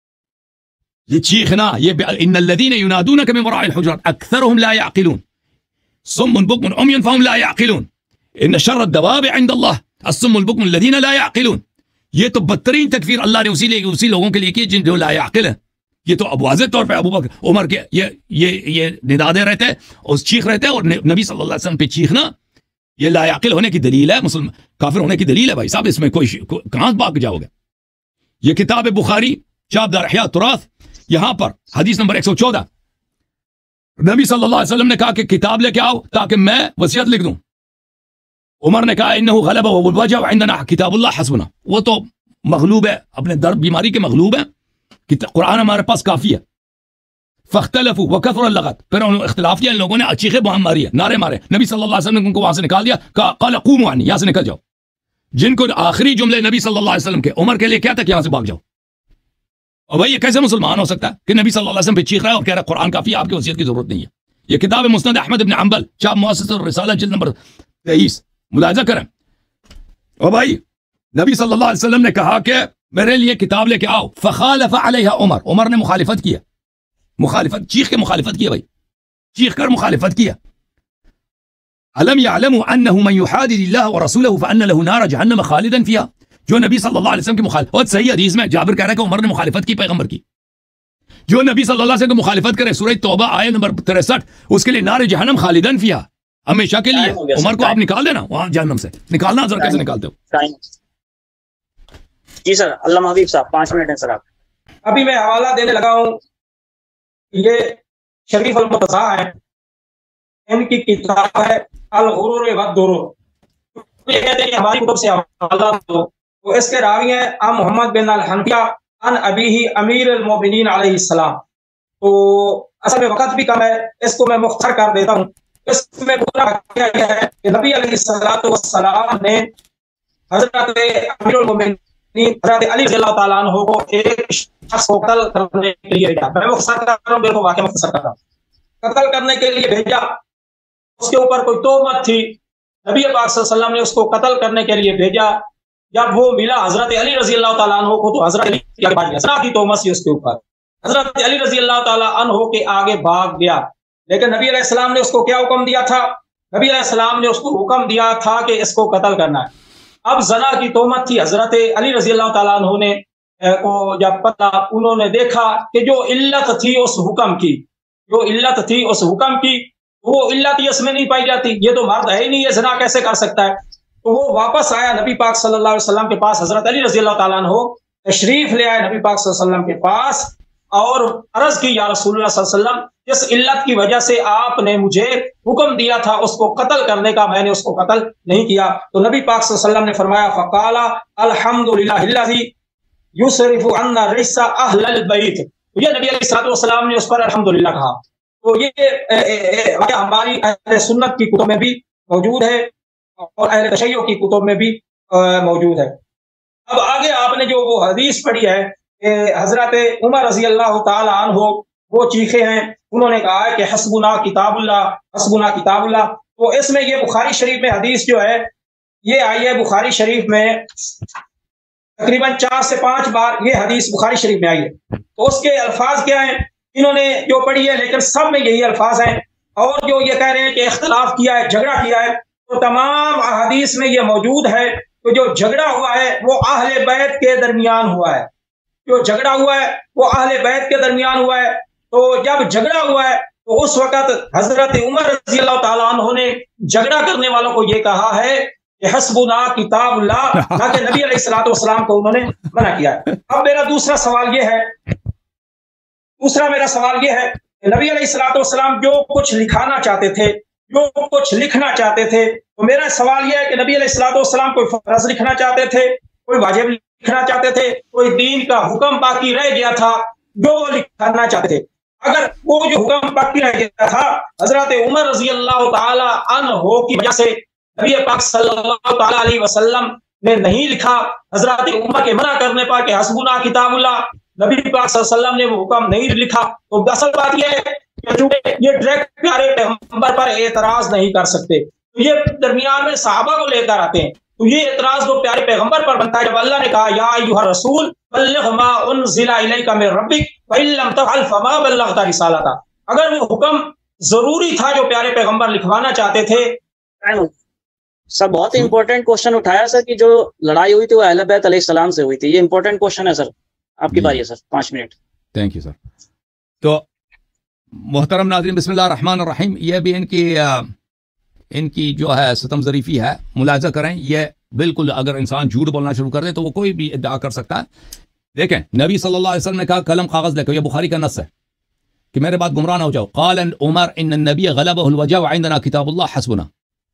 یہ چیخنا, یہ ان الذین ینادونک من وراء الحجرات اکثرهم لا يعقلون صم بکم عمی فهم لا يعقلون ان شر الدواب عند اللہ الصم البکم الذین لا يعقلون. یہ تو بدترین تکفیر اللہ نے اسی لیے اسی لوگوں کے لیے کی جن جو لا یعقل ہیں. یہ تو اب واضح طور پہ ابو بکر عمر کے یہ یہ یہ ندا دے رہے تھے اور چیخ رہے تھے, اور نبی صلی اللہ علیہ وسلم پہ چیخنا یہ لا یعقل ہونے کی دلیل ہے, مسلم کافر ہونے کی دلیل ہے. بھائی صاحب اس میں کوئی کہاں بھاگ جاؤ گے؟ یہ کتاب بخاری چاپ دار احیاء التراث, یہاں پر حدیث نمبر ایک سو چودہ نبی صلی اللہ علیہ وسلم نے کہا کہ کتاب لے کے آؤ تاکہ میں وصیت لکھ دوں. عمر نے کہا انہ غلبہ والوجع عندنا کتاب اللہ حسبنا. وہ تو مغلوب ہے, اپنے درد بیماری کے مغلوب ہے, قرآن ہمارے پاس کافی ہے. فاختلفوا وکثر اللغط, پھر انہوں نے اختلاف کیا, ان لوگوں نے چیخے بہم ماری ہے, نعرے مارے. نبی صلی اللہ علیہ وسلم نے ان کو وہاں سے نکال دیا, قال قوموا عنی, یہاں سے نکل جاؤ. جن کو آخری جملے نبی صلی اللہ علیہ وسلم کے عمر کے لیے کیا تھا کہ یہاں سے بھاگ جاؤ. اور بھائی یہ کیسے مسلمان ہو سکتا ہے کہ نبی صلی اللہ علیہ وسلم پہ چیخ رہا ہے اور کہہ رہا ہے قرآن کافی ہے, آپ کی وصیت کی ضرورت نہیں ہے. یہ کتاب مسند احمد بن حنبل چاپ مؤسسۃ الرسالہ جلد نمبر تیئیس, ملاحظہ کریں. اور بھائی نبی صلی اللہ علیہ وسلم نے کہا کہ میرے لیے کتاب لے کے آؤ. فخالف علیہ عمر, عمر نے مخالفت کیا, مخالفت چیخ کے مخالفت کیا, بھائی چیخ کر مخالفت کیا. علم يعلموا انه من يحادد الله ورسوله فان له نار جهنم خالدا فيها. جو نبی صلی اللہ علیہ وسلم کی مخالفت, اور صحیح حدیث میں جابر کہہ رہا ہے کہ عمر نے مخالفت کی پیغمبر کی. جو نبی صلی اللہ علیہ وسلم کی مخالفت کرے, سورہ توبہ آیت نمبر تریسٹھ, اس کے لیے نار جہنم خالدن فیہا, ہمیشہ کے لیے. عمر کو آپ نکال دینا وہاں جہنم سے, نکالنا ذرا کیسے نکالتے ہو؟ جی سر, علامہ حبیب صاحب پانچ منٹ ہیں سر. آپ ابھی میں حوالہ دینے لگا ہوں, یہ شریف المرتضیٰ ہے, ان کی کتاب ہے الغرور والدرور. یہ کہتے ہیں کہ ہماری کتب سے حوالہ دو. تو اس کے راوی ہیں ام محمد بن الحنفیہ ان ابیہ امیر المومنین علیہ السلام. تو اصل میں وقت بھی کم ہے, اس کو میں مختصر کر دیتا ہوں. اس میں پورا واقعہ یہ ہے کہ نبی علیہ الصلوۃ والسلام نے حضرت امیر المومنین حضرت علی رضی اللہ تعالیٰ عنہ کو ایک شخص کو قتل کرنے کے لیے بھیجا. میں مختصر کر رہا ہوں, بالکل واقعہ مختصر کر رہا ہوں. قتل کرنے کے لیے بھیجا, اس کے اوپر کوئی تہمت تھی, نبی پاک صلی اللہ علیہ وسلم نے اس کو قتل کرنے کے لیے بھیجا. جب وہ ملا حضرت علی رضی اللہ تعالیٰ عنہ کو, تو حضرت علی کے بعد زنا کی تہمت سی اس کے اوپر, حضرت علی رضی اللہ تعالیٰ عنہ کے آگے بھاگ گیا. لیکن نبی علیہ السلام نے اس کو کیا حکم دیا تھا؟ نبی علیہ السلام نے اس کو حکم دیا تھا کہ اس کو قتل کرنا ہے. اب زنا کی تہمت تھی, حضرت علی رضی اللہ تعالیٰ عنہ نے کو جب پتہ, انہوں نے دیکھا کہ جو علت تھی اس حکم کی, جو علت تھی اس حکم کی, وہ علت اس میں نہیں پائی جاتی. یہ تو مرد ہے ہی نہیں, یہ زنا کیسے کر سکتا ہے؟ تو وہ واپس آیا نبی پاک صلی اللہ علیہ وسلم کے پاس. حضرت علی رضی اللہ تعالیٰ عنہ تشریف لے آئے نبی پاک صلی اللہ علیہ وسلم کے پاس اور عرض کی, یا رسول اللہ صلی اللہ علیہ وسلم, جس علت کی وجہ سے آپ نے مجھے حکم دیا تھا اس کو قتل کرنے کا, میں نے اس کو قتل نہیں کیا. تو نبی پاک صلی اللہ علیہ وسلم نے فرمایا فقال الحمدللہ الذی یصرف عنا الرجس اہل البیت. یہ نبی علیہ الصلوۃ والسلام نے اس پر الحمدللہ کہا. تو یہ واقعہ ہماری اہل سنت کی کتب میں بھی موجود ہے اور اہل تشیع کی کتب میں بھی موجود ہے. اب آگے آپ نے جو وہ حدیث پڑھی ہے کہ حضرت عمر رضی اللہ تعالی عنہ وہ چیخے ہیں، انہوں نے کہا ہے کہ حسبنا کتاب اللہ، حسبنا کتاب اللہ. تو اس میں یہ بخاری شریف میں حدیث جو ہے یہ آئی ہے، بخاری شریف میں تقریباً چار سے پانچ بار یہ حدیث بخاری شریف میں آئی ہے. تو اس کے الفاظ کیا ہیں انہوں نے جو پڑھی ہے، لیکن سب میں یہی الفاظ ہیں. اور جو یہ کہہ رہے ہیں کہ اختلاف کیا ہے، جھگڑا کیا ہے، تو تمام احادیث میں یہ موجود ہے کہ جو جھگڑا ہوا ہے وہ اہل بیت کے درمیان ہوا ہے. جو جھگڑا ہوا ہے وہ اہل بیت کے درمیان ہوا ہے. تو جب جھگڑا ہوا ہے تو اس وقت حضرت عمر رضی اللہ تعالیٰ عنہ نے جھگڑا کرنے والوں کو یہ کہا ہے کہ حسبنا کتاب اللہ، نہ کہ نبی علیہ الصلوۃ والسلام کو انہوں نے منع کیا ہے. اب میرا دوسرا سوال یہ ہے دوسرا میرا سوال یہ ہے کہ نبی علیہ الصلوۃ والسلام جو کچھ لکھانا چاہتے تھے، جو کچھ لکھنا چاہتے تھے، تو میرا سوال یہ ہے کہ نبی علیہ الصلوۃ والسلام کوئی فرض لکھنا چاہتے تھے، کوئی واجب لکھنا چاہتے تھے، کوئی دین کا حکم باقی رہ گیا تھا جو وہ لکھنا چاہتے تھے. اگر وہ جو حکم باقی رہ گیا تھا حضرت عمر رضی اللہ تعالی عنہ کی وجہ سے نبی پاک صلی اللہ تعالی علیہ وسلم نے نہیں لکھا، حضرت عمر کے منع کرنے پر کہ حسبنا کتاب اللہ، نبی پاک صلی اللہ علیہ وسلم نے وہ حکم نہیں لکھا. تو اصل بات یہ ہے کہ چونکہ یہ ڈائریکٹ پیارے پیغمبر پر اعتراض نہیں کر سکتے، تو یہ درمیان میں صحابہ کو لے کر آتے ہیں. تو یہ اعتراض تو پیارے پیغمبر پر بنتا ہے جب اللہ نے کہا یا ایھا الرسول بلغ ما انزل الیک من ربک وان لم تفعل فما بلغت رسالتہ. اگر وہ حکم ضروری تھا جو پیارے پیغمبر لکھوانا چاہتے تھے. سر بہت ہی امپورٹنٹ کوشچن اٹھایا سر کہ جو لڑائی ہوئی تھی وہ اہل بیت علیہ السلام سے ہوئی تھی. یہ امپورٹنٹ کوشچن ہے سر، آپ کی باری ہے سر، پانچ منٹ. Thank you sir. تو محترم ناظرین، بسم اللہ الرحمن الرحیم. یہ بھی ان کی ان کی جو ہے ستم ظریفی ہے، ملاحظہ کریں. یہ بالکل اگر انسان جھوٹ بولنا شروع کر دے تو وہ کوئی بھی ادعا کر سکتا ہے. دیکھیں نبی صلی اللہ علیہ وسلم نے کہا قلم کاغذ لے کے، یہ بخاری کا نص ہے کہ میرے بعد گمراہ نہ ہو جاؤ. قال عمر ان النبی غلبہ الوجع وعندنا کتاب اللہ حسبنا.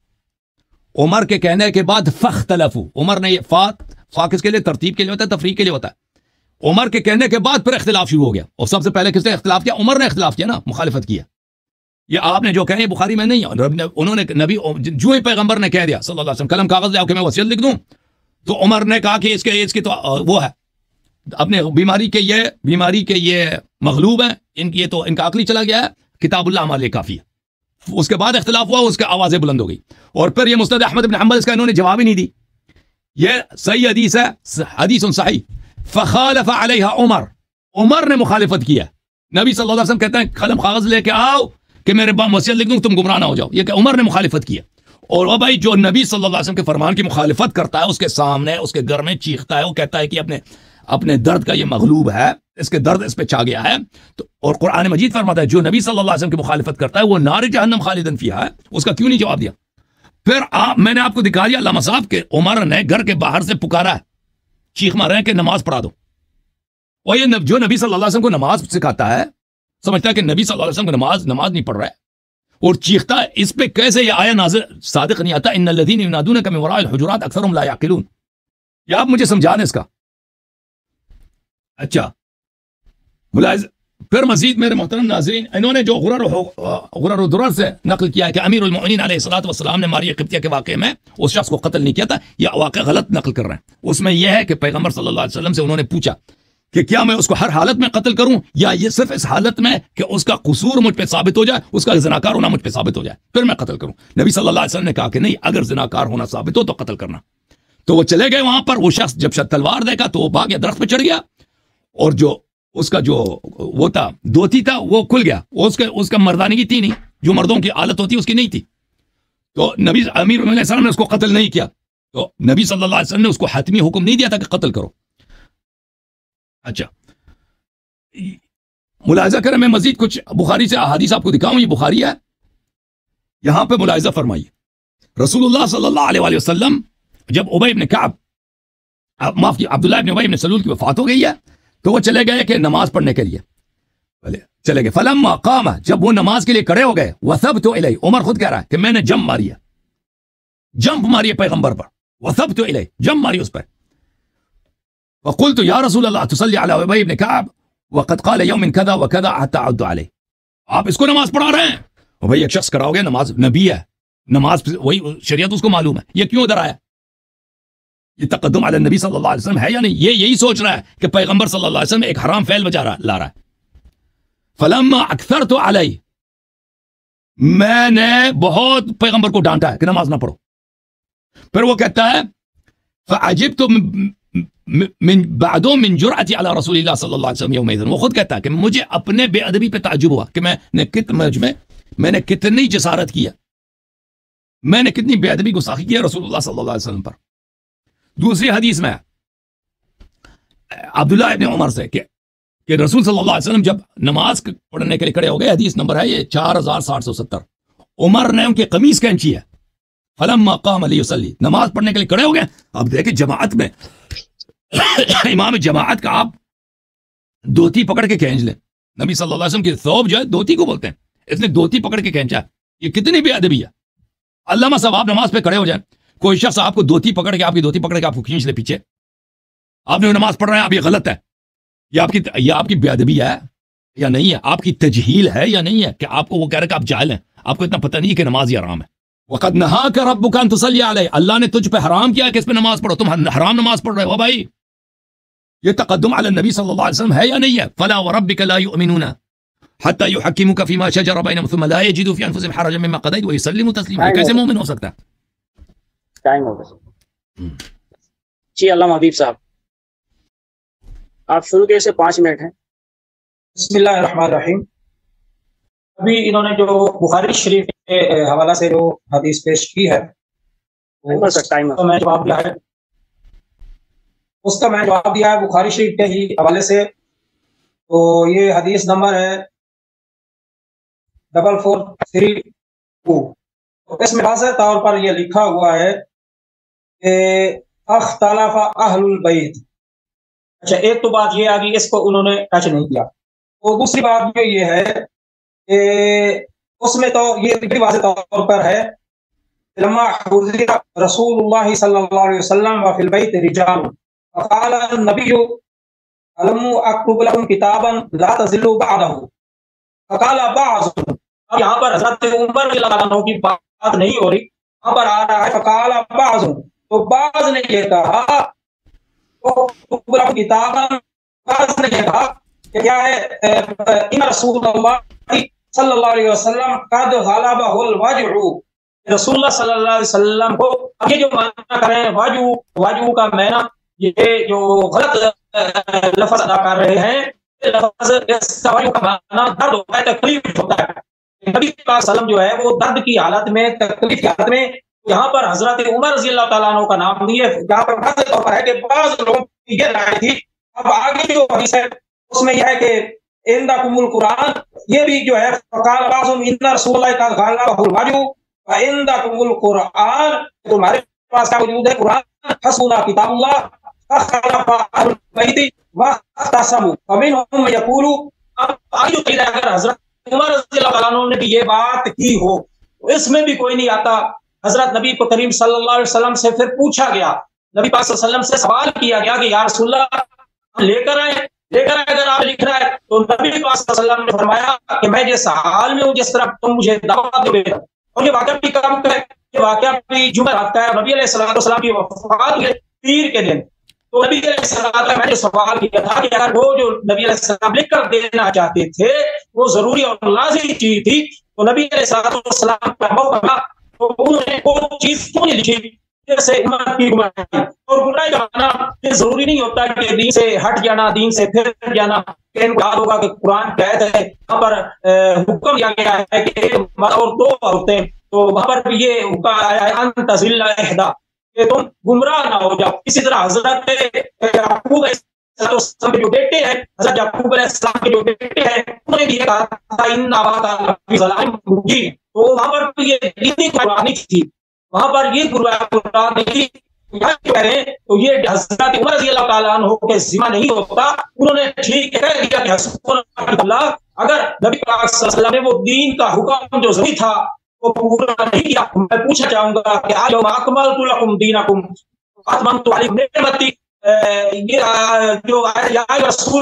عمر کے کہنے کے بعد فاختلفوا، عمر نے یہ فات فا کس کے لیے؟ ترتیب کے لیے ہوتا ہے، تفریق کے لیے ہوتا ہے. عمر کے کہنے کے بعد پھر اختلاف شروع ہو گیا. اور سب سے پہلے کس نے اختلاف کیا؟ عمر نے اختلاف کیا نا، مخالفت کیا. یہ آپ نے جو کہا یہ بخاری میں نہیں ہے. انہوں نے نبی جو ہی پیغمبر نے کہہ دیا صلی اللہ علیہ وسلم قلم کاغذ لے آؤ کہ میں وصیت لکھ دوں، تو عمر نے کہا کہ اس کے اس کی تو وہ ہے اپنے بیماری کے یہ بیماری کے یہ مغلوب ہیں، ان کی یہ تو ان کا عقلی چلا گیا ہے، کتاب اللہ ہمارے لیے کافی ہے. اس کے بعد اختلاف ہوا، اس کے آوازیں بلند ہو گئی. اور پھر یہ مسند احمد بن حنبل اس کا انہوں نے جواب ہی نہیں دی. یہ صحیح حدیث ہے، حدیث صحیح. فخالف علیہ عمر، عمر نے مخالفت کیا. نبی صلی اللہ علیہ وسلم کہتے ہیں قلم کاغذ لے کے آؤ کہ میرے بعد وصیت لکھ دوں، تم گمراہ نہ ہو جاؤ. یہ کہ عمر نے مخالفت کیا. اور وہ بھائی جو نبی صلی اللہ علیہ وسلم کے فرمان کی مخالفت کرتا ہے اس کے سامنے اس کے گھر میں چیختا ہے، وہ کہتا ہے کہ اپنے اپنے درد کا یہ مغلوب ہے، اس کے درد اس پہ چھا گیا ہے. تو اور قرآن مجید فرماتا ہے جو نبی صلی اللہ علیہ وسلم کی مخالفت کرتا ہے وہ نار جہنم خالدن فیہا ہے. اس کا کیوں نہیں جواب دیا؟ پھر آپ میں نے آپ کو دکھا دیا علامہ صاحب کے عمر نے گھر کے باہر سے پکارا ہے، چیخ مار رہے ہیں کہ نماز پڑھا دو. اور یہ جو نبی صلی اللہ علیہ وسلم کو نماز سکھاتا ہے سمجھتا ہے کہ نبی صلی اللہ علیہ وسلم کو نماز نماز نہیں پڑھ رہا ہے اور چیختا ہے. اس پہ کیسے یہ آیا نازل صادق نہیں آتا؟ ان الذین ینادونک من وراء الحجرات اکثرهم لا یعقلون. یہ آپ مجھے سمجھا دیں اس کا. اچھا ملاحظ پھر مزید میرے محترم ناظرین، انہوں نے جو غرر غرر و درر سے نقل کیا ہے کہ امیر المؤمنین علیہ الصلوۃ والسلام نے ماریہ قبطیہ کے واقعے میں اس شخص کو قتل نہیں کیا تھا، یہ واقعہ غلط نقل کر رہے ہیں. اس میں یہ ہے کہ پیغمبر صلی اللہ علیہ وسلم سے انہوں نے پوچھا کہ کیا میں اس کو ہر حالت میں قتل کروں یا یہ صرف اس حالت میں کہ اس کا قصور مجھ پہ ثابت ہو جائے، اس کا زناکار ہونا مجھ پہ ثابت ہو جائے پھر میں قتل کروں. نبی صلی اللہ علیہ وسلم نے کہا کہ نہیں، اگر زناکار ہونا ثابت ہو تو قتل کرنا. تو وہ چلے گئے وہاں پر. وہ شخص جب تلوار دیکھا تو وہ بھاگ گیا، درخت پہ چڑھ گیا اور جو اس کا جو وہ تھا دوتی تھا وہ کھل گیا. اس کے اس کا مردانگی تھی نہیں، جو مردوں کی عادت ہوتی اس کی نہیں تھی. تو نبی امیر علیہ السلام نے اس کو قتل نہیں کیا. تو نبی صلی اللہ علیہ وسلم نے اس کو حتمی حکم نہیں دیا تھا کہ قتل کرو. اچھا ملاحظہ کریں، میں مزید کچھ بخاری سے احادیث آپ کو دکھاؤں. یہ بخاری ہے، یہاں پہ ملاحظہ فرمائیے. رسول اللہ صلی اللہ علیہ وآلہ وسلم جب ابی بن کعب معاف کیجیے عبداللہ بن ابی بن سلول کی وفات ہو گئی ہے تو وہ چلے گئے کہ نماز پڑھنے کے لیے چلے گئے. فلما قام، جب وہ نماز کے لیے کھڑے ہو گئے، وثبت الیہ، عمر خود کہہ رہا ہے کہ میں نے جم ماری ہے، جمپ ماری ہے پیغمبر پر، وثبت الیہ، جم ماری اس پر. وقلت یا رسول اللہ تصلی علی ابی بن کعب وقد قال یوم کذا وکذا حتی اعد علیہ. آپ اس کو نماز پڑھا رہے ہیں؟ اور بھائی ایک شخص کراؤ گے، نماز نبی ہے، نماز وہی شریعت اس کو معلوم ہے، یہ کیوں ادھر آیا؟ یہ تقدم علی النبی صلی اللہ علیہ وسلم ہے یا نہیں؟ یہ یہی سوچ رہا ہے کہ پیغمبر صلی اللہ علیہ وسلم ایک حرام فعل بجا رہا لا رہا ہے. فلما اکثرت علی، میں نے بہت پیغمبر کو ڈانٹا ہے کہ نماز نہ پڑھو. پھر وہ کہتا ہے فعجبت من بعدو من جرأتی علی رسول اللہ صلی اللہ علیہ وسلم یومئذ، وہ خود کہتا ہے کہ مجھے اپنے بے ادبی پہ تعجب ہوا کہ میں نے کت میں میں نے کتنی جسارت کیا، میں نے کتنی بے ادبی گستاخی کیا رسول اللہ صلی اللہ علیہ وسلم پر. دوسری حدیث میں عبداللہ ابن عمر سے کہ کہ رسول صلی اللہ علیہ وسلم جب نماز پڑھنے کے لیے کھڑے ہو گئے، حدیث نمبر ہے یہ چار ہزار ساٹھ سو ستر، عمر نے ان کی قمیص کھینچی ہے. فلما قام لیصلی، نماز پڑھنے کے لیے کھڑے ہو گئے. اب دیکھیں جماعت میں امام جماعت کا آپ دھوتی پکڑ کے کھینچ لیں. نبی صلی اللہ علیہ وسلم کی ثوب جو ہے دھوتی کو بولتے ہیں، اس نے دھوتی پکڑ کے کھینچا. یہ کتنی بے ادبی ہے. علامہ صاحب آپ نماز پہ کھڑے ہو جائیں، کوئی شخص آپ کو دھوتی پکڑ کے آپ کی دھوتی پکڑ کے آپ کو کھینچ لے پیچھے، آپ نے نماز پڑھ رہے ہیں، آپ یہ غلط ہے. یہ آپ کی یہ آپ کی بے ادبی ہے یا نہیں ہے؟ آپ کی تجہیل ہے یا نہیں ہے کہ آپ کو وہ کہہ رہے کہ آپ جاہل ہیں، آپ کو اتنا پتہ نہیں کہ نماز ہی حرام ہے. وقد نہاک ربک ان تصلی علیہ، اللہ نے تجھ پہ حرام کیا کہ اس پہ نماز پڑھو، تم حرام نماز پڑھ رہے ہو. بھائی یہ تقدم علی النبی صلی اللہ علیہ وسلم ہے یا نہیں ہے؟ فلا وربک لا یؤمنون حتی یحکموک فیما شجر بینہم ثم لا یجدوا فی انفسہم حرجا مما قضیت ویسلموا تسلیما. کیسے مومن ہو سکتا ہے؟ ٹائم ہو گیا جی. علامہ حبیب صاحب آپ شروع کے سے پانچ منٹ ہیں. بسم اللہ الرحمن الرحیم. ابھی انہوں نے جو بخاری شریف کے حوالہ سے جو حدیث پیش کی ہے تو میں جواب دیا ہے اس کا میں جواب دیا ہے بخاری شریف کے ہی حوالے سے. تو یہ حدیث نمبر ہے ڈبل فور تھری ٹو. اس میں واضح طور پر یہ لکھا ہوا ہے کہ اختلف اہل البیت. اچھا ایک تو بات یہ آ گئی، اس کو انہوں نے ٹچ نہیں کیا. تو دوسری بات یہ ہے کہ اس میں تو یہ بھی واضح طور پر ہے لما حضر رسول اللہ صلی اللہ علیہ وسلم وفی البیت رجال فقال النبی علم اکتب لکم کتابا لا تزلوا بعدہ فقال بعض. اب یہاں پر حضرت عمر رضی اللہ عنہ کی بات نہیں ہو رہی، یہاں پر آ رہا ہے فقال بعض. تو بعض نے یہ کہا کتابا، بعض نے یہ کہا کہ کیا ہے ان رسول اللہ صلی اللہ علیہ وسلم قد غلبہ الوجع، رسول اللہ صلی اللہ علیہ وسلم کو اب یہ جو معنی کر رہے ہیں وجع، وجع کا معنی یہ جو غلط لفظ ادا کر رہے ہیں، لفظ اس کا وجع کا معنی درد ہوتا ہے، تکلیف ہوتا ہے. نبی صلی اللہ علیہ وسلم جو ہے وہ درد کی حالت میں، تکلیف کی حالت میں، یہاں پر حضرت عمر رضی اللہ تعالیٰ عنہ کا نام نہیں ہے. یہاں پر واضح طور پر ہے کہ بعض لوگوں کی یہ رائے تھی. اب آگے جو حدیث ہے اس میں یہ ہے کہ عندکم القرآن، یہ بھی جو ہے فقال بعض ان رسول اللہ کا غلبہ الوجع وعندکم القرآن، تمہارے پاس کیا موجود ہے؟ قرآن. حسبنا کتاب اللہ فاختلف اہل البیت واختصموا فمنهم من یقول. اب آگے جو چیز ہے اگر حضرت عمر رضی اللہ تعالیٰ عنہ نے بھی یہ بات کی ہو تو اس میں بھی کوئی نہیں آتا. حضرت نبی کریم صلی اللہ علیہ وسلم سے پھر پوچھا گیا، نبی پاک صلی اللہ علیہ وسلم سے سوال کیا گیا کہ یا رسول اللہ لے کر آئے لے کر آئے اگر آپ لکھ رہا ہے. تو نبی پاک صلی اللہ علیہ وسلم نے فرمایا کہ میں جس حال میں ہوں جس طرح تم مجھے دعوت دے دو. اور یہ واقعہ بھی کام کا ہے، یہ واقعہ بھی جمعرات کا ہے، نبی علیہ الصلوۃ والسلام کی وفات کے پیر کے دن. تو نبی علیہ السلام میں نے سوال کیا تھا کہ اگر وہ جو نبی علیہ السلام لکھ کر دینا چاہتے تھے وہ ضروری اور لازمی چیز تھی، تو نبی علیہ السلام کا موقع تو انہوں نے وہ چیز کیوں نہیں لکھی جیسے امت کی گمراہی. اور گمراہی کا معنی یہ ضروری نہیں ہوتا کہ دین سے ہٹ جانا، دین سے پھر جانا. کہ ان کو یاد ہوگا کہ قرآن کہتا ہے وہاں پر حکم دیا گیا ہے کہ ایک مرد اور دو عورتیں، تو وہاں پر بھی یہ حکم آیا ہے ان تضل احدی، کہ تم گمراہ نہ ہو جاؤ. اسی طرح حضرت یعقوب علیہ السلام کے جو بیٹے ہیں، حضرت یعقوب علیہ السلام کے جو بیٹے ہیں، انہوں نے بھی یہ کہا تھا ان اباک لفی ضلال مبین. تو وہاں پر یہ دینی قربانی تھی، وہاں پر یہ قربانی تھی. یہاں کہہ رہے ہیں تو یہ حضرت عمر رضی اللہ تعالیٰ عنہ کے ذمہ نہیں ہوتا. انہوں نے ٹھیک کہہ دیا کہ حسبنا اللہ، اگر نبی پاک صلی اللہ علیہ وسلم نے وہ دین کا حکم جو ضروری تھا وہ پورا نہیں کیا. میں پوچھنا چاہوں گا کہ آج اکملت لکم دینکم واتممت علیکم نعمتی، یہ جو یا رسول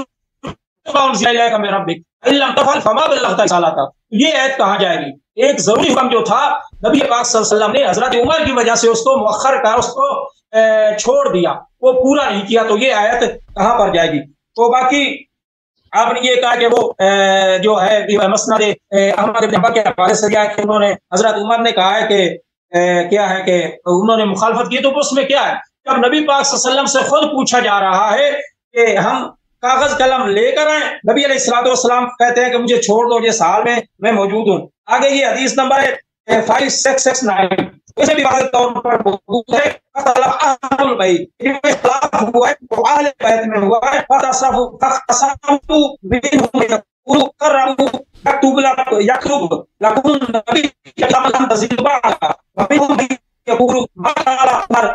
من ربک ان لم تفعل فما بلغت رسالتہ، یہ عید کہاں جائے گی؟ ایک ضروری حکم جو تھا نبی پاک صلی اللہ علیہ وسلم نے حضرت عمر کی وجہ سے اس کو مؤخر کر، اس کو چھوڑ دیا، وہ پورا نہیں کیا، تو یہ آیت کہاں پر جائے گی؟ تو باقی آپ نے یہ کہا کہ وہ جو ہے مسند احمد بن حنبل کے حوالے سے کیا کہ انہوں نے حضرت عمر نے کہا ہے کہ کیا ہے کہ انہوں نے مخالفت کی، تو اس میں کیا ہے؟ جب نبی پاک صلی اللہ علیہ وسلم سے خود پوچھا جا رہا ہے کہ ہم کاغذ قلم لے کر آئیں، نبی علیہ الصلوۃ والسلام کہتے ہیں کہ مجھے چھوڑ دو، یہ سال میں میں موجود ہوں۔ آگے یہ حدیث نمبر ہے فائیو سکس سکس نائن، اسے بھی واضح طور پر موجود ہے اہل البیت، اختلاف ہوا ہے وہ اہل بیت میں ہوا ہے، فتصفوا فتصفوا منهم يقولوا قربوا يكتب لكم يكتب لكم نبي كلام لم تزل بعد ومنهم يقولوا ما قال عمر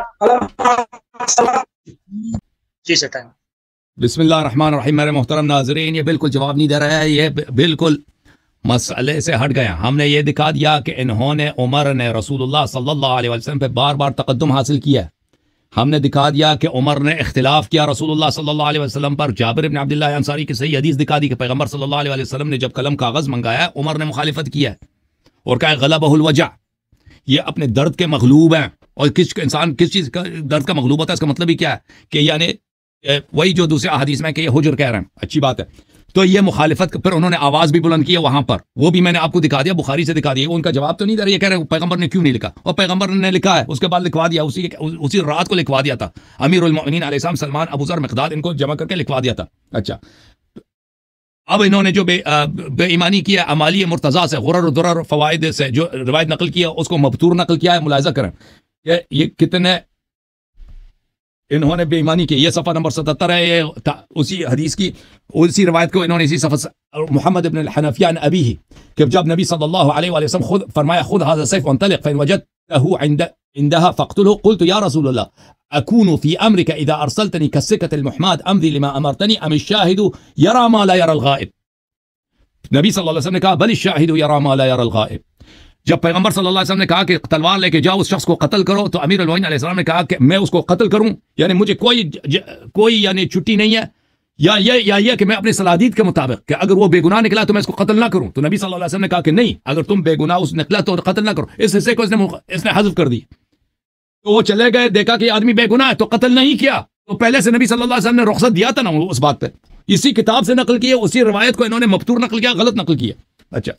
فلما جی سر ٹائم۔ بسم اللہ الرحمن الرحیم۔ میرے محترم ناظرین، یہ بالکل جواب نہیں دے رہا ہے، یہ بالکل مسئلے سے ہٹ گیا۔ ہم نے یہ دکھا دیا کہ انہوں نے عمر نے رسول اللہ صلی اللہ علیہ وسلم پہ بار بار تقدم حاصل کیا ہے۔ ہم نے دکھا دیا کہ عمر نے اختلاف کیا رسول اللہ صلی اللہ علیہ وسلم پر۔ جابر بن عبداللہ انصاری کی صحیح حدیث دکھا دی کہ پیغمبر صلی اللہ علیہ وسلم نے جب قلم کاغذ منگایا عمر نے مخالفت کیا ہے اور کہا غلبہ الوجع، یہ اپنے درد کے مغلوب ہیں۔ اور کس انسان کس چیز کا درد کا مغلوب ہوتا ہے، اس کا مطلب ہی کیا ہے کہ یعنی وہی جو دوسرے احادیث میں کہ یہ حجر کہہ رہے ہیں، اچھی بات ہے۔ تو یہ مخالفت، پھر انہوں نے آواز بھی بلند کی ہے وہاں پر، وہ بھی میں نے آپ کو دکھا دیا، بخاری سے دکھا دیا۔ ان کا جواب تو نہیں دے رہے، یہ کہہ رہے ہیں پیغمبر نے کیوں نہیں لکھا، اور پیغمبر نے لکھا ہے، اس کے بعد لکھوا دیا، اسی اسی رات کو لکھوا دیا تھا۔ امیر المؤمنین علیہ السلام سلمان ابو ذر مقداد ان کو جمع کر کے لکھوا دیا تھا۔ اچھا، اب انہوں نے جو بے بے ایمانی کیا امالی مرتضیٰ سے، غرر و درر فوائد سے جو روایت نقل کیا اس کو مبتور نقل کیا ہے۔ ملاحظہ کریں کہ یہ کتنے انہوں نے بے ایمانی کی۔ یہ صفحہ نمبر ستتر ہے، یہ اسی حدیث کی اسی روایت کو انہوں نے اسی صفحہ محمد ابن الحنفیہ عن ابیہ کہ جب نبی صلی اللہ علیہ وآلہ وسلم خود فرمایا خذ هذا السيف وانطلق فإن وجدته عند عندها فاقتله قلت يا رسول الله أكون في أمرك إذا أرسلتني كالسكة المحماد أمضي لما أمرتني أم الشاهد يرى ما لا يرى الغائب؟ نبی صلی اللہ علیہ وسلم نے کہا بل الشاهد يرى ما لا يرى الغائب۔ جب پیغمبر صلی اللہ علیہ وسلم نے کہا کہ تلوار لے کے جاؤ اس شخص کو قتل کرو، تو امیر المؤمنین علیہ السلام نے کہا کہ میں اس کو قتل کروں، یعنی مجھے کوئی کوئی یعنی چھٹی نہیں ہے، یا یہ یا یہ کہ میں اپنی صلاحیت کے مطابق کہ اگر وہ بے گناہ نکلا تو میں اس کو قتل نہ کروں۔ تو نبی صلی اللہ علیہ وسلم نے کہا کہ نہیں، اگر تم بے گناہ اس نکلا تو قتل نہ کرو۔ اس حصے کو اس نے اس نے حذف کر دی۔ تو وہ چلے گئے، دیکھا کہ آدمی بے گناہ ہے تو قتل نہیں کیا، تو پہلے سے نبی صلی اللہ علیہ وسلم نے رخصت دیا تھا نا اس بات پہ۔ اسی کتاب سے نقل کیا، اسی روایت کو انہوں نے مبتور نقل کیا، غلط نقل کیا۔ اچھا،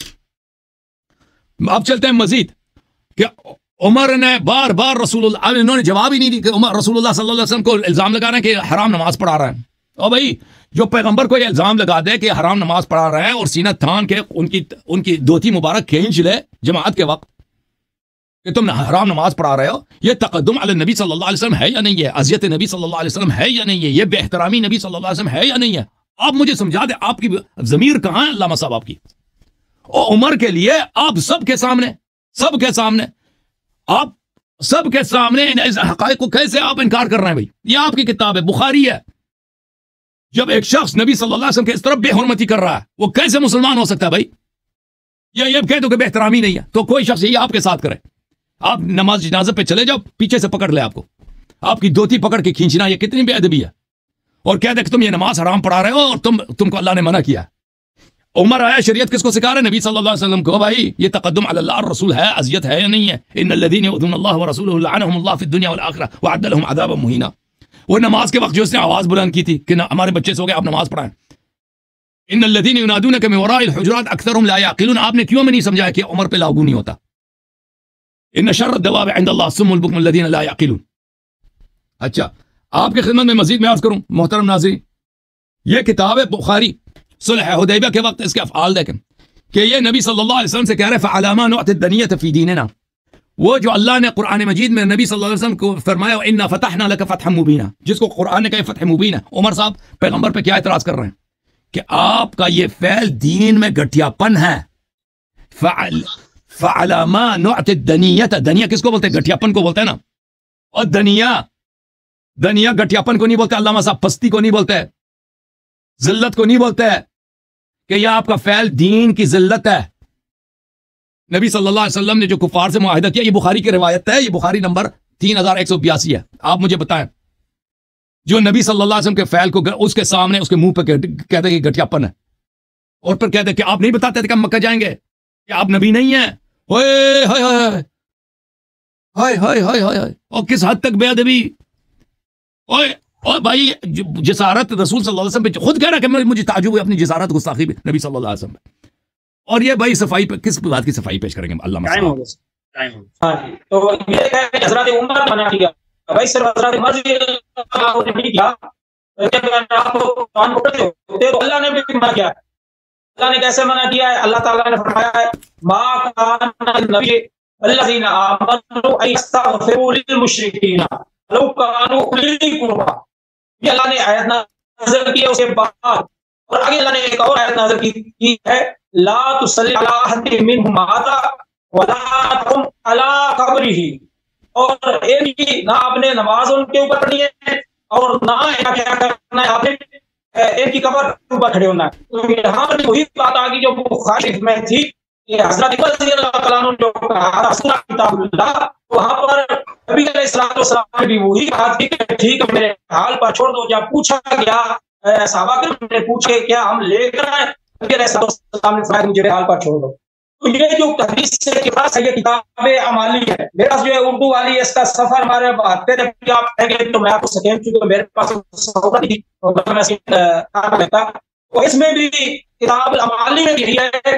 اب چلتے ہیں مزید کہ عمر نے بار بار رسول اللہ، انہوں نے جواب ہی نہیں دی کہ عمر رسول اللہ صلی اللہ علیہ وسلم کو الزام لگا رہے ہیں کہ حرام نماز پڑھا رہا ہے۔ اور بھائی جو پیغمبر کو یہ الزام لگا دے کہ حرام نماز پڑھا رہے ہیں اور سینہ تھان کے ان کی ان کی دھوتی مبارک کھینچ لے جماعت کے وقت کہ تم حرام نماز پڑھا رہے ہو، یہ تقدم علی نبی صلی اللہ علیہ وسلم ہے یا نہیں ہے؟ اذیت نبی صلی اللہ علیہ وسلم ہے یا نہیں ہے؟ یہ بے احترامی نبی صلی اللہ علیہ وسلم ہے یا نہیں ہے؟ آپ مجھے سمجھا دیں، آپ کی ضمیر کہاں ہے علامہ صاحب آپ کی؟ اور عمر کے لیے آپ سب کے سامنے سب کے سامنے آپ سب کے سامنے ان حقائق کو کیسے آپ انکار کر رہے ہیں؟ بھائی یہ آپ کی کتاب ہے، بخاری ہے۔ جب ایک شخص نبی صلی اللہ علیہ وسلم کے اس طرف بے حرمتی کر رہا ہے، وہ کیسے مسلمان ہو سکتا ہے بھائی؟ یا یہ کہہ دو کہ بے احترامی نہیں ہے، تو کوئی شخص یہ آپ کے ساتھ کرے، آپ نماز جنازہ پہ چلے جاؤ، پیچھے سے پکڑ لے آپ کو، آپ کی دھوتی پکڑ کے کھینچنا، یہ کتنی بے ادبی ہے، اور کہہ دے کہ تم یہ نماز حرام پڑھا رہے ہو اور تم تم کو اللہ نے منع کیا۔ عمر آیا، شریعت کس کو سکھا رہے؟ نبی صلی اللہ علیہ وسلم کو۔ بھائی یہ تقدم علی اللہ الرسول ہے، اذیت ہے یا نہیں ہے؟ ان الذين يؤذون الله ورسوله لعنهم الله في الدنيا والاخره واعد لهم عذابا مهينا۔ وہ نماز کے وقت جو اس نے آواز بلند کی تھی کہ ہمارے بچے سو گئے، آپ نماز پڑھائیں۔ ان الذين ينادونك من وراء الحجرات اكثرهم لا يعقلون، آپ نے کیوں میں نہیں سمجھایا کہ عمر پہ لاگو نہیں ہوتا؟ ان شر الدواب عند الله الصم البكم الذين لا يعقلون۔ اچھا، آپ کی خدمت میں مزید میں عرض کروں محترم ناظرین، یہ کتاب ہے بخاری، صلح حدیبیہ کے وقت اس کے افعال دیکھیں کہ یہ نبی صلی اللہ علیہ وسلم سے کہہ رہے فعلی ما نعطي الدنیۃ فی دیننا، وہ جو اللہ نے قرآن مجید میں نبی صلی اللہ علیہ وسلم کو فرمایا انا فتحنا لک فتحا مبینا، جس کو قرآن نے کہا فتح مبین ہے۔ عمر صاحب پیغمبر پہ کیا اعتراض کر رہے ہیں کہ آپ کا یہ فعل دین میں گٹھیا پن ہے۔ فعل فعلی ما نعطي الدنیۃ، دنیا کس کو بولتے ہیں؟ گٹھیا پن کو بولتے ہیں نا، اور دنیا دنیا گٹھیا پن کو نہیں بولتے علامہ صاحب، پستی کو نہیں بولتے، ذلت کو نہیں بولتے کہ یہ آپ کا فعل دین کی ذلت ہے۔ نبی صلی اللہ علیہ وسلم نے جو کفار سے معاہدہ کیا، یہ بخاری کی روایت ہے، یہ بخاری نمبر تین ہزار ایک سو بیاسی ہے۔ آپ مجھے بتائیں جو نبی صلی اللہ علیہ وسلم کے فعل کو اس کے سامنے اس کے منہ پہ کہتے کہ گٹھیا پن ہے، اور پھر کہتے کہ آپ نہیں بتاتے تھے کہ ہم مکہ جائیں گے، کہ آپ نبی نہیں ہیں؟ ہائے ہائے ہائے ہائے ہائے ہائے ہائے، اور کس حد تک بے ادبی اوے اور بھائی جسارت رسول صلی اللہ علیہ وسلم پہ خود کہہ رہا کہ مجھے تعجب ہے اپنی جسارت گستاخی پہ نبی صلی اللہ علیہ وسلم پہ. اور یہ بھائی صفائی پہ کس بات کی صفائی پیش کریں گے اللہ مسلم. ہاں جی تو یہ کہ حضرت عمر منع کیا بھائی صرف حضرت عمر رضی اللہ عنہ نے کیا جب آپ کو قرآن پڑھتے ہوتے تو اللہ نے بھی منع کیا. اللہ نے کیسے منع کیا ہے؟ اللہ تعالیٰ نے فرمایا ہے ما کان النبی الذین آمنوا ان یستغفروا للمشرکین لو کانوا اولی قربی. یہ اللہ نے آیت نازل کی ہے اس کے بعد اور آگے اللہ نے ایک اور آیت نازل کی ہے لا تصلی علی احد منهم مات ولا تقم علی قبرہ. اور ایک بھی نہ آپ نے نماز ان کے اوپر پڑھنی ہے اور نہ کیا کرنا ہے آپ نے ایک کی قبر کے اوپر کھڑے ہونا ہے. تو یہاں پر وہی بات آ گئی جو بخاری میں تھی کہ حضرت عمر رضی اللہ تعالیٰ عنہ جو کہا رسول کتاب اللہ وہاں پر نبی علیہ الصلوۃ والسلام نے بھی وہی بات کی کہ ٹھیک ہے میرے حال پر چھوڑ دو. جب پوچھا گیا صحابہ نے پوچھے کیا ہم لے کر آئے نبی علیہ الصلوۃ والسلام نے فرمایا مجھے حال پر چھوڑ دو. تو یہ جو حدیث سے پاس ہے یہ کتاب عمالی ہے. میرے پاس جو ہے اردو والی اس کا سفر ہمارے آتے تھے آپ کہیں گے تو میں آپ کو سکین چونکہ میرے پاس سہولت تھی میں لیتا تو اس میں بھی کتاب عمالی میں یہی ہے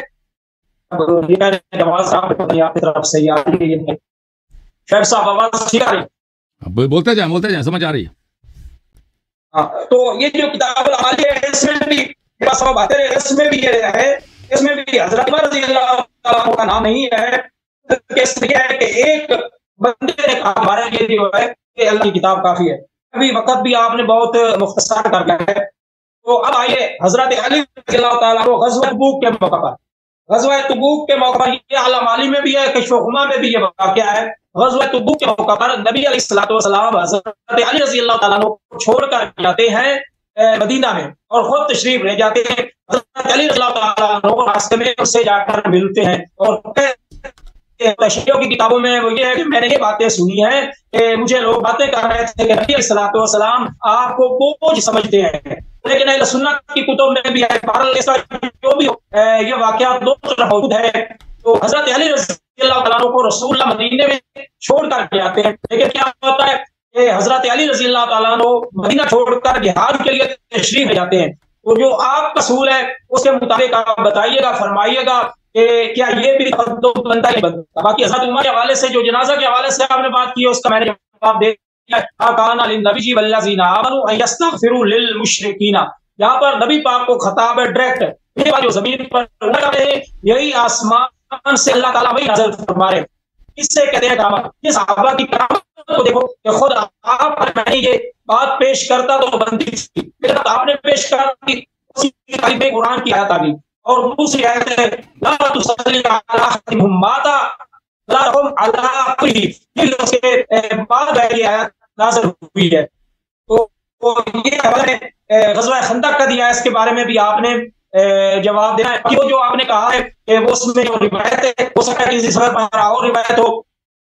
جواز صاحب آپ کی طرف سے شیخ صاحب آواز ٹھیک آ رہی ہے؟ بولتے جائیں بولتے جائیں سمجھ آ رہی ہے. ہاں تو یہ جو کتاب عمالی ہے اس میں بھی میرا سب آتے رہے اس میں بھی یہ ہے اس میں بھی حضرت عمر رضی اللہ تعالیٰ کا نام نہیں ہے. اس لیے ہے کہ ایک بندے نے کہا ہمارے لیے جو ہے کہ اللہ کی کتاب کافی ہے. ابھی وقت بھی آپ نے بہت مختصر کر دیا ہے. تو اب آئیے حضرت علی رضی اللہ تعالیٰ کو غزوہ تبوک کے موقع پر غزوہ تبوک کے موقع پر یہ عالم عالی میں بھی ہے کشف و خما میں بھی یہ واقعہ ہے. غزوہ تبوک کے موقع پر نبی علیہ الصلوۃ والسلام حضرت علی رضی اللہ تعالیٰ کو چھوڑ کر جاتے ہیں مدینہ میں اور خود تشریف لے جاتے ہیں. حضرت علی رضی اللہ تعالیٰ کو راستے میں اس سے جا کر ملتے ہیں اور تشریحوں کی کتابوں میں وہ یہ ہے کہ میں نے یہ باتیں سنی ہیں کہ مجھے لوگ باتیں کر رہے تھے کہ نبی علیہ الصلوۃ والسلام آپ کو بوجھ سمجھتے ہیں لیکن اہل سنت کی کتب میں بھی ہے جو بھی یہ واقعات دو طرف موجود ہے. تو حضرت علی رضی اللہ تعالیٰ کو رسول اللہ مدینے میں چھوڑ کر کے آتے ہیں لیکن کیا ہوتا ہے کہ حضرت علی رضی اللہ تعالیٰ مدینہ چھوڑ کر جہاد کے لیے تشریف لے جاتے ہیں. تو جو آپ کا اصول ہے اس کے مطابق آپ بتائیے گا فرمائیے گا کہ کیا یہ بھی بنتا ہے بنتا. باقی حضرت عمر کے حوالے سے جو جنازہ کے حوالے سے آپ نے بات کی ہے اس کا میں نے جواب دے دیا. یہاں پر نبی پاک کو خطاب ہے ڈائریکٹ جو زمین پر یہی آسمان سے اللہ تعالیٰ وہی نازل فرما رہے ہیں. اس سے کہتے ہیں کرامت. یہ صحابہ کی کرامت کو دیکھو کہ خود آپ پر میں یہ بات پیش کرتا تو بندی تھی آپ نے پیش کر دی اسی میں قرآن کی آیت آ گئی اور دوسری آیت ہے لا تصلی علی احدهم مات لا تقم علی قبرہ. یہ اس کے بعد ہے یہ آیت نازل ہوئی ہے. تو یہ حوالہ غزوہ خندق کا دیا ہے اس کے بارے میں بھی آپ نے جواب دینا ہے. وہ جو آپ نے کہا ہے کہ وہ اس میں جو روایت ہے ہو سکتا ہے کسی سبب پر اور روایت ہو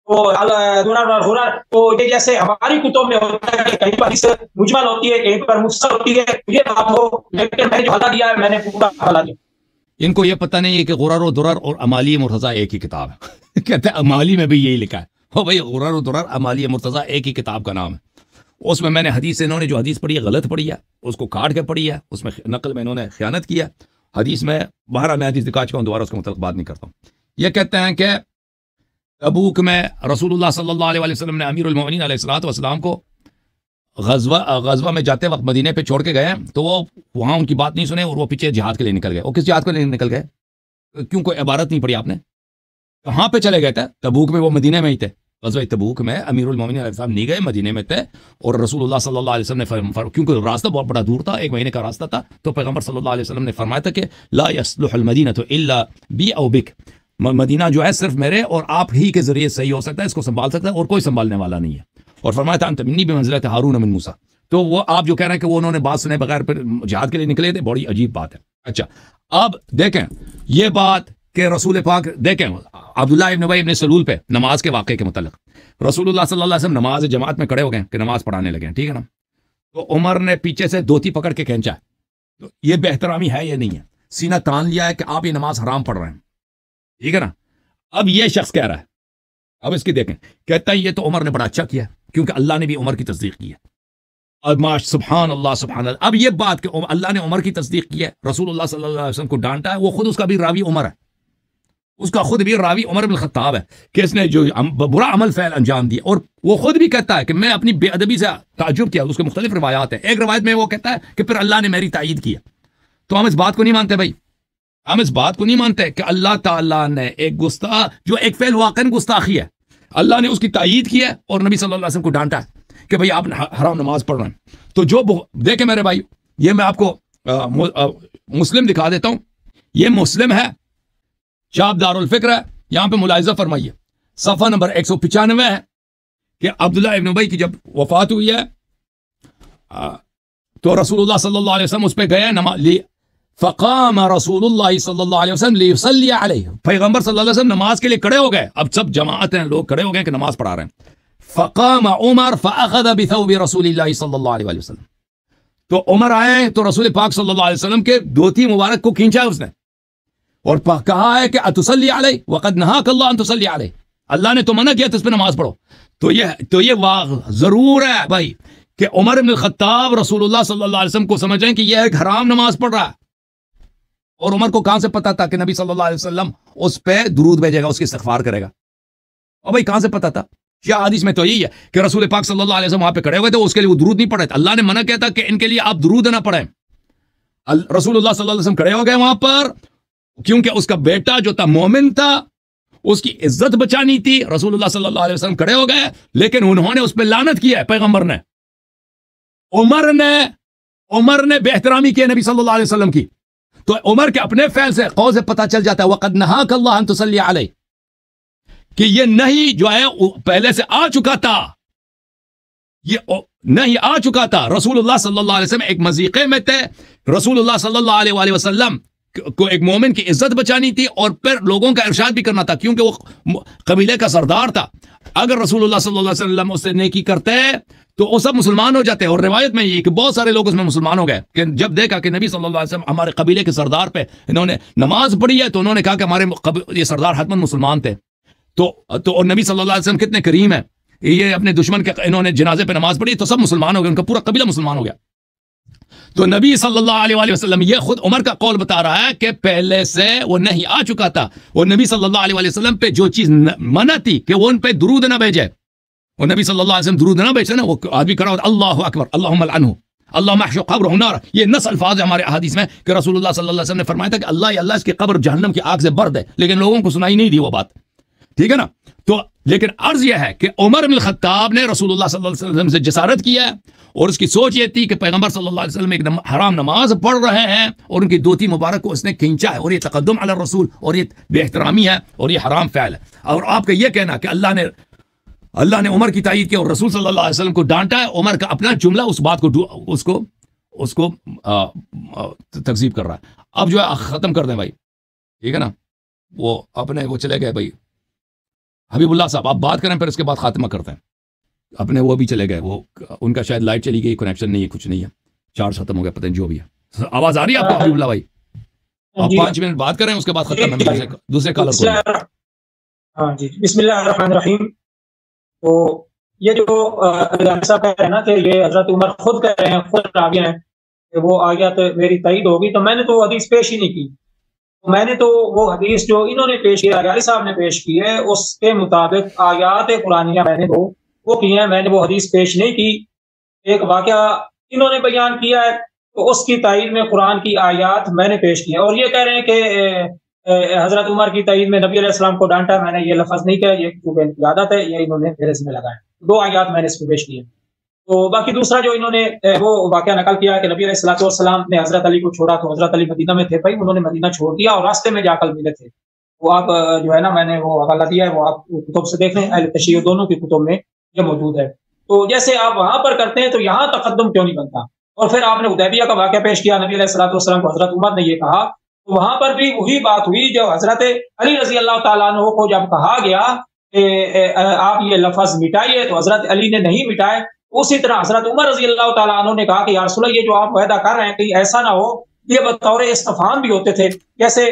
تو یہ جیسے ہماری کتب میں ہوتا ہے کہ کہیں پر اس مجمل ہوتی ہے کہیں پر مفصل ہوتی ہے یہ بات ہو لیکن میں نے جو حوالہ دیا ہے میں نے پورا حوالہ دیا. ان کو یہ پتہ نہیں ہے کہ غرر و درر اور امالی مرتضیٰ ایک ہی کتاب ہے. کہتے ہیں امالی میں بھی یہی لکھا ہے. ہو بھائی غرر و درر امالی مرتضیٰ ایک ہی کتاب کا نام ہے. اس میں میں نے حدیث انہوں نے جو حدیث پڑھی ہے غلط پڑھی ہے اس کو کاٹ کے پڑھی ہے اس میں نقل میں انہوں نے خیانت کیا. حدیث میں بہرحال میں حدیث دکھا چکا ہوں دوبارہ اس کے متعلق بات نہیں کرتا ہوں. یہ کہتے ہیں کہ تبوک میں رسول اللہ صلی اللہ علیہ وسلم نے امیر المومنین علیہ الصلوۃ والسلام کو غزوہ غزوہ میں جاتے وقت مدینے پہ چھوڑ کے گئے تو وہ وہاں ان کی بات نہیں سنے اور وہ پیچھے جہاد کے لیے نکل گئے. وہ کس جہاد کے لیے نکل گئے کیوں کوئی عبارت نہیں پڑھی آپ نے کہاں پہ چلے گئے تھے؟ تبوک میں وہ مدینے میں ہی تھے. غزوہ تبوک میں امیر المومنین علیہ السلام نہیں گئے مدینے میں تھے اور رسول اللہ صلی اللہ علیہ وسلم نے فرمایا کیونکہ راستہ بہت بڑا دور تھا ایک مہینے کا راستہ تھا تو پیغمبر صلی اللہ علیہ وسلم نے فرمایا تھا کہ لا يصلح المدینہ الا بی او بک. مدینہ جو ہے صرف میرے اور آپ ہی کے ذریعے صحیح ہو سکتا ہے اس کو سنبھال سکتا ہے اور کوئی سنبھالنے والا نہیں ہے. اور فرمایا تھا انت منی بمنزلۃ ہارون من موسیٰ. تو وہ آپ جو کہہ رہے ہیں کہ وہ انہوں نے بات سنے بغیر پھر جہاد کے لیے نکلے تھے بڑی عجیب بات ہے. اچھا اب دیکھیں یہ بات کہ رسول پاک دیکھیں عبداللہ ابن ابی ابن سلول پہ نماز کے واقعے کے متعلق رسول اللہ صلی اللہ علیہ وسلم نماز جماعت میں کھڑے ہو گئے کہ نماز پڑھانے لگے ٹھیک ہے نا. تو عمر نے پیچھے سے دھوتی پکڑ کے کھینچا ہے. تو یہ بے احترامی ہے یا نہیں ہے؟ سینہ تان لیا ہے کہ آپ یہ نماز حرام پڑھ رہے ہیں ٹھیک ہے نا. اب یہ شخص کہہ رہا ہے اب اس کی دیکھیں کہتا ہے یہ تو عمر نے بڑا اچھا کیا کیونکہ اللہ نے بھی عمر کی تصدیق کی ہے. اور معاش سبحان اللہ سبحان اللہ. اب یہ بات کہ اللہ نے عمر کی تصدیق کی ہے، رسول اللہ صلی اللہ علیہ وسلم کو ڈانٹا ہے، وہ خود اس کا بھی راوی عمر ہے، اس کا خود بھی راوی عمر بن الخطاب ہے کہ اس نے جو برا عمل فعل انجام دیا، اور وہ خود بھی کہتا ہے کہ میں اپنی بے ادبی سے تعجب کیا. اس کے مختلف روایات ہیں، ایک روایت میں وہ کہتا ہے کہ پھر اللہ نے میری تائید کیا. تو ہم اس بات کو نہیں مانتے بھائی، ہم اس بات کو نہیں مانتے کہ اللہ تعالیٰ نے ایک گستاخ جو ایک فعل واقعاً گستاخی ہے، اللہ نے اس کی تائید کی ہے اور نبی صلی اللہ علیہ وسلم کو ڈانٹا ہے کہ بھئی آپ حرام نماز پڑھ رہے ہیں. تو جو دیکھیں میرے بھائی، یہ میں آپ کو مسلم دکھا دیتا ہوں، یہ مسلم ہے، شاب دار الفکر ہے، یہاں پہ ملاحظہ فرمائیے صفحہ نمبر ایک سو پچانوے ہے کہ عبداللہ ابن ابی کی جب وفات ہوئی ہے تو رسول اللہ صلی اللہ علیہ وسلم اس پہ گئے نماز لی، فقام رسول اللہ صلی اللہ علیہ وسلم لیصلی علیہ، پیغمبر صلی اللہ علیہ وسلم نماز کے لیے کھڑے ہو گئے. اب سب جماعت ہیں، لوگ کھڑے ہو گئے کہ نماز پڑھا رہے ہیں. فقام عمر فاخذ بثوب رسول اللہ صلی اللہ علیہ وسلم، تو عمر آئے تو رسول پاک صلی اللہ علیہ وسلم کے دھوتی مبارک کو کھینچا اس نے اور کہا ہے کہ اتصلی علیہ وقد نہاک اللہ ان تصلی علیہ، اللہ نے تو منع کیا تو اس پہ نماز پڑھو. تو یہ تو یہ ضرور ہے بھائی کہ عمر بن الخطاب رسول اللہ صلی اللہ علیہ وسلم کو سمجھیں کہ یہ ایک حرام نماز پڑھ رہا ہے، اور عمر کو کہاں سے پتا تھا کہ نبی صلی اللہ علیہ وسلم اس پہ درود بھیجے گا، اس کی استغفار کرے گا؟ اور بھائی کہاں سے پتا تھا؟ کیا حدیث میں تو یہی ہے کہ رسول پاک صلی اللہ علیہ وسلم وہاں پہ کھڑے ہوئے تھے، اس کے لیے وہ درود نہیں پڑھے تھے. اللہ نے منع کیا تھا کہ ان کے لیے آپ درود نہ پڑھیں. رسول اللہ صلی اللہ علیہ وسلم کھڑے ہو گئے وہاں پر کیونکہ اس کا بیٹا جو تھا مومن تھا، اس کی عزت بچانی تھی. رسول اللہ صلی اللہ علیہ وسلم کھڑے ہو گئے، لیکن انہوں نے اس پہ لعنت کی ہے پیغمبر نے. عمر نے عمر نے بے احترامی کی نبی صلی اللہ علیہ وسلم کی. تو عمر کے اپنے فعل سے قول سے پتہ چل جاتا ہے وقد نہاک اللہ ان تصلی علیہ، کہ یہ نہیں جو ہے پہلے سے آ چکا تھا، یہ نہیں آ چکا تھا. رسول اللہ صلی اللہ علیہ وسلم ایک مذیقے میں تھے، رسول اللہ صلی اللہ علیہ وآلہ وسلم کو ایک مومن کی عزت بچانی تھی اور پھر لوگوں کا ارشاد بھی کرنا تھا کیونکہ وہ قبیلے کا سردار تھا. اگر رسول اللہ صلی اللہ علیہ وسلم اس سے نیکی کرتے تو وہ سب مسلمان ہو جاتے. اور روایت میں یہ کہ بہت سارے لوگ اس میں مسلمان ہو گئے کہ جب دیکھا کہ نبی صلی اللہ علیہ وسلم ہمارے قبیلے کے سردار پہ انہوں نے نماز پڑھی ہے تو انہوں نے کہا کہ ہمارے یہ سردار حتماً مسلمان تھے. تو تو اور نبی صلی اللہ علیہ وسلم کتنے کریم ہیں، یہ اپنے دشمن کے انہوں نے جنازے پہ نماز پڑھی تو سب مسلمان ہو گئے، ان کا پورا قبیلہ مسلمان ہو گیا. تو نبی صلی اللہ علیہ وآلہ وسلم یہ خود عمر کا قول بتا رہا ہے کہ پہلے سے وہ نہیں آ چکا تھا، اور نبی صلی اللہ علیہ وآلہ وسلم پہ جو چیز منع تھی کہ وہ ان پہ درود نہ بھیجے، اور نبی صلی اللہ علیہ وسلم درود نہ بھیجتے نا، وہ آدمی کرا ہوتا اللہ اکبر اللہم لعنہ اللہم احشق قبرہ نارا. یہ نص الفاظ ہے ہمارے احادیث میں کہ رسول اللہ صلی اللہ علیہ وسلم نے فرمایا تھا کہ اللہ یا اللہ اس کی قبر جہنم کی آگ سے برد ہے، لیکن لوگوں کو سنائی نہیں دی وہ بات، ٹھیک ہے نا. تو لیکن عرض یہ ہے کہ عمر بن الخطاب نے رسول اللہ صلی اللہ علیہ وسلم سے جسارت کیا ہے، اور اس کی سوچ یہ تھی کہ پیغمبر صلی اللہ علیہ وسلم ایک حرام نماز پڑھ رہے ہیں اور ان کی دھوتی مبارک کو اس نے کھینچا ہے، اور یہ تقدم علی الرسول اور یہ بے احترامی ہے اور یہ حرام فعل ہے. اور آپ کا یہ کہنا کہ اللہ نے اللہ نے عمر کی تائید کی اور رسول صلی اللہ علیہ وسلم کو ڈانٹا ہے، عمر کا اپنا جملہ اس بات کو اس کو اس کو تکذیب کر رہا ہے. اب جو ہے ختم کر دیں بھائی، ٹھیک ہے نا. وہ اپنے وہ چلے گئے بھائی حبیب اللہ صاحب، آپ بات کریں پھر اس کے بعد خاتمہ کرتے ہیں. اپنے وہ بھی چلے گئے، وہ ان کا شاید لائٹ چلی گئی، کنیکشن نہیں ہے، کچھ نہیں ہے، چارج ختم ہو گیا، پتہ نہیں جو بھی ہے. آواز آ رہی ہے آپ کو حبیب اللہ بھائی؟ آپ پانچ منٹ بات کریں اس کے بعد ختم ہے دوسرے کالر کو. ہاں جی، بسم اللہ الرحمن الرحیم. تو یہ جو صاحب کہہ رہے ہیں نا کہ یہ حضرت عمر خود کہہ رہے ہیں، خود راوی ہیں کہ وہ آیات میری تائید ہوگی، تو میں نے تو حدیث پیش ہی نہیں کی. میں نے تو وہ حدیث جو انہوں نے پیش کی، علی صاحب نے پیش کی ہے، اس کے مطابق آیات قرآنیہ میں نے وہ وہ کی ہیں، میں نے وہ حدیث پیش نہیں کی. ایک واقعہ انہوں نے بیان کیا ہے تو اس کی تائید میں قرآن کی آیات میں نے پیش کی ہے. اور یہ کہہ رہے ہیں کہ حضرت عمر کی تائید میں نبی علیہ السلام کو ڈانٹا، میں نے یہ لفظ نہیں کہا، یہ کیونکہ ان کی عادت ہے، یہ انہوں نے میرے ذمہ لگایا. دو آیات میں نے اس کو پیش کی ہے. تو باقی دوسرا جو انہوں نے وہ واقعہ نقل کیا کہ نبی علیہ الصلوۃ والسلام نے حضرت علی کو چھوڑا تو حضرت علی مدینہ میں تھے. بھائی انہوں نے مدینہ چھوڑ دیا اور راستے میں جا کر ملے تھے. وہ آپ جو ہے نا، میں نے وہ حوالہ دیا ہے، وہ آپ کتب سے دیکھ لیں، اہل تشیع دونوں کی کتب میں یہ موجود ہے. تو جیسے آپ وہاں پر کرتے ہیں تو یہاں تقدم کیوں نہیں بنتا؟ اور پھر آپ نے حدیبیہ کا واقعہ پیش کیا، نبی علیہ الصلوۃ والسلام کو حضرت عمر نے یہ کہا، تو وہاں پر بھی وہی بات ہوئی. جو حضرت علی رضی اللہ تعالیٰ عنہ کو جب کہا گیا کہ آپ یہ لفظ مٹائیے تو حضرت علی نے نہیں مٹائے. اسی طرح حضرت عمر رضی اللہ تعالیٰ عنہ نے کہا کہ یا رسول اللہ، یہ جو آپ وعدہ کر رہے ہیں کہ ایسا نہ ہو. یہ بطور استفہام بھی ہوتے تھے جیسے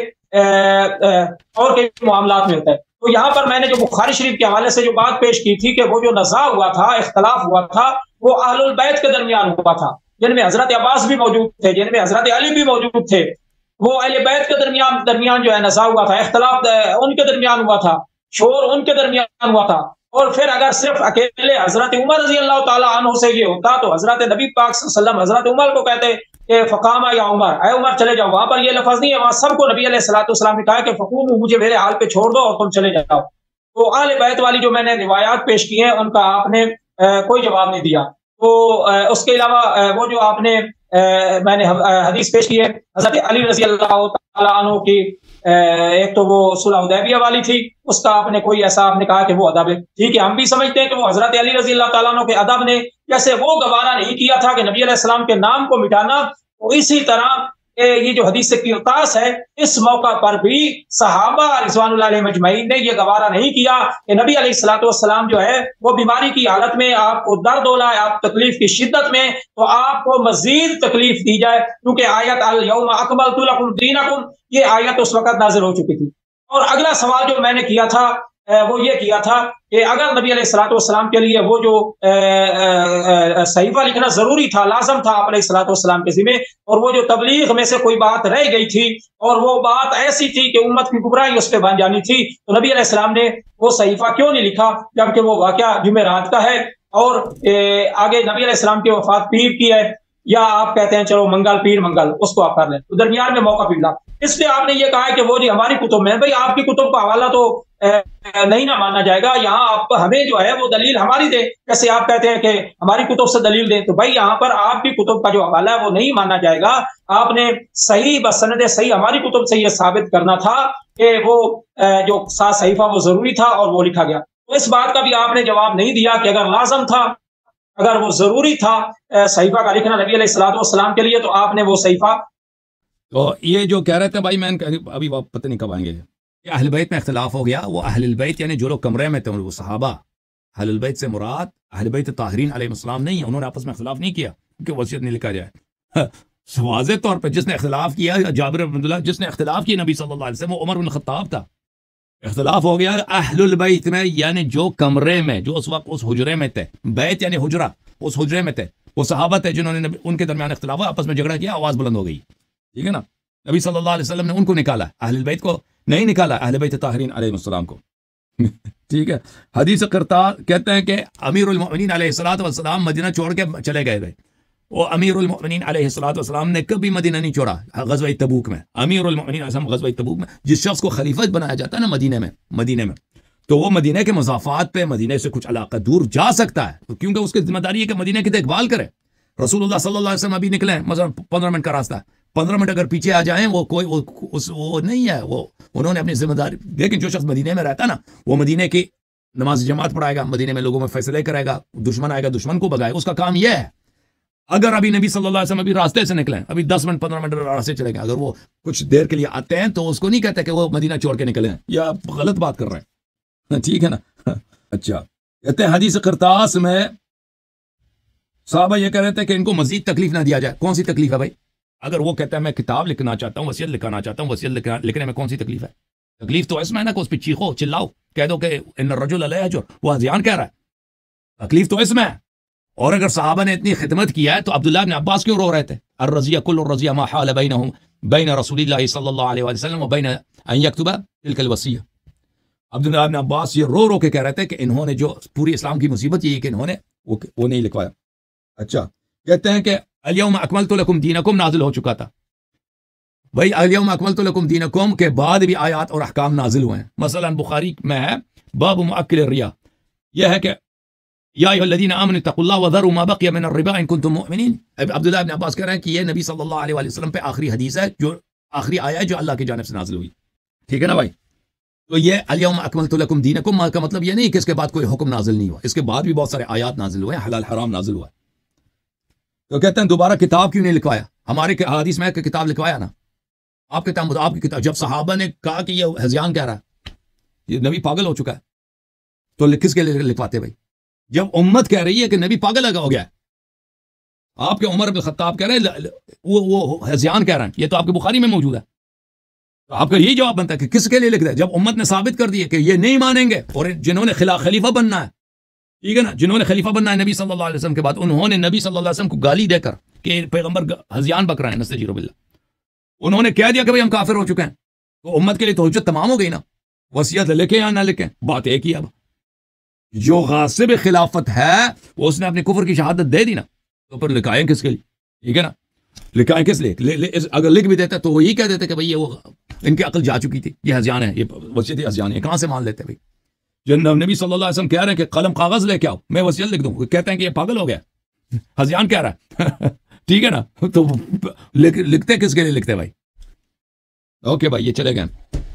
اور کئی معاملات میں ہوتا ہے. تو یہاں پر میں نے جو بخاری شریف کے حوالے سے جو بات پیش کی تھی کہ وہ جو نزاع ہوا تھا، اختلاف ہوا تھا، وہ اہل البیت کے درمیان ہوا تھا، جن میں حضرت عباس بھی موجود تھے، جن میں حضرت علی بھی موجود تھے. وہ اہل بیت کے درمیان درمیان جو ہے نزاع ہوا تھا، اختلاف ان کے درمیان ہوا تھا، شور ان کے درمیان ہوا تھا. اور پھر اگر صرف اکیلے حضرت عمر رضی اللہ تعالیٰ عنہ سے یہ ہوتا تو حضرت نبی پاک صلی اللہ علیہ وسلم حضرت عمر کو کہتے کہ فقامہ یا عمر، اے عمر چلے جاؤ. وہاں پر یہ لفظ نہیں ہے، وہاں سب کو نبی علیہ الصلوۃ والسلام نے کہا کہ فقوموا، مجھے میرے حال پہ چھوڑ دو اور تم چلے جاؤ. تو اہل بیت والی جو میں نے روایات پیش کی ہیں ان کا آپ نے کوئی جواب نہیں دیا. تو اس کے علاوہ وہ جو آپ نے میں نے حدیث پیش کی ہے حضرت علی رضی اللہ تعالیٰ عنہ کی، ایک تو وہ صلح حدیبیہ والی تھی، اس کا آپ نے کوئی ایسا آپ نے کہا کہ وہ ادب ہے. ٹھیک ہے، ہم بھی سمجھتے ہیں کہ وہ حضرت علی رضی اللہ تعالیٰ عنہ کے ادب نے جیسے وہ گوارا نہیں کیا تھا کہ نبی علیہ السلام کے نام کو مٹانا، تو اسی طرح یہ جو حدیث قرطاس ہے اس موقع پر بھی صحابہ رضوان اللہ علیہ مجمعین نے یہ گوارا نہیں کیا کہ نبی علیہ الصلوۃ والسلام جو ہے وہ بیماری کی حالت میں، آپ کو درد ہو رہا ہے، آپ تکلیف کی شدت میں، تو آپ کو مزید تکلیف دی جائے، کیونکہ آیت الیوم اکملت لکم دینکم یہ آیت اس وقت نازل ہو چکی تھی. اور اگلا سوال جو میں نے کیا تھا وہ یہ کیا تھا کہ اگر نبی علیہ الصلوۃ والسلام کے لیے وہ جو صحیفہ لکھنا ضروری تھا، لازم تھا آپ علیہ الصلوۃ والسلام کے ذمہ، اور وہ جو تبلیغ میں سے کوئی بات رہ گئی تھی اور وہ بات ایسی تھی کہ امت کی گمراہی اس پہ بن جانی تھی، تو نبی علیہ السلام نے وہ صحیفہ کیوں نہیں لکھا جبکہ وہ واقعہ جمعرات کا ہے اور آگے نبی علیہ السلام کی وفات پیر کی ہے، یا آپ کہتے ہیں چلو منگل پیر منگل اس کو آپ کر لیں، تو درمیان میں موقع ملا. اس لیے آپ نے یہ کہا ہے کہ وہ جی ہماری کتب میں، بھائی آپ کی کتب کا حوالہ تو نہیں نہ مانا جائے گا، یہاں آپ ہمیں جو ہے وہ دلیل ہماری دیں. جیسے آپ کہتے ہیں کہ ہماری کتب سے دلیل دیں، تو بھائی یہاں پر آپ کی کتب کا جو حوالہ ہے وہ نہیں مانا جائے گا. آپ نے صحیح بسند صحیح ہماری کتب سے یہ ثابت کرنا تھا کہ وہ جو سات صحیفہ وہ ضروری تھا اور وہ لکھا گیا. تو اس بات کا بھی آپ نے جواب نہیں دیا کہ اگر لازم تھا، اگر وہ ضروری تھا صحیفہ کا لکھنا نبی علیہ الصلوۃ والسلام کے لیے، تو آپ نے وہ صحیفہ. تو یہ جو کہہ رہے تھے بھائی، میں ابھی پتہ نہیں کب آئیں گے، اہل بیت میں اختلاف ہو گیا. وہ اہل البیت یعنی جو لوگ کمرے میں تھے وہ صحابہ، اہل البیت سے مراد اہل بیت طاہرین علیہ السلام نہیں ہے. انہوں نے آپس میں اختلاف نہیں کیا کیونکہ وصیت نہیں لکھا جائے. واضح طور پہ جس نے اختلاف کیا جابر بن عبداللہ، جس نے اختلاف کیا نبی صلی اللہ علیہ وسلم، وہ عمر بن الخطاب تھا. اختلاف ہو گیا اہل البیت میں، یعنی جو کمرے میں، جو اس وقت اس حجرے میں تھے. بیت یعنی حجرہ، اس حجرے میں تھے وہ صحابہ تھے جنہوں نے ان کے درمیان اختلاف ہوا، آپس میں جھگڑا کیا، آواز بلند ہو گئی. ٹھیک ہے نا، نبی صلی اللہ علیہ وسلم نے ان کو نکالا، اہل البیت کو نہیں نکالا، اہل بیت طاہرین علیہ السلام کو. ٹھیک ہے. حدیث قرطاس کہتے ہیں کہ امیر المؤمنین علیہ الصلوۃ والسلام مدینہ چھوڑ کے چلے گئے تھے. وہ امیر المؤمنین علیہ الصلوۃ والسلام نے کبھی مدینہ نہیں چھوڑا. غزوہ تبوک میں امیر المؤمنین علیہ غزوہ تبوک میں جس شخص کو خلیفہ بنایا جاتا ہے نا مدینہ میں مدینہ میں تو وہ مدینہ کے مضافات پہ، مدینہ سے کچھ علاقہ دور جا سکتا ہے، کیونکہ اس کی ذمہ داری ہے کہ مدینہ کی دیکھ بھال کرے. رسول اللہ صلی اللہ علیہ وسلم ابھی نکلے مثلا پندرہ منٹ کا راستہ، پندرہ منٹ اگر پیچھے آ جائیں وہ کوئی وہ, اس وہ نہیں ہے، وہ انہوں نے اپنی ذمہ داری. لیکن جو شخص مدینہ میں رہتا ہے نا، وہ مدینہ کی نماز جماعت پڑھائے گا، مدینہ میں لوگوں میں فیصلے کرے گا، دشمن آئے گا دشمن کو بگائے، اس کا کام یہ ہے. اگر ابھی نبی صلی اللہ علیہ وسلم ابھی راستے سے نکلیں، ابھی دس منٹ پندرہ منٹ راستے چلے گئے، اگر وہ کچھ دیر کے لیے آتے ہیں تو اس کو نہیں کہتے کہ وہ مدینہ چھوڑ کے نکلے ہیں، یا غلط بات کر رہے ہیں. ٹھیک ہے نا. اچھا، کہتے ہیں حدیث قرطاس میں صحابہ یہ کہہ رہے تھے کہ ان کو مزید تکلیف نہ دیا جائے. کون سی تکلیف ہے بھائی؟ اگر وہ کہتا ہے میں کتاب لکھنا چاہتا ہوں، وصیت لکھنا چاہتا ہوں، وصیت لکھنے میں کون سی تکلیف ہے؟ تکلیف تو اس میں ہے نا کہ اس پہ چیخو چلاؤ، کہہ دو کہ ان الرجل لا یحجر، وہ ہذیان کہہ رہا ہے. تکلیف تو اس میں ہے. اور اگر صحابہ نے اتنی خدمت کیا ہے تو عبداللہ بن عباس کیوں رو رہے تھے؟ الرضیہ کل الرضیہ ما حال بینہم بین رسول اللہ صلی اللہ علیہ وسلم و بین ان یکتب تلک الوصیہ. عبداللہ بن عباس یہ رو رو کے کہہ رہے تھے کہ انہوں نے جو پوری اسلام کی مصیبت یہ ہے کہ انہوں نے وہ, وہ نہیں لکھوایا. اچھا، کہتے ہیں کہ الیوم اکملت لکم دینکم نازل ہو چکا تھا. بھائی الیوم اکملت لکم دینکم کے بعد بھی آیات اور احکام نازل ہوئے ہیں. مثلا بخاری میں ہے باب مؤکل الریا، یہ ہے کہ یا ایھا الذین آمنوا اتقوا اللہ وذروا ما بقی من الربا ان کنتم مؤمنین. عبداللہ بن عباس کہہ رہے ہیں کہ یہ نبی صلی اللہ علیہ وسلم پہ آخری حدیث ہے، جو آخری آیا ہے جو اللہ کی جانب سے نازل ہوئی. ٹھیک ہے نا بھائی؟ تو یہ الیوم اکملت لکم دینکم کا مطلب یہ نہیں کہ اس کے بعد کوئی حکم نازل نہیں ہوا، اس کے بعد بھی بہت سارے آیات نازل ہوئے ہیں، حلال حرام نازل ہوا ہے. تو کہتے ہیں دوبارہ کتاب کیوں نہیں لکھوایا؟ ہمارے حدیث میں کہ کتاب لکھوایا نا، آپ کے تام آپ کی کتاب. جب صحابہ نے کہا کہ یہ ہذیان کہہ رہا ہے، یہ نبی پاگل ہو چکا ہے، تو کس کے لیے لکھواتے بھائی؟ جب امت کہہ رہی ہے کہ نبی پاگل ہو گیا ہے، آپ کے عمر بن الخطاب کہہ رہے ہیں وہ وہ ہذیان کہہ رہے ہیں، یہ تو آپ کے بخاری میں موجود ہے. تو آپ کا یہی جواب بنتا ہے کہ کس کے لیے لکھ دیں؟ جب امت نے ثابت کر دی ہے کہ یہ نہیں مانیں گے اور جنہوں نے خلاف خلیفہ بننا ہے، ٹھیک ہے نا, جنہوں نے خلیفہ بننا ہے نبی صلی اللہ علیہ وسلم کے بعد, انہوں نے نبی صلی اللہ علیہ وسلم کو گالی دے کر کہ پیغمبر ہذیان بک رہا ہے, نستجیر باللہ, انہوں نے کہہ دیا کہ بھئی ہم کافر ہو چکے ہیں, تو امت کے لیے تو حجت تمام ہو گئی نا, وصیت لکھیں یا نہ لکھیں, بات ایک ہی. اب جو غاصب خلافت ہے وہ اس نے اپنی کفر کی شہادت دے دی نا, تو پھر لکھائیں کس کے لیے؟ ٹھیک ہے نا, لکھائیں کس لیے؟ اگر لکھ بھی دیتے تو وہ یہی کہہ دیتے کہ بھئی یہ وہ ان کی عقل جا چکی تھی, یہ ہذیان ہے, یہ وصیت ہذیان ہے, کہاں سے مان لیتے بھئی؟ جب نبی صلی اللہ علیہ وسلم کہہ رہے ہیں کہ قلم کاغذ لے کے آؤ میں وصیت لکھ دوں, کہتے ہیں کہ یہ پاگل ہو گیا, ہذیان کہہ رہا ہے. ٹھیک ہے نا, تو لکھتے کس کے لیے لکھتے بھائی؟ اوکے بھائی, یہ چلے گئے.